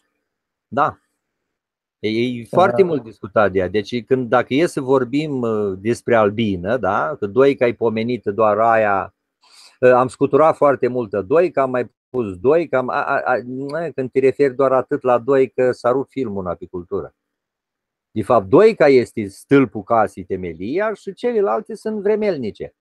B: Da. E, e foarte mult discutat de ea. Deci când, dacă e să vorbim despre albină, da? Că doica ai pomenit doar aia, am scuturat foarte multă doică, am mai pus doică, am, a, a, a, când te referi doar atât la doică, s-a rupt filmul în apicultură. De fapt, doica este stâlpul casei, temelia, și celelalte sunt vremelnice.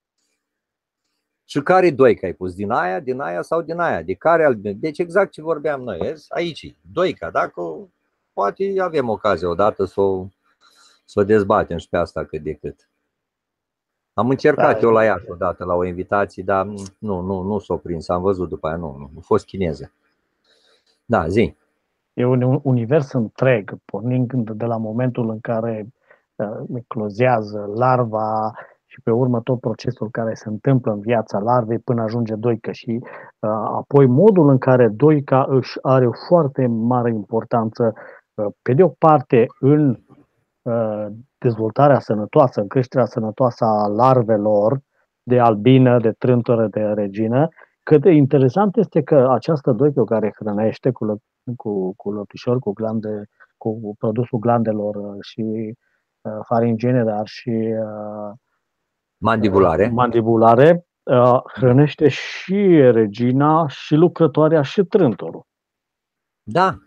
B: Și care doica ai pus? Din aia, din aia sau din aia? De care albină? Deci exact ce vorbeam noi. Aici, doica, dacă poate avem ocazia odată să o, să o dezbatem și pe asta cât de cât. Am încercat da, eu la Iași odată la o invitație, dar nu, nu, nu s-o prins, am văzut după aia, nu, nu, a fost chineză. Da, zi.
A: E un univers întreg, pornind de la momentul în care uh, eclozează larva și pe urmă tot procesul care se întâmplă în viața larvei până ajunge doică și uh, apoi modul în care doica își are o foarte mare importanță, uh, pe de o parte în uh, dezvoltarea sănătoasă, în creșterea sănătoasă a larvelor de albină, de trântoră, de regină. Cât de interesant este că această doică care hrănește cu, cu, cu lăpișori, cu, glande, cu produsul glandelor și uh, faringene, dar și uh,
B: mandibulare,
A: mandibulare uh, hrănește și regina, și lucrătoarea, și trântorul.
B: Da.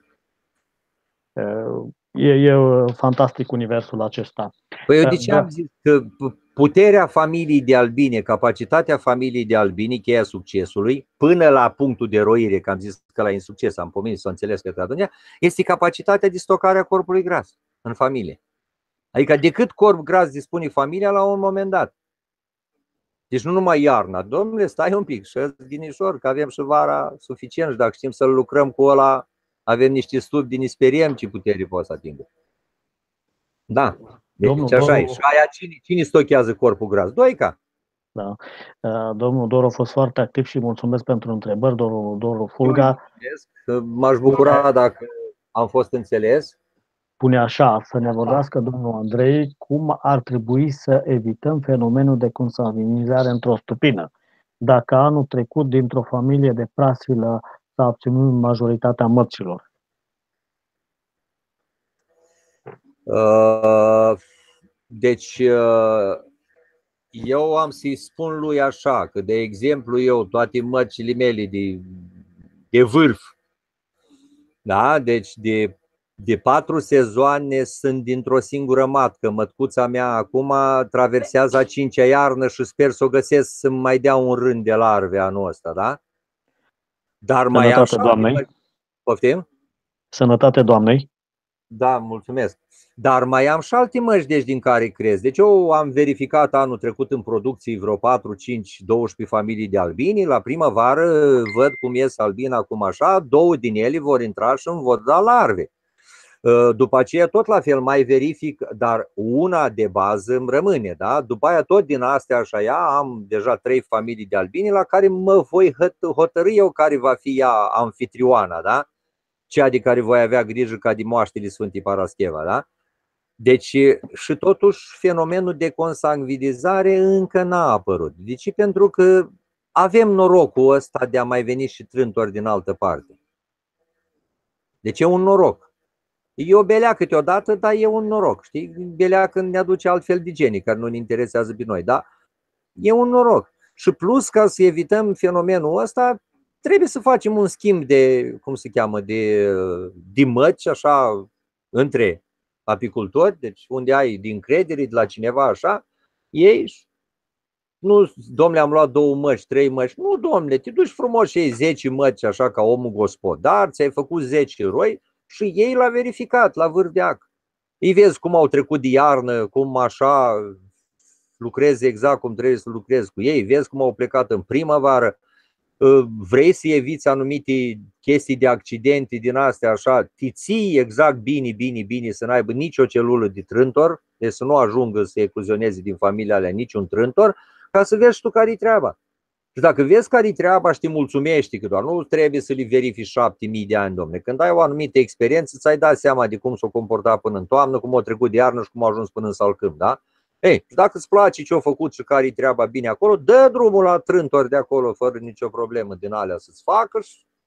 A: Uh, e, e fantastic universul acesta.
B: Păi eu de ce am zis că puterea familiei de albine, capacitatea familiei de albine, cheia succesului, până la punctul de roire, că am zis că la insucces, am pomenit să o înțeles că atunci, este capacitatea de stocare a corpului gras în familie. Adică de cât corp gras dispune familia la un moment dat. Deci nu numai iarna, domnule, stai un pic, și ghinișor, că avem și vara suficient și dacă știm să lucrăm cu ăla, avem niște stupi din isperiem ce putere poate să atingă. Da. Deci domnul așa Doru... e. Și aia cine, cine stochează corpul gras? Doica.
A: Da. Domnul Doru a fost foarte activ și mulțumesc pentru întrebări, domnul Doru Fulga.
B: M-aș bucura dacă am fost înțeles.
A: Pune așa, să ne vorbească domnul Andrei cum ar trebui să evităm fenomenul de consanguinizare într-o stupină. Dacă anul trecut dintr-o familie de prasilă s-a obținut majoritatea mărcilor.
B: Deci eu am să-i spun lui așa, că de exemplu eu toate mărcile mele de, de vârf, da? Deci de, de patru sezoane sunt dintr-o singură matcă. Mătcuța mea acum traversează a cincea iarnă și sper să o găsesc să mai dea un rând de larve anul ăsta, da? Dar mai am
A: Doamnei.
B: Poftim?
A: Sănătate Doamnei.
B: Da, mulțumesc. Dar mai am și alte măști din care cresc. Deci eu am verificat anul trecut în producție vreo patru, cinci, doisprezece familii de albini. La primăvară văd cum ies albina acum așa, două din ele vor intra și îmi vor da larve. După aceea tot la fel mai verific, dar una de bază îmi rămâne. Da? După aia tot din astea așa ea, am deja trei familii de albini la care mă voi hotărâi eu care va fi ea anfitrioana, da? Cea de care voi avea grijă ca de moaștele Sfântii Parascheva, da? Deci și totuși fenomenul de consanguinizare încă n-a apărut. Deci pentru că avem norocul ăsta de a mai veni și trântori din altă parte. Deci e un noroc. E o belea câteodată, dar e un noroc. Știi? Belea când ne aduce altfel de genii care nu ne interesează pe noi, da? E un noroc. Și plus, ca să evităm fenomenul ăsta, trebuie să facem un schimb de, cum se cheamă, de, de măci, așa, între apicultori, deci unde ai din încredere de la cineva așa, ei, nu, domnule, am luat două măci, trei măci, nu, domnule, te duci frumos și iei zece măci așa ca omul gospodar, ți-ai făcut zece roi și ei l-a verificat la vârveac. Îi vezi cum au trecut de iarnă, cum așa lucrezi exact cum trebuie să lucrezi cu ei, vezi cum au plecat în primăvară. Vrei să eviți anumite chestii de accidente din astea așa, te ții exact bine, bine, bine să n-aibă nicio celulă de trântor, deci să nu ajungă să ecluzioneze din familia alea niciun trântor, ca să vezi tu care-i treaba. Și dacă vezi care-i treaba și te mulțumești, că doar nu trebuie să le verifici șapte mii de ani, domne. Când ai o anumită experiență, ți-ai dat seama de cum s-o comporta până în toamnă, cum a trecut de iarnă și cum a ajuns până în salcâm, da? Ei, dacă îți place ce-a făcut și care-i treaba bine acolo, dă drumul la trântori de acolo fără nicio problemă din alea să-ți facă și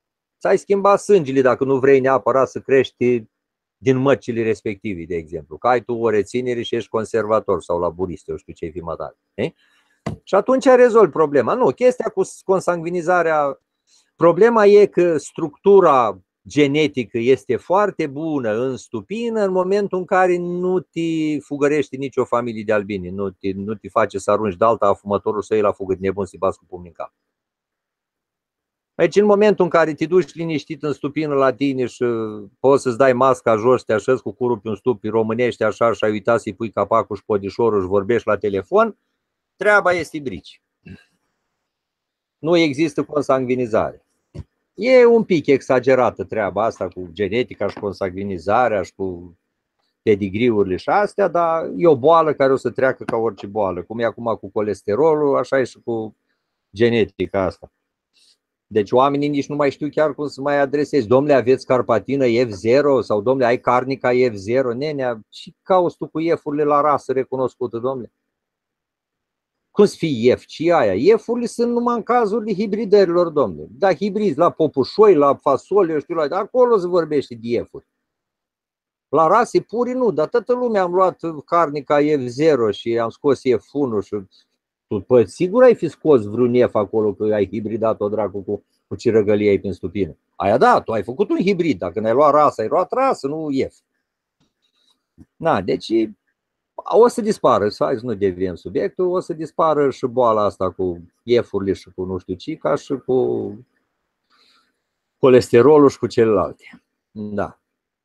B: ți-ai schimbat sângele dacă nu vrei neapărat să crești din măcile respective, de exemplu. Că ai tu o reținere și ești conservator sau laburist, eu știu ce-i fi mătare. Și atunci rezolvi problema. Nu, chestia cu consanguinizarea, problema e că structura genetică este foarte bună în stupină în momentul în care nu te fugărește nicio familie de albini, nu te, nu te face să arunci de alta fumătorul să iei la fugă de nebun să-i bați cu pumnii în cap. Deci în momentul în care te duci liniștit în stupină la tine și poți să-ți dai masca jos, te așezi cu curul pe un stup, românești așa și ai uitat să-i pui capacul și podișorul și vorbești la telefon, treaba este brici. Nu există consanguinizare. E un pic exagerată treaba asta cu genetica și consanguinizarea și cu pedigriurile și astea, dar e o boală care o să treacă ca orice boală. Cum e acum cu colesterolul, așa e și cu genetica asta. Deci oamenii nici nu mai știu chiar cum să mai adresezi. Domnule, aveți carpatină F zero sau domnule, ai carnica F zero? Nenea, ce cauți tu cu F-urile la rasă recunoscută, domnule? Cum să fie F? Ce aia? F-urile sunt numai în cazul hibridărilor, domnule. Da, hibrizi la popușoi, la fasole, eu știu, la... acolo se vorbește de F-uri. La rase puri nu, dar toată lumea am luat carnica F zero și am scos F unu și tu, păi, sigur ai fi scos vreun F acolo că ai hibridat-o dracu cu, cu ce răgălie ai prin stupină. Aia da, tu ai făcut un hibrid, dacă ne-ai luat rasă, ai luat rasă, nu F. Na, deci o să dispară, să hai să nu deviem subiectul, o să dispară și boala asta cu F-urile și cu nu știu ce, ca și cu colesterolul și cu celelalte. Da.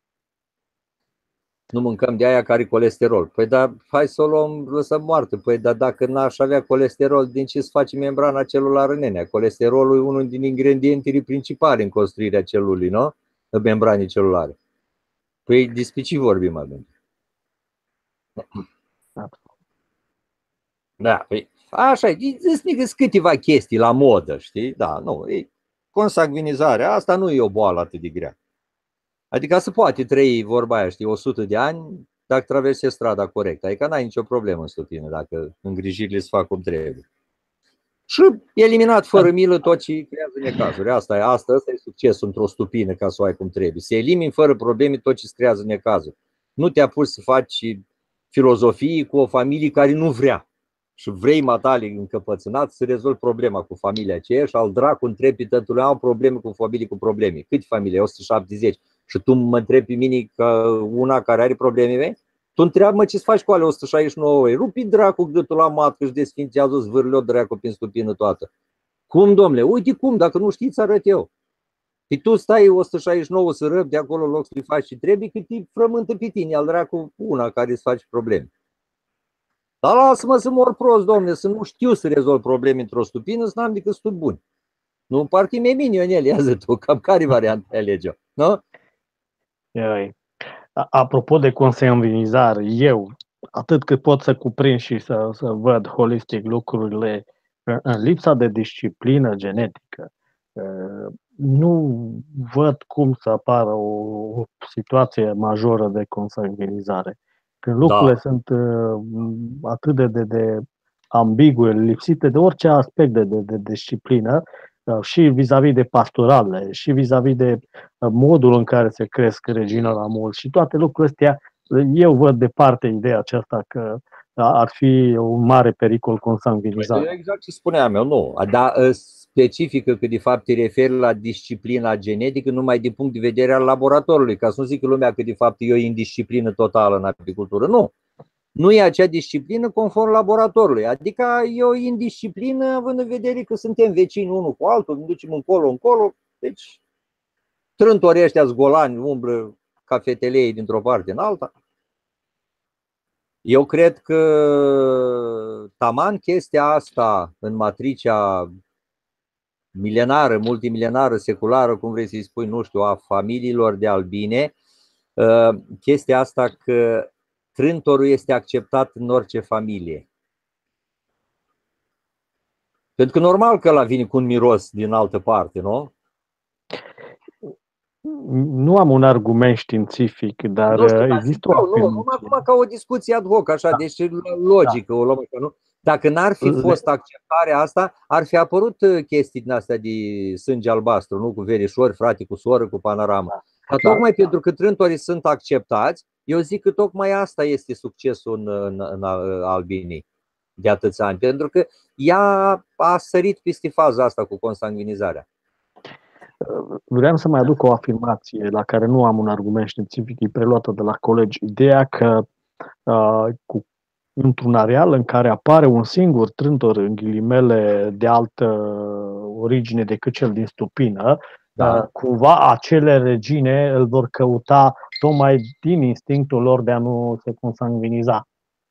B: Nu mâncăm de aia care are colesterol. Păi dar hai să o luăm, lăsăm moartă. Păi dar dacă n-aș avea colesterol, din ce se face membrana celulară, nenea? Colesterolul e unul din ingredientele principale în construirea celulei, nu? În membranii celulare. Păi despre ce vorbim atunci? Da, păi așa, sunt câteva chestii la modă, știi? Da, nu, e, consanguinizarea asta nu e o boală atât de grea. Adică se poate trăi, vorba aia, știi, o sută de ani dacă traversezi strada corect. Adică n-ai nicio problemă în stupină dacă îngrijirile se fac cum trebuie. Și eliminat fără milă tot ce creează necazuri. Asta e, asta, asta e succesul într-o stupină ca să o ai cum trebuie. Să elimini fără probleme tot ce se creează necazuri. Nu te apuci să faci filozofii cu o familie care nu vrea. Și vrei matale încăpățânat să rezolvi problema cu familia aceea și al dracu întrebi pe tătul, am probleme cu familie cu probleme. Câte familie? o sută șaptezeci. Și tu mă întrebi pe mine ca una care are probleme mei? Tu întreabă-mă ce-ți faci cu ale o sută șaizeci și nouă. Rupi dracu gâtul la mat, că își desfințează zvârle-o dracu prin stupină toată. Cum, domnule? Uite cum, dacă nu știi, ți arăt eu. Și tu stai o sută șaizeci și nouă să răbi de acolo loc să-i faci și trebuie, cât îi frământă pe tine, al dracu una care îți face probleme. Dar lasă-mă să mor prost, domne, să nu știu să rezolv probleme într-o stupină, să n-am decât stupi buni. Nu, parcă mi-e minionel, ia-zi tu, cam care variantă ai alege-o, nu?
A: Apropo de consanguinizare, eu, atât cât pot să cuprind și să, să văd holistic lucrurile, în lipsa de disciplină genetică, nu văd cum să apară o situație majoră de consanguinizare. Când lucrurile da. sunt atât de, de, de ambigue, lipsite de orice aspect de, de, de disciplină, și vis-a-vis de pastorale, și vis-a-vis de modul în care se cresc regina la mult și toate lucrurile astea, eu văd departe ideea aceasta că ar fi un mare pericol consanguinizare.
B: Exact ce spuneam eu, nu. Dar specifică că de fapt te referi la disciplina genetică numai din punct de vedere al laboratorului, ca să nu zică lumea că de fapt e o indisciplină totală în apicultură. Nu. Nu e acea disciplină conform laboratorului. Adică e o indisciplină având în vedere că suntem vecini unul cu altul, ne ducem încolo, încolo. Deci trântorii ăștia zgolani umblă cafetelei dintr-o parte în alta. Eu cred că taman chestia asta în matricea milenară, multimilenară, seculară, cum vrei să-i spui, nu știu, a familiilor de albine, chestia asta că trântorul este acceptat în orice familie. Pentru că normal că ăla vine cu un miros din altă parte, nu?
A: Nu am un argument științific, dar
B: nu știu,
A: există o
B: nu, nu, numai ca o discuție ad hoc, așa, da. Deci logică, da. O luăm, nu? Dacă n-ar fi fost acceptarea asta, ar fi apărut chestii din astea de sânge albastru, nu? Cu verișori, frate, cu soră, cu panoramă. Dar tocmai pentru că trântorii sunt acceptați, eu zic că tocmai asta este succesul în, în, în Albinii de atâția ani. Pentru că ea a sărit peste faza asta cu consanguinizarea.
A: Vreau să mai aduc o afirmație la care nu am un argument științific, e preluată de la colegi. Ideea că uh, cu, într-un areal în care apare un singur trântor, în ghilimele, de altă origine decât cel din stupină, da. uh, cumva acele regine îl vor căuta tocmai din instinctul lor de a nu se consanguiniza.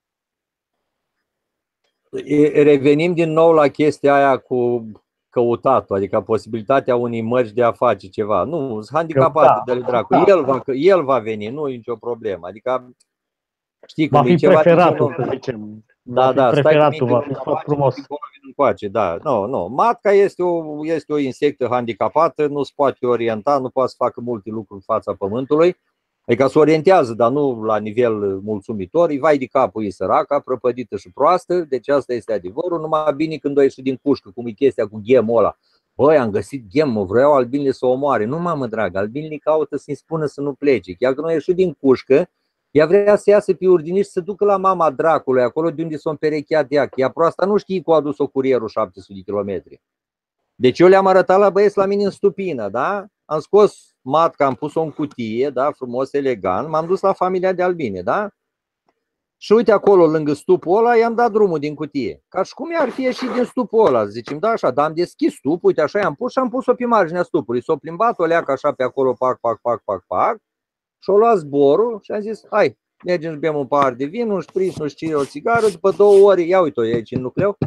B: Revenim din nou la chestia aia cu căutatul, adică posibilitatea unei mărci de a face ceva. Nu, sunt handicapate de dracu. El va, el va veni, nu e nicio problemă. Adică știi cum
A: va fi
B: e ceva
A: preferatul, să zicem.
B: Da, da,
A: preferatul va fi foarte frumos.
B: Încoace, da. Nu, nu. Matca este o, este o insectă handicapată, nu se poate orienta, nu poate să facă multe lucruri în fața pământului. Adică se orientează, dar nu la nivel mulțumitor. Îi vai de capul, e săraca, prăpădită și proastă, deci asta este adevărul. Numai bine când o ieși din cușcă, cum e chestia cu ghemul ăla. Băi, am găsit ghem, vreau albinele să o omoare. Nu, mamă dragă, albinele caută să-i spună să nu plece. Chiar când o ieși din cușcă, ea vrea să iasă pe urdiniș să se ducă la mama dracului, acolo de unde s-a împerecheat ea. Ea proasta nu știe că a adus-o curierul șapte sute de kilometri. Deci eu le-am arătat la băieți la mine în stupină, da? Am scos matca, am pus-o în cutie, da? Frumos, elegant, m-am dus la familia de albine, da? Și uite acolo, lângă stupul ăla, i-am dat drumul din cutie. Ca și cum i-ar fi ieșit din stupul ăla, zicem, da, așa, dar am deschis stupul, uite, așa i-am pus și am pus-o pe marginea stupului. S-o plimbat o leacă așa pe acolo, pac, pac, pac, pac, pac. Și-o luat zborul și am zis, hai, mergem și bem un pahar de vin, un șpriț, nu știu ce, o țigară, după două ore, ia uite-o aici în nucleu.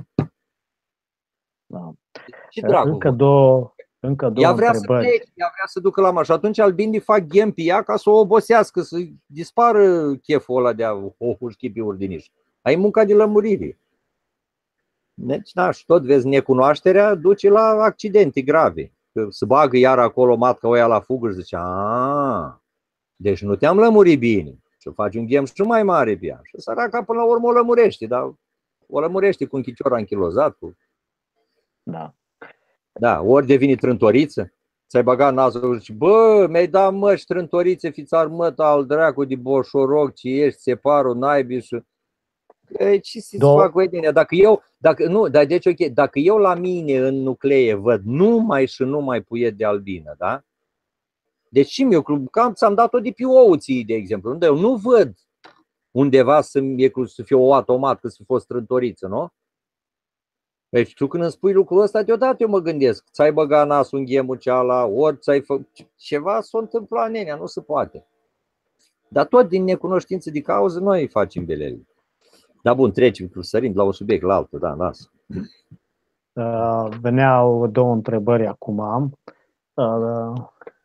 A: Da.
B: Ce dracu?
A: Încă două, încă două
B: ea vrea
A: întrebări.
B: să plece, ea vrea să ducă la mare și atunci albinii fac ghem pe ea ca să o obosească, să dispară cheful ăla de a o hușchi pe urdiniș. Ai munca de lămurire. Deci, da, și tot vezi, necunoașterea duce la accidente grave. Că se bagă iar acolo matca o ia la fugă și zice, aaa, deci nu te-am lămurit bine. Și faci un ghem și mai mare pe ea. Și săraca până la urmă o lămurește, dar o lămurește cu un chicior anchilozat. Cu...
A: Da.
B: Da, ori devine trântoriță, ți-ai băgat nasul și zici, bă, mi-ai dat măști trântorițe, fiți armătă al dracu de boșoroc, ce ești, separul, naibii și... E, ce să-ți fac cu ei? Dacă eu, dacă, nu, dar deci ok, dacă eu la mine în nuclee văd numai și numai puiet de albină, da? Deci și eu, cam ți-am dat-o de pe ouții, de exemplu, unde eu nu văd undeva să, să fie o automat, că să fie fost trântoriță, nu? Deci tu când îmi spui lucrul ăsta, deodată eu mă gândesc, ți-ai băgat nasul în ghemul ceala, ori ți-ai făcut ceva, s-o întâmpla nenea, nu se poate. Dar tot din necunoștință de cauză noi facem belele. Dar bun, trecem, sărim la un subiect la altul, da, lasă.
A: Uh, veneau două întrebări acum. Uh,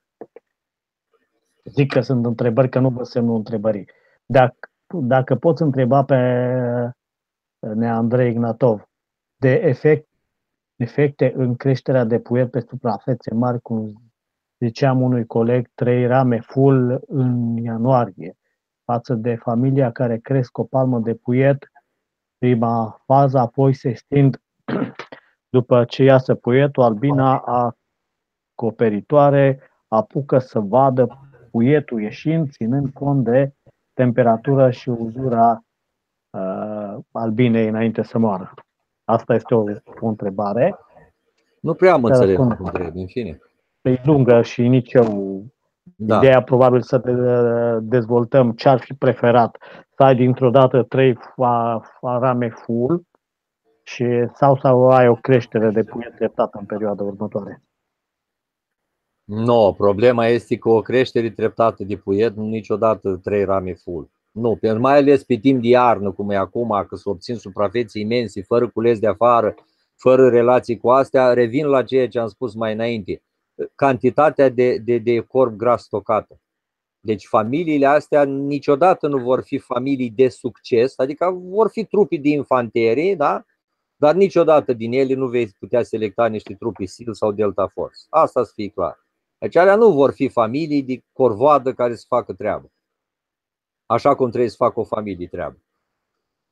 A: zic că sunt întrebări, că nu vă semnul întrebării. Dacă, dacă poți întreba pe Nea Andrei Ignatov de efect, efecte în creșterea de puiet pe suprafețe mari, cum ziceam unui coleg, trei rame full în ianuarie, față de familia care cresc o palmă de puiet, prima fază, apoi se stind după ce iasă puietul, albina acoperitoare apucă să vadă puietul ieșind, ținând cont de temperatură și uzura uh, albinei înainte să moară. Asta este o, o întrebare.
B: Nu prea am înțeles, în fine.
A: E lungă și nici eu. Da. Ideea probabil să dezvoltăm ce ar fi preferat. Să ai dintr-o dată trei rame full și, sau să ai o creștere de puiet treptată în perioada următoare.
B: Nu, no, problema este că o creștere treptată de puiet nu niciodată trei rame full. Nu, pentru mai ales pe timp de iarnă, cum e acum, că se obțin suprafețe imense, fără cules de afară, fără relații cu astea, revin la ceea ce am spus mai înainte. Cantitatea de, de, de corp gras stocată. Deci familiile astea niciodată nu vor fi familii de succes, adică vor fi trupi de infanterie, da? Dar niciodată din ele nu vei putea selecta niște trupi S E A L sau Delta Force. Asta să fie clar. Deci alea nu vor fi familii de corvoadă care să facă treabă. Așa cum trebuie să facă o familie treabă.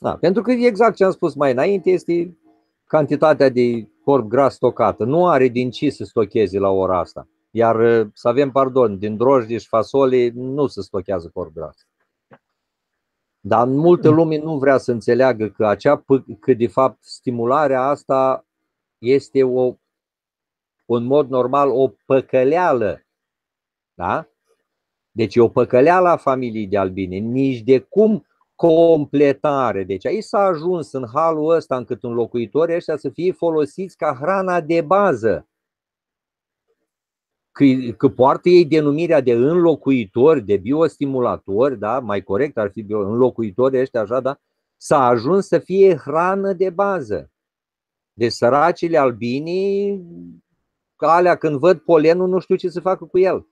B: Da, pentru că exact ce am spus mai înainte este cantitatea de corp gras stocată. Nu are din ce să stocheze la ora asta. Iar să avem pardon, din drojdie și fasole nu se stochează corp gras. Dar multă lume nu vrea să înțeleagă că, acea, că de fapt stimularea asta este o, în mod normal o păcăleală. Da? Deci e o păcăleală a familiei de albine. Nici de cum completare. Deci aici s-a ajuns în halul ăsta încât înlocuitorii ăștia să fie folosiți ca hrana de bază. Că, că poartă ei denumirea de înlocuitori, de biostimulatori, da? Mai corect ar fi bio, înlocuitori ăștia așa, da? S-a ajuns să fie hrană de bază. Deci săracile albinii, alea când văd polenul nu știu ce să facă cu el.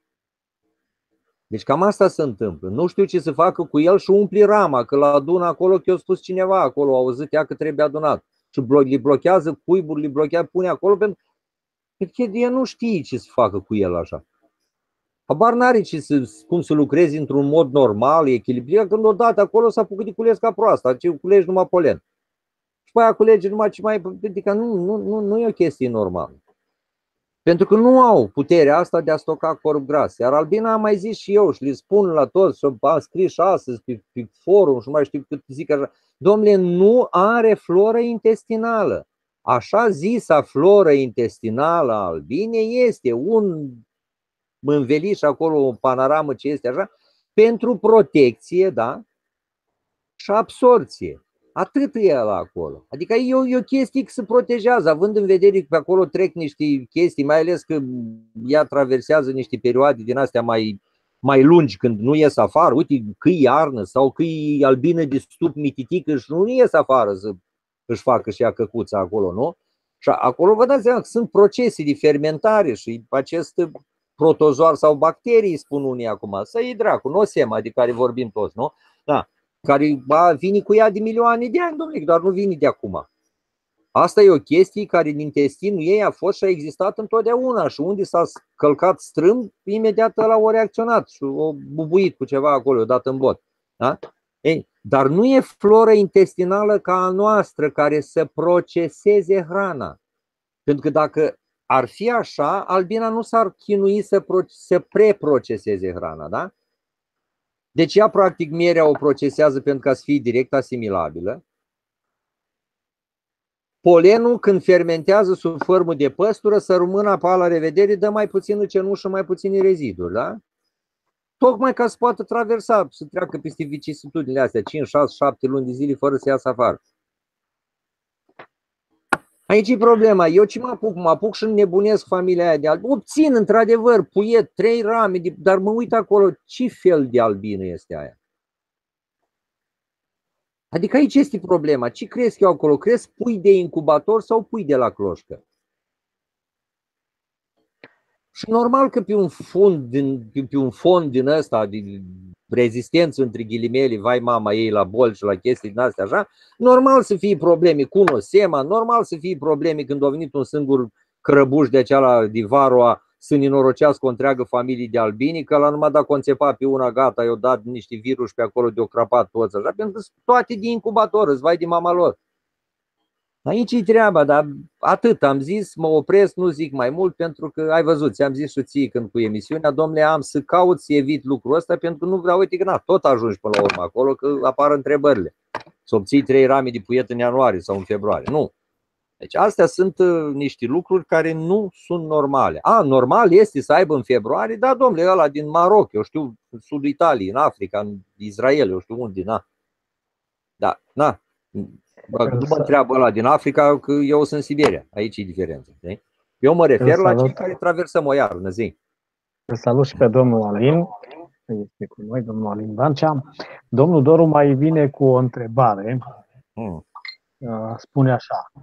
B: Deci cam asta se întâmplă. Nu știu ce să facă cu el și umpli rama, că l adună acolo, că i-a spus cineva acolo, a auzit ea că trebuie adunat. Și li blochează cuiburi, li blochează, pune acolo, pentru că el nu știe ce să facă cu el așa. Habar n-are ce să, cum să lucrezi într-un mod normal, echilibrat, când odată acolo s-a apucat de cules ca proasta, ce culegi numai polen. Și pe aia culege numai ce mai... Adică nu, nu, nu, nu e o chestie normală. Pentru că nu au puterea asta de a stoca corp gras. Iar albina am mai zis și eu și le spun la toți, și am scris și astăzi pe, pe forum și mai știu cât zic așa. Dom'le, nu are floră intestinală. Așa zisa floră intestinală a albinei este un înveliș acolo, o panoramă ce este așa, pentru protecție, da? Și absorție. Atât e ăla acolo. Adică e o, e o chestie că se protejează, având în vedere că pe acolo trec niște chestii, mai ales că ea traversează niște perioade din astea mai, mai lungi, când nu ies afară. Uite, că e iarnă sau că e albină de stup mititică și nu ies afară să își facă și ea căcuța acolo, nu? Și acolo vă dați seama că sunt procese de fermentare și acest protozoar sau bacterii, spun unii acum, să iei dracu, nosema de care vorbim toți, nu? Da. Care ba, vine cu ea de milioane de ani, domnule, dar nu vine de acum. Asta e o chestie care din intestinul ei a fost și a existat întotdeauna și unde s-a călcat strâmb, imediat ăla a reacționat și a bubuit cu ceva acolo, dat în bot. Da? Ei, dar nu e floră intestinală ca a noastră care să proceseze hrana. Pentru că dacă ar fi așa, albina nu s-ar chinui să, să preproceseze hrana, da? Deci ea practic mierea o procesează pentru ca să fie direct asimilabilă. Polenul când fermentează sub formă de păstură, să rămână pe la revedere, dă mai puțină cenușă, mai puține reziduri, da? Tocmai ca să poată traversa, să treacă peste vicisitudinile astea, cinci, șase, șapte luni de zile fără să iasă afară. Aici e problema. Eu ce mă apuc? Mă apuc și înnebunesc familia aia de albine. Obțin, într-adevăr, puiet, trei rame, dar mă uit acolo, ce fel de albină este aia? Adică aici este problema. Ce cresc eu acolo? Cresc pui de incubator sau pui de la cloșcă? Și normal că pe un fond din, pe un fond din ăsta de rezistență între ghilimele, vai mama ei la boli și la chestii din astea așa, normal să fie probleme cu nosema, normal să fie probleme când a venit un singur crăbuș de aceala de varoa să nenorocească o întreagă familie de albini, că la numai dacă conțepa pe una, gata, i-o dat niște virus pe acolo de-o crăpat toți așa, pentru că toate din incubator, îți vai de mama lor. Aici e treaba, dar atât am zis, mă opresc, nu zic mai mult, pentru că ai văzut, ți-am zis și ție când cu emisiunea, domnule, am să caut să evit lucrul ăsta, pentru că nu vreau, uite că na, tot ajungi până la urmă acolo, că apar întrebările. Să obții trei rame de puiet în ianuarie sau în februarie, nu. Deci astea sunt uh, niște lucruri care nu sunt normale. A, normal este să aibă în februarie, da, domnule, ăla din Maroc, eu știu, în sudul Italiei, în Africa, în Israel, eu știu unde, na. Da, na. Nu mă întreabă ăla din Africa, că eu sunt în Siberia. Aici e diferența. De? Eu mă refer la cei care traversăm o iarnă, zi.
A: Îl salut și pe domnul Alin. Este cu noi, domnul Alin Vancea. Domnul Doru mai vine cu o întrebare. Hmm. Spune așa.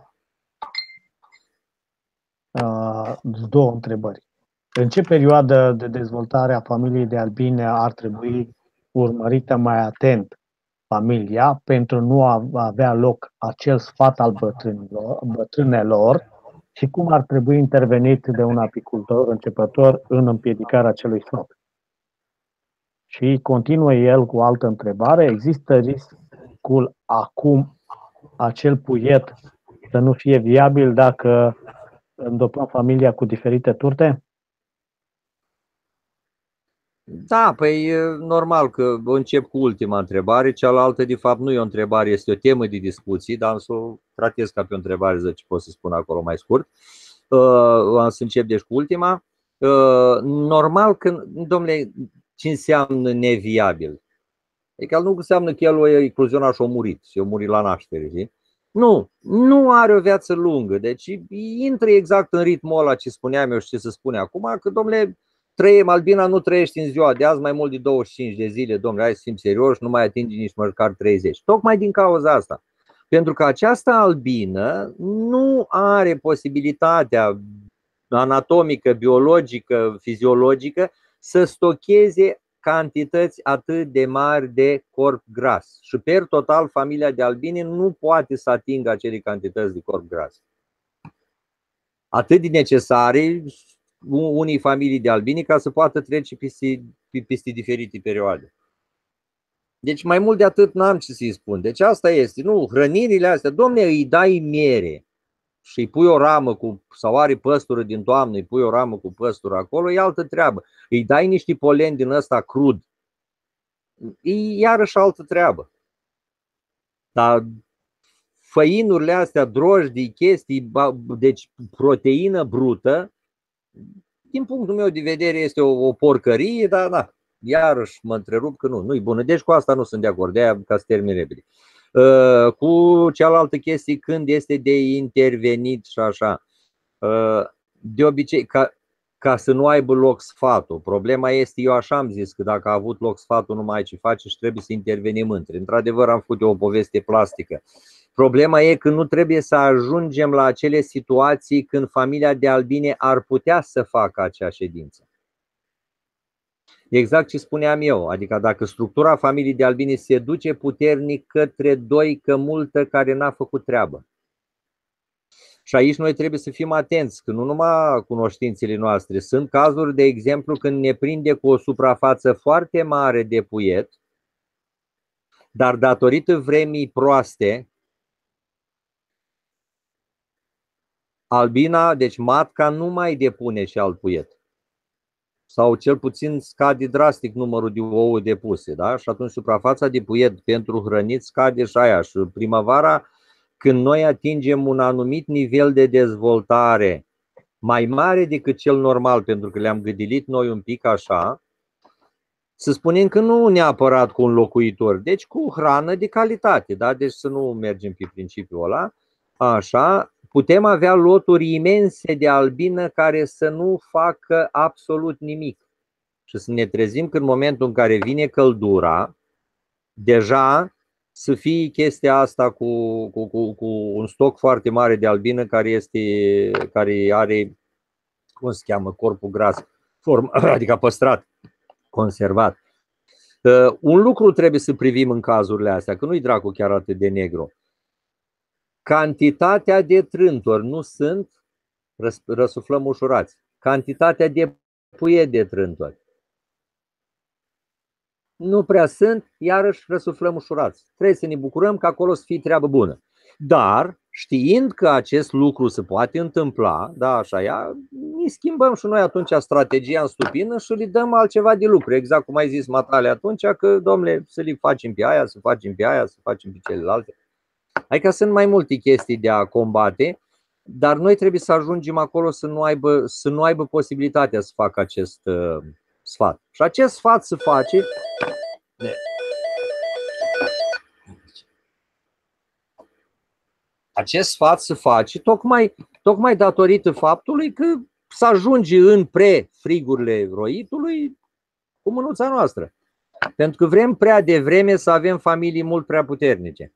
A: Două întrebări. În ce perioadă de dezvoltare a familiei de albine ar trebui urmărită mai atent familia pentru nu a avea loc acel sfat al bătrânilor, bătrânelor și cum ar trebui intervenit de un apicultor începător în împiedicarea acelui sfat? Și continuă el cu o altă întrebare. Există risc school acum acel puiet să nu fie viabil dacă îndopăm familia cu diferite turte?
B: Da, păi e normal că încep cu ultima întrebare, cealaltă de fapt nu e o întrebare, este o temă de discuții, dar am să o tratez ca pe o întrebare, zic ce pot să spun acolo mai scurt. Uh, am să încep deci cu ultima. Uh, normal că, domnule, ce înseamnă neviabil? Adică nu înseamnă că el o ecluzionat și a murit, și a murit la naștere, știi? Nu, nu are o viață lungă, deci intră exact în ritmul ăla ce spuneam eu și ce se spune acum, că, domnule, trăim, albina nu trăiești în ziua de azi mai mult de douăzeci și cinci de zile, domnule, hai să fim serioși, nu mai atingi nici măcar treizeci. Tocmai din cauza asta. Pentru că această albină nu are posibilitatea anatomică, biologică, fiziologică să stocheze cantități atât de mari de corp gras. Și per total, familia de albine nu poate să atingă acele cantități de corp gras. Atât de necesare unei familii de albine ca să poată trece peste, peste diferite perioade. Deci mai mult de atât n-am ce să-i spun. Deci asta este. Nu, hrănirile astea, domne, îi dai miere și îi pui o ramă cu, sau are păstură din toamnă, îi pui o ramă cu păstură acolo, e altă treabă. Îi dai niște polen din ăsta crud, e iarăși altă treabă. Dar făinurile astea, drojdii, chestii, deci proteină brută, din punctul meu de vedere este o, o porcărie, dar da, iarăși mă întrerup că nu, nu-i bună. Deci cu asta nu sunt de acord, de-aia ca să termin repede. Uh, cu cealaltă chestie, când este de intervenit și așa, uh, de obicei, ca, ca să nu aibă loc sfatul. Problema este, eu așa am zis, că dacă a avut loc sfatul, nu mai ai ce face și trebuie să intervenim între. Într-adevăr, am făcut o poveste plastică. Problema e că nu trebuie să ajungem la acele situații când familia de albine ar putea să facă acea ședință. Exact ce spuneam eu, adică dacă structura familiei de albine se duce puternic către doi multă care n-a făcut treabă. Și aici noi trebuie să fim atenți, că nu numai cunoștințele noastre, sunt cazuri, de exemplu, când ne prinde cu o suprafață foarte mare de puiet, dar datorită vremii proaste, albina, deci matca, nu mai depune și alt puiet. Sau cel puțin scade drastic numărul de ouă depuse, da? Și atunci suprafața de puiet pentru hrănit scade și aia. Și primăvara, când noi atingem un anumit nivel de dezvoltare mai mare decât cel normal, pentru că le-am gâdilit noi un pic așa, să spunem că nu neapărat cu un locuitor, deci cu hrană de calitate, da? Deci să nu mergem pe principiul ăla, așa, putem avea loturi imense de albină care să nu facă absolut nimic. Și să ne trezim că în momentul în care vine căldura, deja să fie chestia asta cu, cu, cu, cu un stoc foarte mare de albină care, este, care are, cum se cheamă, corpul gras, form, adică păstrat, conservat. Uh, un lucru trebuie să privim în cazurile astea, că nu-i dracu chiar atât de negru. Cantitatea de trântori, nu sunt, răsuflăm ușurați, cantitatea de puiet de trântori. Nu prea sunt, iarăși răsuflăm ușurați. Trebuie să ne bucurăm că acolo să fie treabă bună. Dar, știind că acest lucru se poate întâmpla, da, așa ea, ne schimbăm și noi atunci strategia în stupină și le dăm altceva de lucru. Exact cum ai zis, Matale, atunci că, domnule, să le facem pe aia, să facem pe aia, să facem pe celelalte. Adică sunt mai multe chestii de a combate, dar noi trebuie să ajungem acolo să nu aibă, să nu aibă posibilitatea să facă acest uh, sfat. Și acest sfat se face... Acest sfat se face tocmai, tocmai datorită faptului că să ajunge în pre-frigurile roitului cu mânuța noastră. Pentru că vrem prea devreme să avem familii mult prea puternice.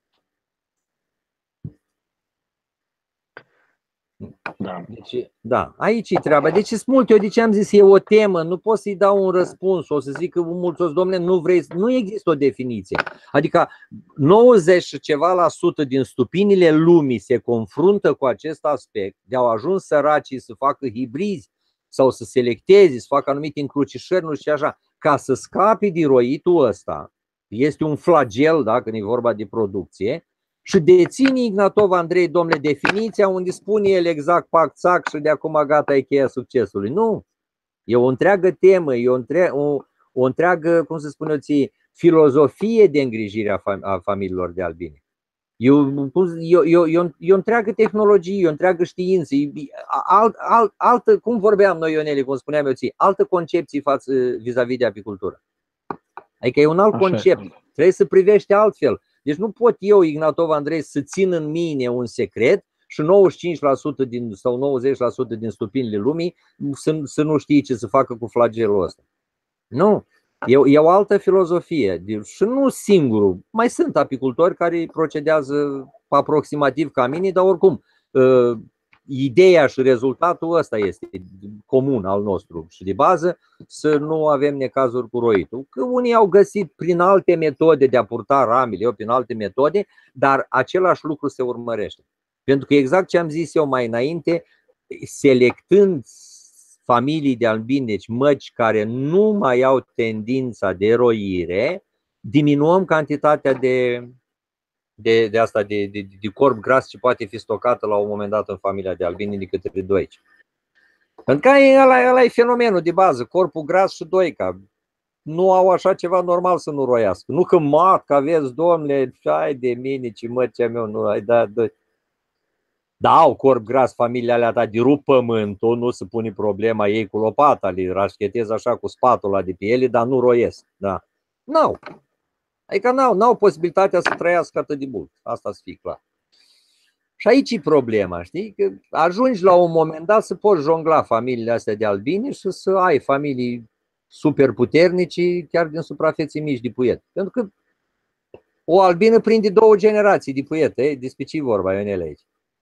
B: Da. Deci, da, aici e treaba. Deci sunt multe, eu de ce am zis, e o temă, nu pot să-i dau un răspuns, o să zic că mulți, domnule, nu vrei, nu există o definiție. Adică nouăzeci și ceva la sută din stupinile lumii se confruntă cu acest aspect, de au ajuns săracii să facă hibrizi sau să selecteze, să facă anumite încrucișări, nu știu așa, ca să scape din roitul ăsta. este un flagel, da, când e vorba de producție, și deține Ignatov Andrei, domnule, definiția unde spune el exact pac-țac și de acum gata e cheia succesului. Nu, e o întreagă temă, e o, între, o, o întreagă, cum să spun eu ție, filozofie de îngrijire a, fam a familiilor de albine. E o, e, o, e, o, e o întreagă tehnologie, e o întreagă știință, e alt, alt, altă, cum vorbeam noi, Ioneli, cum spuneam eu ție, altă concepție față vis-a-vis de apicultură. Adică e un alt Așa concept, e. Trebuie să privești altfel. Deci nu pot eu, Ignatov Andrei, să țin în mine un secret și nouăzeci și cinci la sută din, sau nouăzeci la sută din stupinile lumii să, să nu știe ce să facă cu flagelul ăsta. Nu, e, e o altă filozofie. Și nu singurul. Mai sunt apicultori care procedează aproximativ ca mine, dar oricum ideea și rezultatul ăsta este comun al nostru și de bază, să nu avem necazuri cu roitul. Că unii au găsit prin alte metode de a purta ramele, eu prin alte metode, dar același lucru se urmărește. Pentru că exact ce am zis eu mai înainte, selectând familii de albini, deci măci care nu mai au tendința de roire, diminuăm cantitatea de De, de asta, de, de, de corp gras ce poate fi stocată la un moment dat în familia de albini de către doici. Pentru că ăla, ăla e fenomenul de bază, corpul gras și doica. Nu au așa ceva normal să nu roiască. Nu că mat, că aveți, domnule, ai de mine, ce măcea meu, nu ai dat doi. Da, au corp gras familia alea ta de rup pământul, nu se pune problema ei cu lopata, le rașchetez așa cu spatula de pe ele, dar nu roiesc. Da. N-au. Adică n-au, n-au posibilitatea să trăiască atât de mult. Asta să fie clar. Și aici e problema, știi? Că ajungi la un moment dat să poți jongla familiile astea de albini și să ai familii super puternice chiar din suprafețe mici de puiet. Pentru că o albină prinde două generații de puiet. Despre ce vorba, Ionel, aici?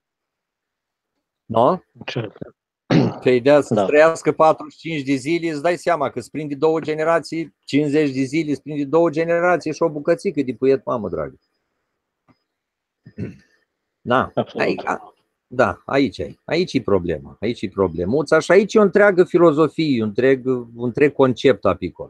B: Nu? Pe ideea să da. trăiască patruzeci și cinci de zile, îți dai seama că îți prinde două generații, cincizeci de zile, îți prinde două generații și o bucățică de puiet, mamă dragă. Da, aici, da, aici e. Aici e problema. Aici e problemuța și aici e o întreagă filozofie, un întreg, un întreg concept apicol.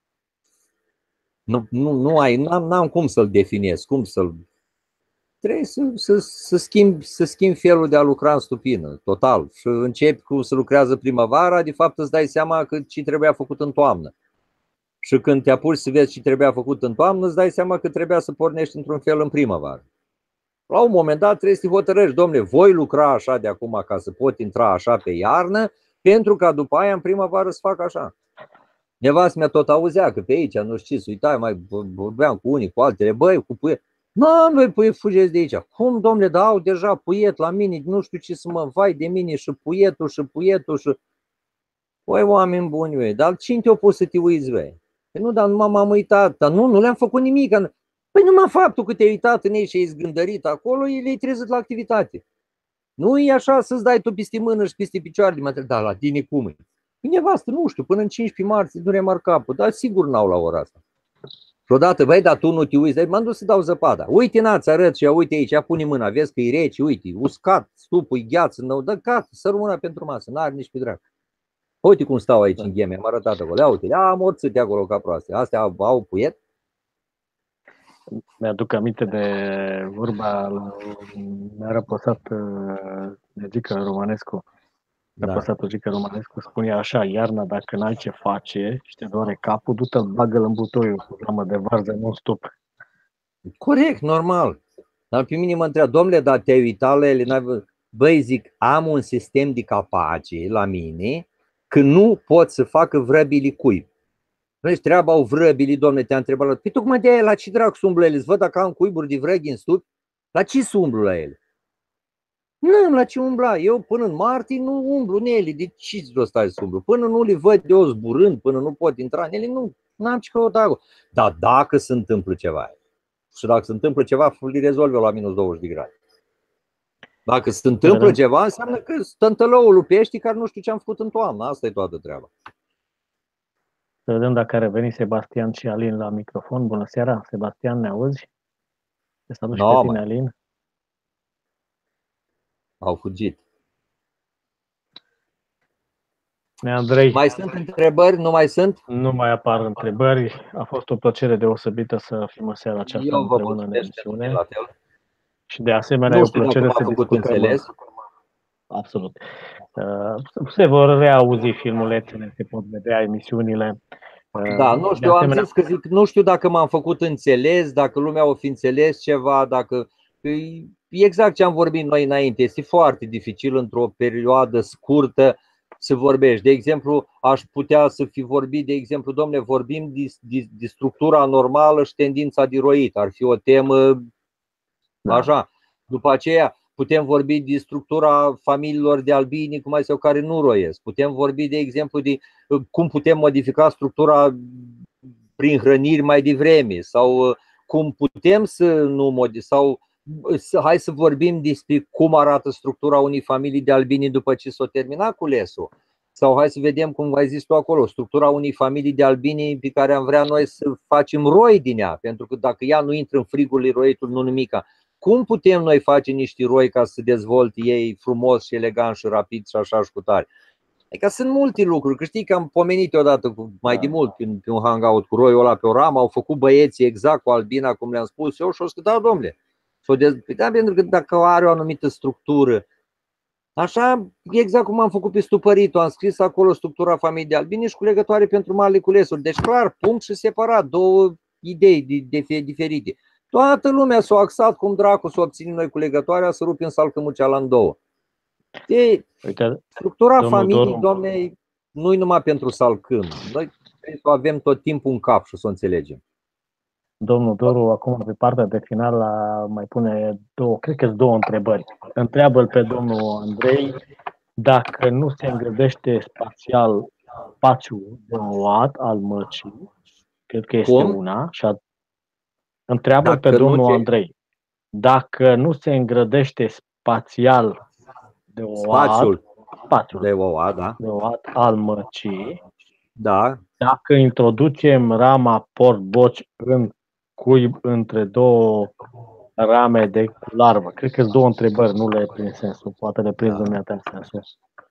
B: Nu, nu, nu ai, n-am cum să-l definez, cum să-l... Trebuie să, să, să, schimbi, să schimbi felul de a lucra în stupină, total. Și începi cu să lucrează primăvara, de fapt îți dai seama că ce trebuia făcut în toamnă. Și când te apuci să vezi ce trebuia făcut în toamnă, îți dai seama că trebuia să pornești într-un fel în primăvară. La un moment dat trebuie să te hotărăști, domnule, voi lucra așa de acum ca să pot intra așa pe iarnă, pentru ca după aia în primăvară să fac așa. Nevastă mea tot auzea că pe aici, nu știu ce, să uitai, mai vorbeam cu unii, cu altele, băi, cu puiet. Nu, voi puiet, fugeți de aici. Cum, domnule, dar au deja puiet la mine, nu știu ce să mă vai de mine și puietul și puietul și... Păi, oameni buni, vei, dar cine te-a pus să te uiți, vei? Păi nu, dar nu m-am uitat, dar nu, nu le-am făcut nimic. Păi numai faptul că te-ai uitat în ei și ai zgândărit acolo, le-ai trezit la activitate. Nu e așa să-ți dai tu peste mână și peste picioare de material, da, la tine cum e? Nevastă, nu știu, până în cincisprezece martie nu remarc capul, dar sigur n-au la ora asta. Și odată, băi, dar tu nu te uiți, m-am dus să dau zăpada. Uite, n-ați arăt și uite aici, pune mâna, vezi că e rece, uite, uscat, stupul, e gheață, nou, dă cat, să rămână pentru masă, n-are nici pe dracu. Uite cum stau aici în gheme, am arătat acolo, ia uite, am orțâte acolo ca proaste, astea au, au puiet.
A: Mi-aduc aminte de vorba, mi-a răposat Gică Romanescu. Mi-a răposat Gică Romanescu, spunea așa, iarna dacă n-ai ce face și te doare capul, du-te, bagă-l în butoiul cu ramă de varză non-stop.
B: Corect, normal. Dar pe mine mă întreabă, domnule, dar te-ai uitat la ele? Băi, zic, am un sistem de capace la mine că nu pot să facă vrăbili cuib. Deci treaba au vrăbili, domne, te-a întrebat. Păi tocmai de aia, la ce dracu sunt ele? Îți văd dacă am cuiburi de vrăghi în stup? La ce să umblu la ele? Nu, la ce umbla? Eu până în martie nu umblu în ele. De ce rost ai să umblu? Până nu le văd eu zburând, până nu pot intra în ele, nu am ce căuta acolo. Dar dacă se întâmplă ceva, și dacă se întâmplă ceva, le rezolv eu la minus douăzeci de grade. Dacă se întâmplă ceva, înseamnă că stântălăul lupești care nu știu ce am făcut în toamnă. Asta e toată treaba.
A: Să vedem dacă a revenit Sebastian și Alin la microfon. Bună seara, Sebastian, ne auzi? Te salut și pe tine, Alin.
B: Au fugit.
A: Andrei,
B: Mai sunt întrebări? Nu mai sunt?
A: nu mai apar întrebări. A fost o plăcere deosebită să fim în seara aceasta
B: Eu vă
A: împreună în
B: mulțumesc pentru
A: emisiune
B: la fel.
A: și de asemenea e
B: Nu
A: o
B: știu dacă
A: plăcere
B: m-a
A: să
B: făcut
A: discutăm.
B: înțeles.
A: Absolut. Se vor reauzi filmulețele, se pot vedea emisiunile.
B: Da, nu
A: De
B: știu, am
A: asemenea,
B: zis că zic, nu știu dacă m-am făcut înțeles, dacă lumea o fi înțeles ceva, dacă exact ce am vorbit noi înainte, este foarte dificil într-o perioadă scurtă să vorbești. De exemplu, aș putea să fi vorbit, de exemplu, domne, vorbim de, de, de structura normală și tendința de roit. Ar fi o temă așa. După aceea putem vorbi de structura familiilor de albini, cum ai sau care nu roiesc. Putem vorbi, de exemplu, de cum putem modifica structura prin hrăniri mai devreme sau cum putem să nu modificăm sau hai să vorbim despre cum arată structura unei familii de albini după ce s-o terminat culesul. Sau hai să vedem, cum ai zis tu acolo, structura unei familii de albini pe care am vrea noi să facem roi din ea. Pentru că dacă ea nu intră în frigurile roitul, nu nimica. Cum putem noi face niște roi ca să se dezvolte ei frumos și elegant și rapid și așa și cu tare? Adică sunt multe lucruri, că știi că am pomenit odată cu, mai de mult pe un, pe un hangout cu roiul ăla pe o ramă, au făcut băieții exact cu albina, cum le-am spus eu, și o să da, domnule. Da, pentru că dacă are o anumită structură, așa, exact cum am făcut pe stupăritul, am scris acolo structura familiei de albini și culegătoare pentru marile culesuri. Deci clar, punct și separat, două idei diferite. Toată lumea s-a axat cum dracu să obținem noi culegătoarea, să rupim salcămucea în două. De, Uite, structura familiei, doamne, nu-i numai pentru salcâm. Noi trebuie să avem tot timpul în cap și să o înțelegem.
A: Domnul Doru, acum pe partea de final mai pune două, cred că sunt două întrebări. Întreabă-l pe domnul Andrei dacă nu se îngrădește spațial spațiul de oat al măcii, cred că este Cum? una, și a... întreabă pe domnul Andrei dacă nu se îngrădește spațial de oat,
B: spațiul,
A: spațiul
B: de oat, da.
A: de oat al măcii,
B: da.
A: Dacă introducem rama port-boci în cuib între două rame de larvă. Cred că sunt două întrebări, nu le prin sensul. Poate le prins da. dumneata în sensul.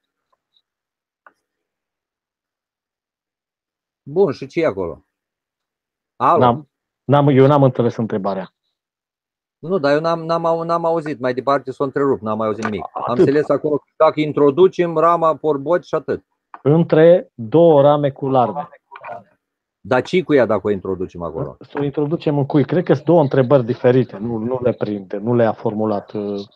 B: Bun, și ce e acolo?
A: N-am, n-am, eu n-am înțeles întrebarea.
B: Nu, dar eu n-am, n-am, n-am auzit. Mai departe s-o întrerupt, n-am mai auzit nimic. Atât. Am înțeles acolo dacă introducem rama port-boci și atât.
A: Între două rame cu larve.
B: Dar ce cu ea dacă o introducem acolo?
A: Să o introducem în cui. Cred că sunt două întrebări diferite. Nu, nu le prinde, nu le-a formulat.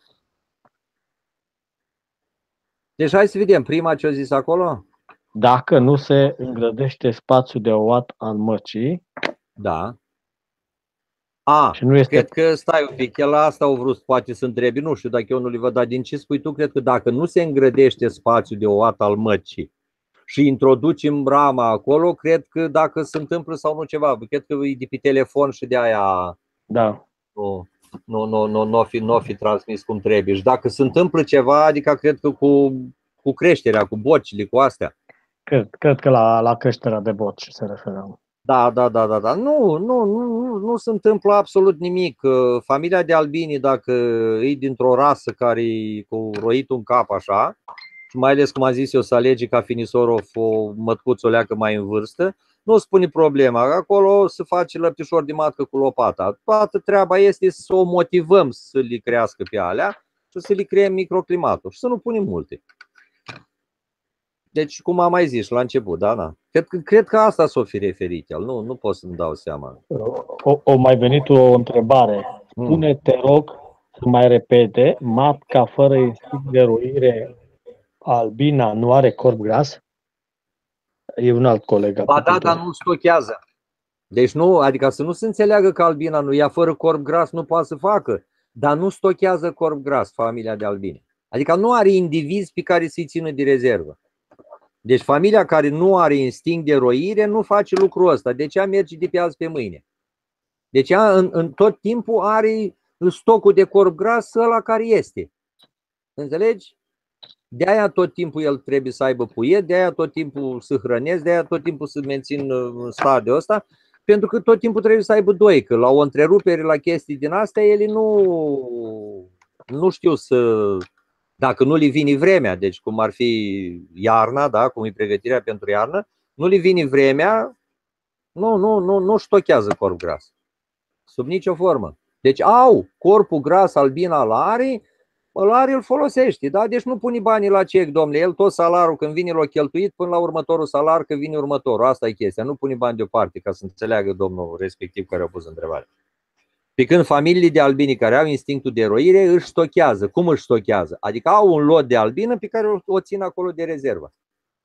B: Deci hai să vedem prima ce a zis acolo.
A: Dacă nu se îngrădește spațiul de oat al măcii.
B: Da. A, și nu este... cred că, stai un pic, el asta au vrut poate să întrebi, nu știu dacă eu nu le văd, dar din ce spui tu, cred că dacă nu se îngrădește spațiul de oat al măcii și introducem rama acolo, cred că dacă se întâmplă sau nu ceva, cred că e de pe telefon și de aia
A: da.
B: nu, nu, nu, nu, nu, fi, nu fi transmis cum trebuie. Și dacă se întâmplă ceva, adică cred că cu, cu creșterea, cu bocile, cu astea.
A: Cred, cred că la, la creșterea de boci se referă.
B: Da, da, da, da, da. Nu, nu, nu, nu, nu se întâmplă absolut nimic. Familia de albini, dacă e dintr-o rasă care e cu roitul în cap așa, și mai ales, cum am zis eu, să alege ca Finisorov o mătcuță o leacă mai în vârstă, nu spune problema. Acolo se face lăptișor de matcă cu lopata. Toată treaba este să o motivăm să le crească pe alea și să le creăm microclimatul și să nu punem multe. Deci, cum am mai zis la început, da, da. Cred că, cred că asta s-o fi referit el. Nu, nu pot să-mi dau seama.
A: O, o mai venit o întrebare. Spune, te rog, să mai repete, matca fără instinct de roire albina nu are corp gras? E un alt coleg.
B: Ba da, dar nu stochează. Deci nu, adică să nu se înțeleagă că albina nu, ea fără corp gras nu poate să facă, dar nu stochează corp gras familia de albine. Adică nu are indivizi pe care să-i țină de rezervă. Deci familia care nu are instinct de roire nu face lucrul ăsta. Deci ea merge de pe azi pe mâine. Deci ea în, în tot timpul are stocul de corp gras ăla care este. Înțelegi? De aia tot timpul el trebuie să aibă puiet, de aia tot timpul să hrănesc, de aia tot timpul să mențin în stadiul ăsta, pentru că tot timpul trebuie să aibă doi, că la o întrerupere, la chestii din astea, ele nu, nu știu să, Dacă nu li vine vremea, deci cum ar fi iarna, da, cum e pregătirea pentru iarnă, nu li vine vremea, nu, nu, nu, nu stochează corp gras. Sub nicio formă. Deci au corpul gras, albina la are, ăla are, îl folosește, da? Deci nu pune banii la cec, domnule, el tot salarul când vine l-a cheltuit până la următorul salar, că vine următorul. Asta e chestia, nu pune bani deoparte, ca să înțeleagă domnul respectiv care a pus întrebarea. Pe când familiile de albini care au instinctul de roire își stochează. Cum își stochează? Adică au un lot de albină pe care o țin acolo de rezervă.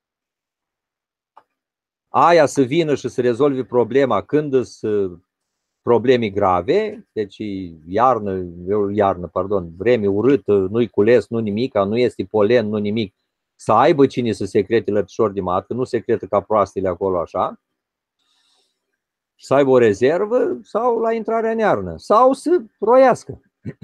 B: Aia să vină și să rezolve problema când sunt probleme grave, deci iarnă, iarnă, pardon, vreme urâtă, nu-i cules, nu nimic, nu este polen, nu nimic, să aibă cine să secrete lăpșori de matcă, nu secretă ca proastele acolo așa, să aibă o rezervă sau la intrarea în iarnă, sau să roiască.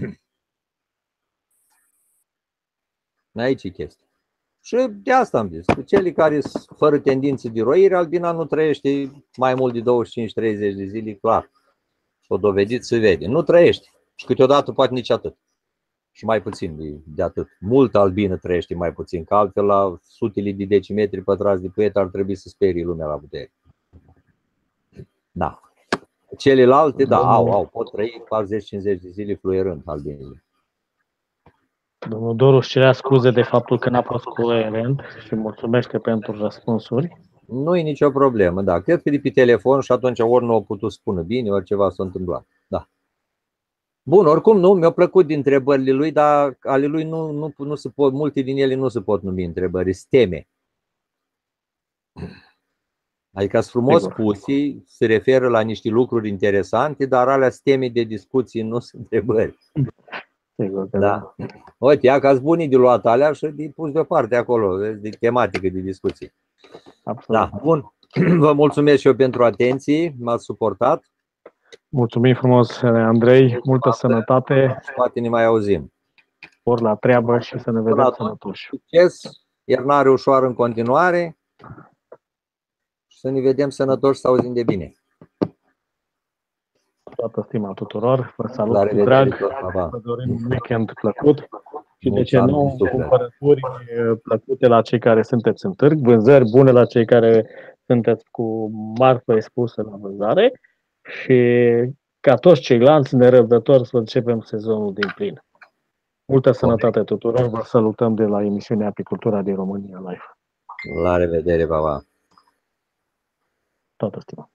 B: Aici e chestia. Și de asta am zis, cei care sunt fără tendințe de roire, albina nu trăiește mai mult de douăzeci și cinci treizeci de zile, clar. S-o dovedit, se vede. Nu trăiește. Și câteodată poate nici atât. Și mai puțin de, de atât. Multă albină trăiește mai puțin, că altfel la sutele de decimetri pătrați de păiet ar trebui să sperie lumea la putere. Da. Celelalte, da, au, au, pot trăi patruzeci cincizeci de zile fluierând albinele.
A: Domnul Doru își cerea scuze de faptul că n-a fost coerent și mulțumește pentru răspunsuri.
B: Nu e nicio problemă, da. Cred că de pe telefon și atunci ori nu a putut spune bine, ori ceva s-a întâmplat. Da. Bun, oricum nu, mi-au plăcut din întrebările lui, dar ale lui nu, nu, nu se pot, multe din ele nu se pot numi întrebări, sunt teme. Adică sunt frumos spuse, se referă la niște lucruri interesante, dar alea sunt teme de discuții, nu sunt întrebări.
A: Sigur că
B: da. Uite, ia că-s bunii de luat alea și de pus deoparte acolo, de tematică de discuții.
A: Absolut.
B: Da, bun. Vă mulțumesc și eu pentru atenție, m-ați suportat.
A: Mulțumim frumos, Andrei, multă sănătate.
B: Poate ne mai auzim.
A: Ori la treabă și să ne vedem sănătoși.
B: Succes, iernare ușoară în continuare și să ne vedem sănătoși, să auzim de bine.
A: Toată stima tuturor, vă salut cu drag, vă dorim un weekend plăcut și de ce nu, cumpărături plăcute la cei care sunteți în târg, vânzări bune la cei care sunteți cu marfă expusă la vânzare și ca toți ceilalți nerăbdători să începem sezonul din plin. Multă sănătate tuturor, vă salutăm de la emisiunea Apicultura din România Live.
B: La revedere, baba!
A: Toată stima!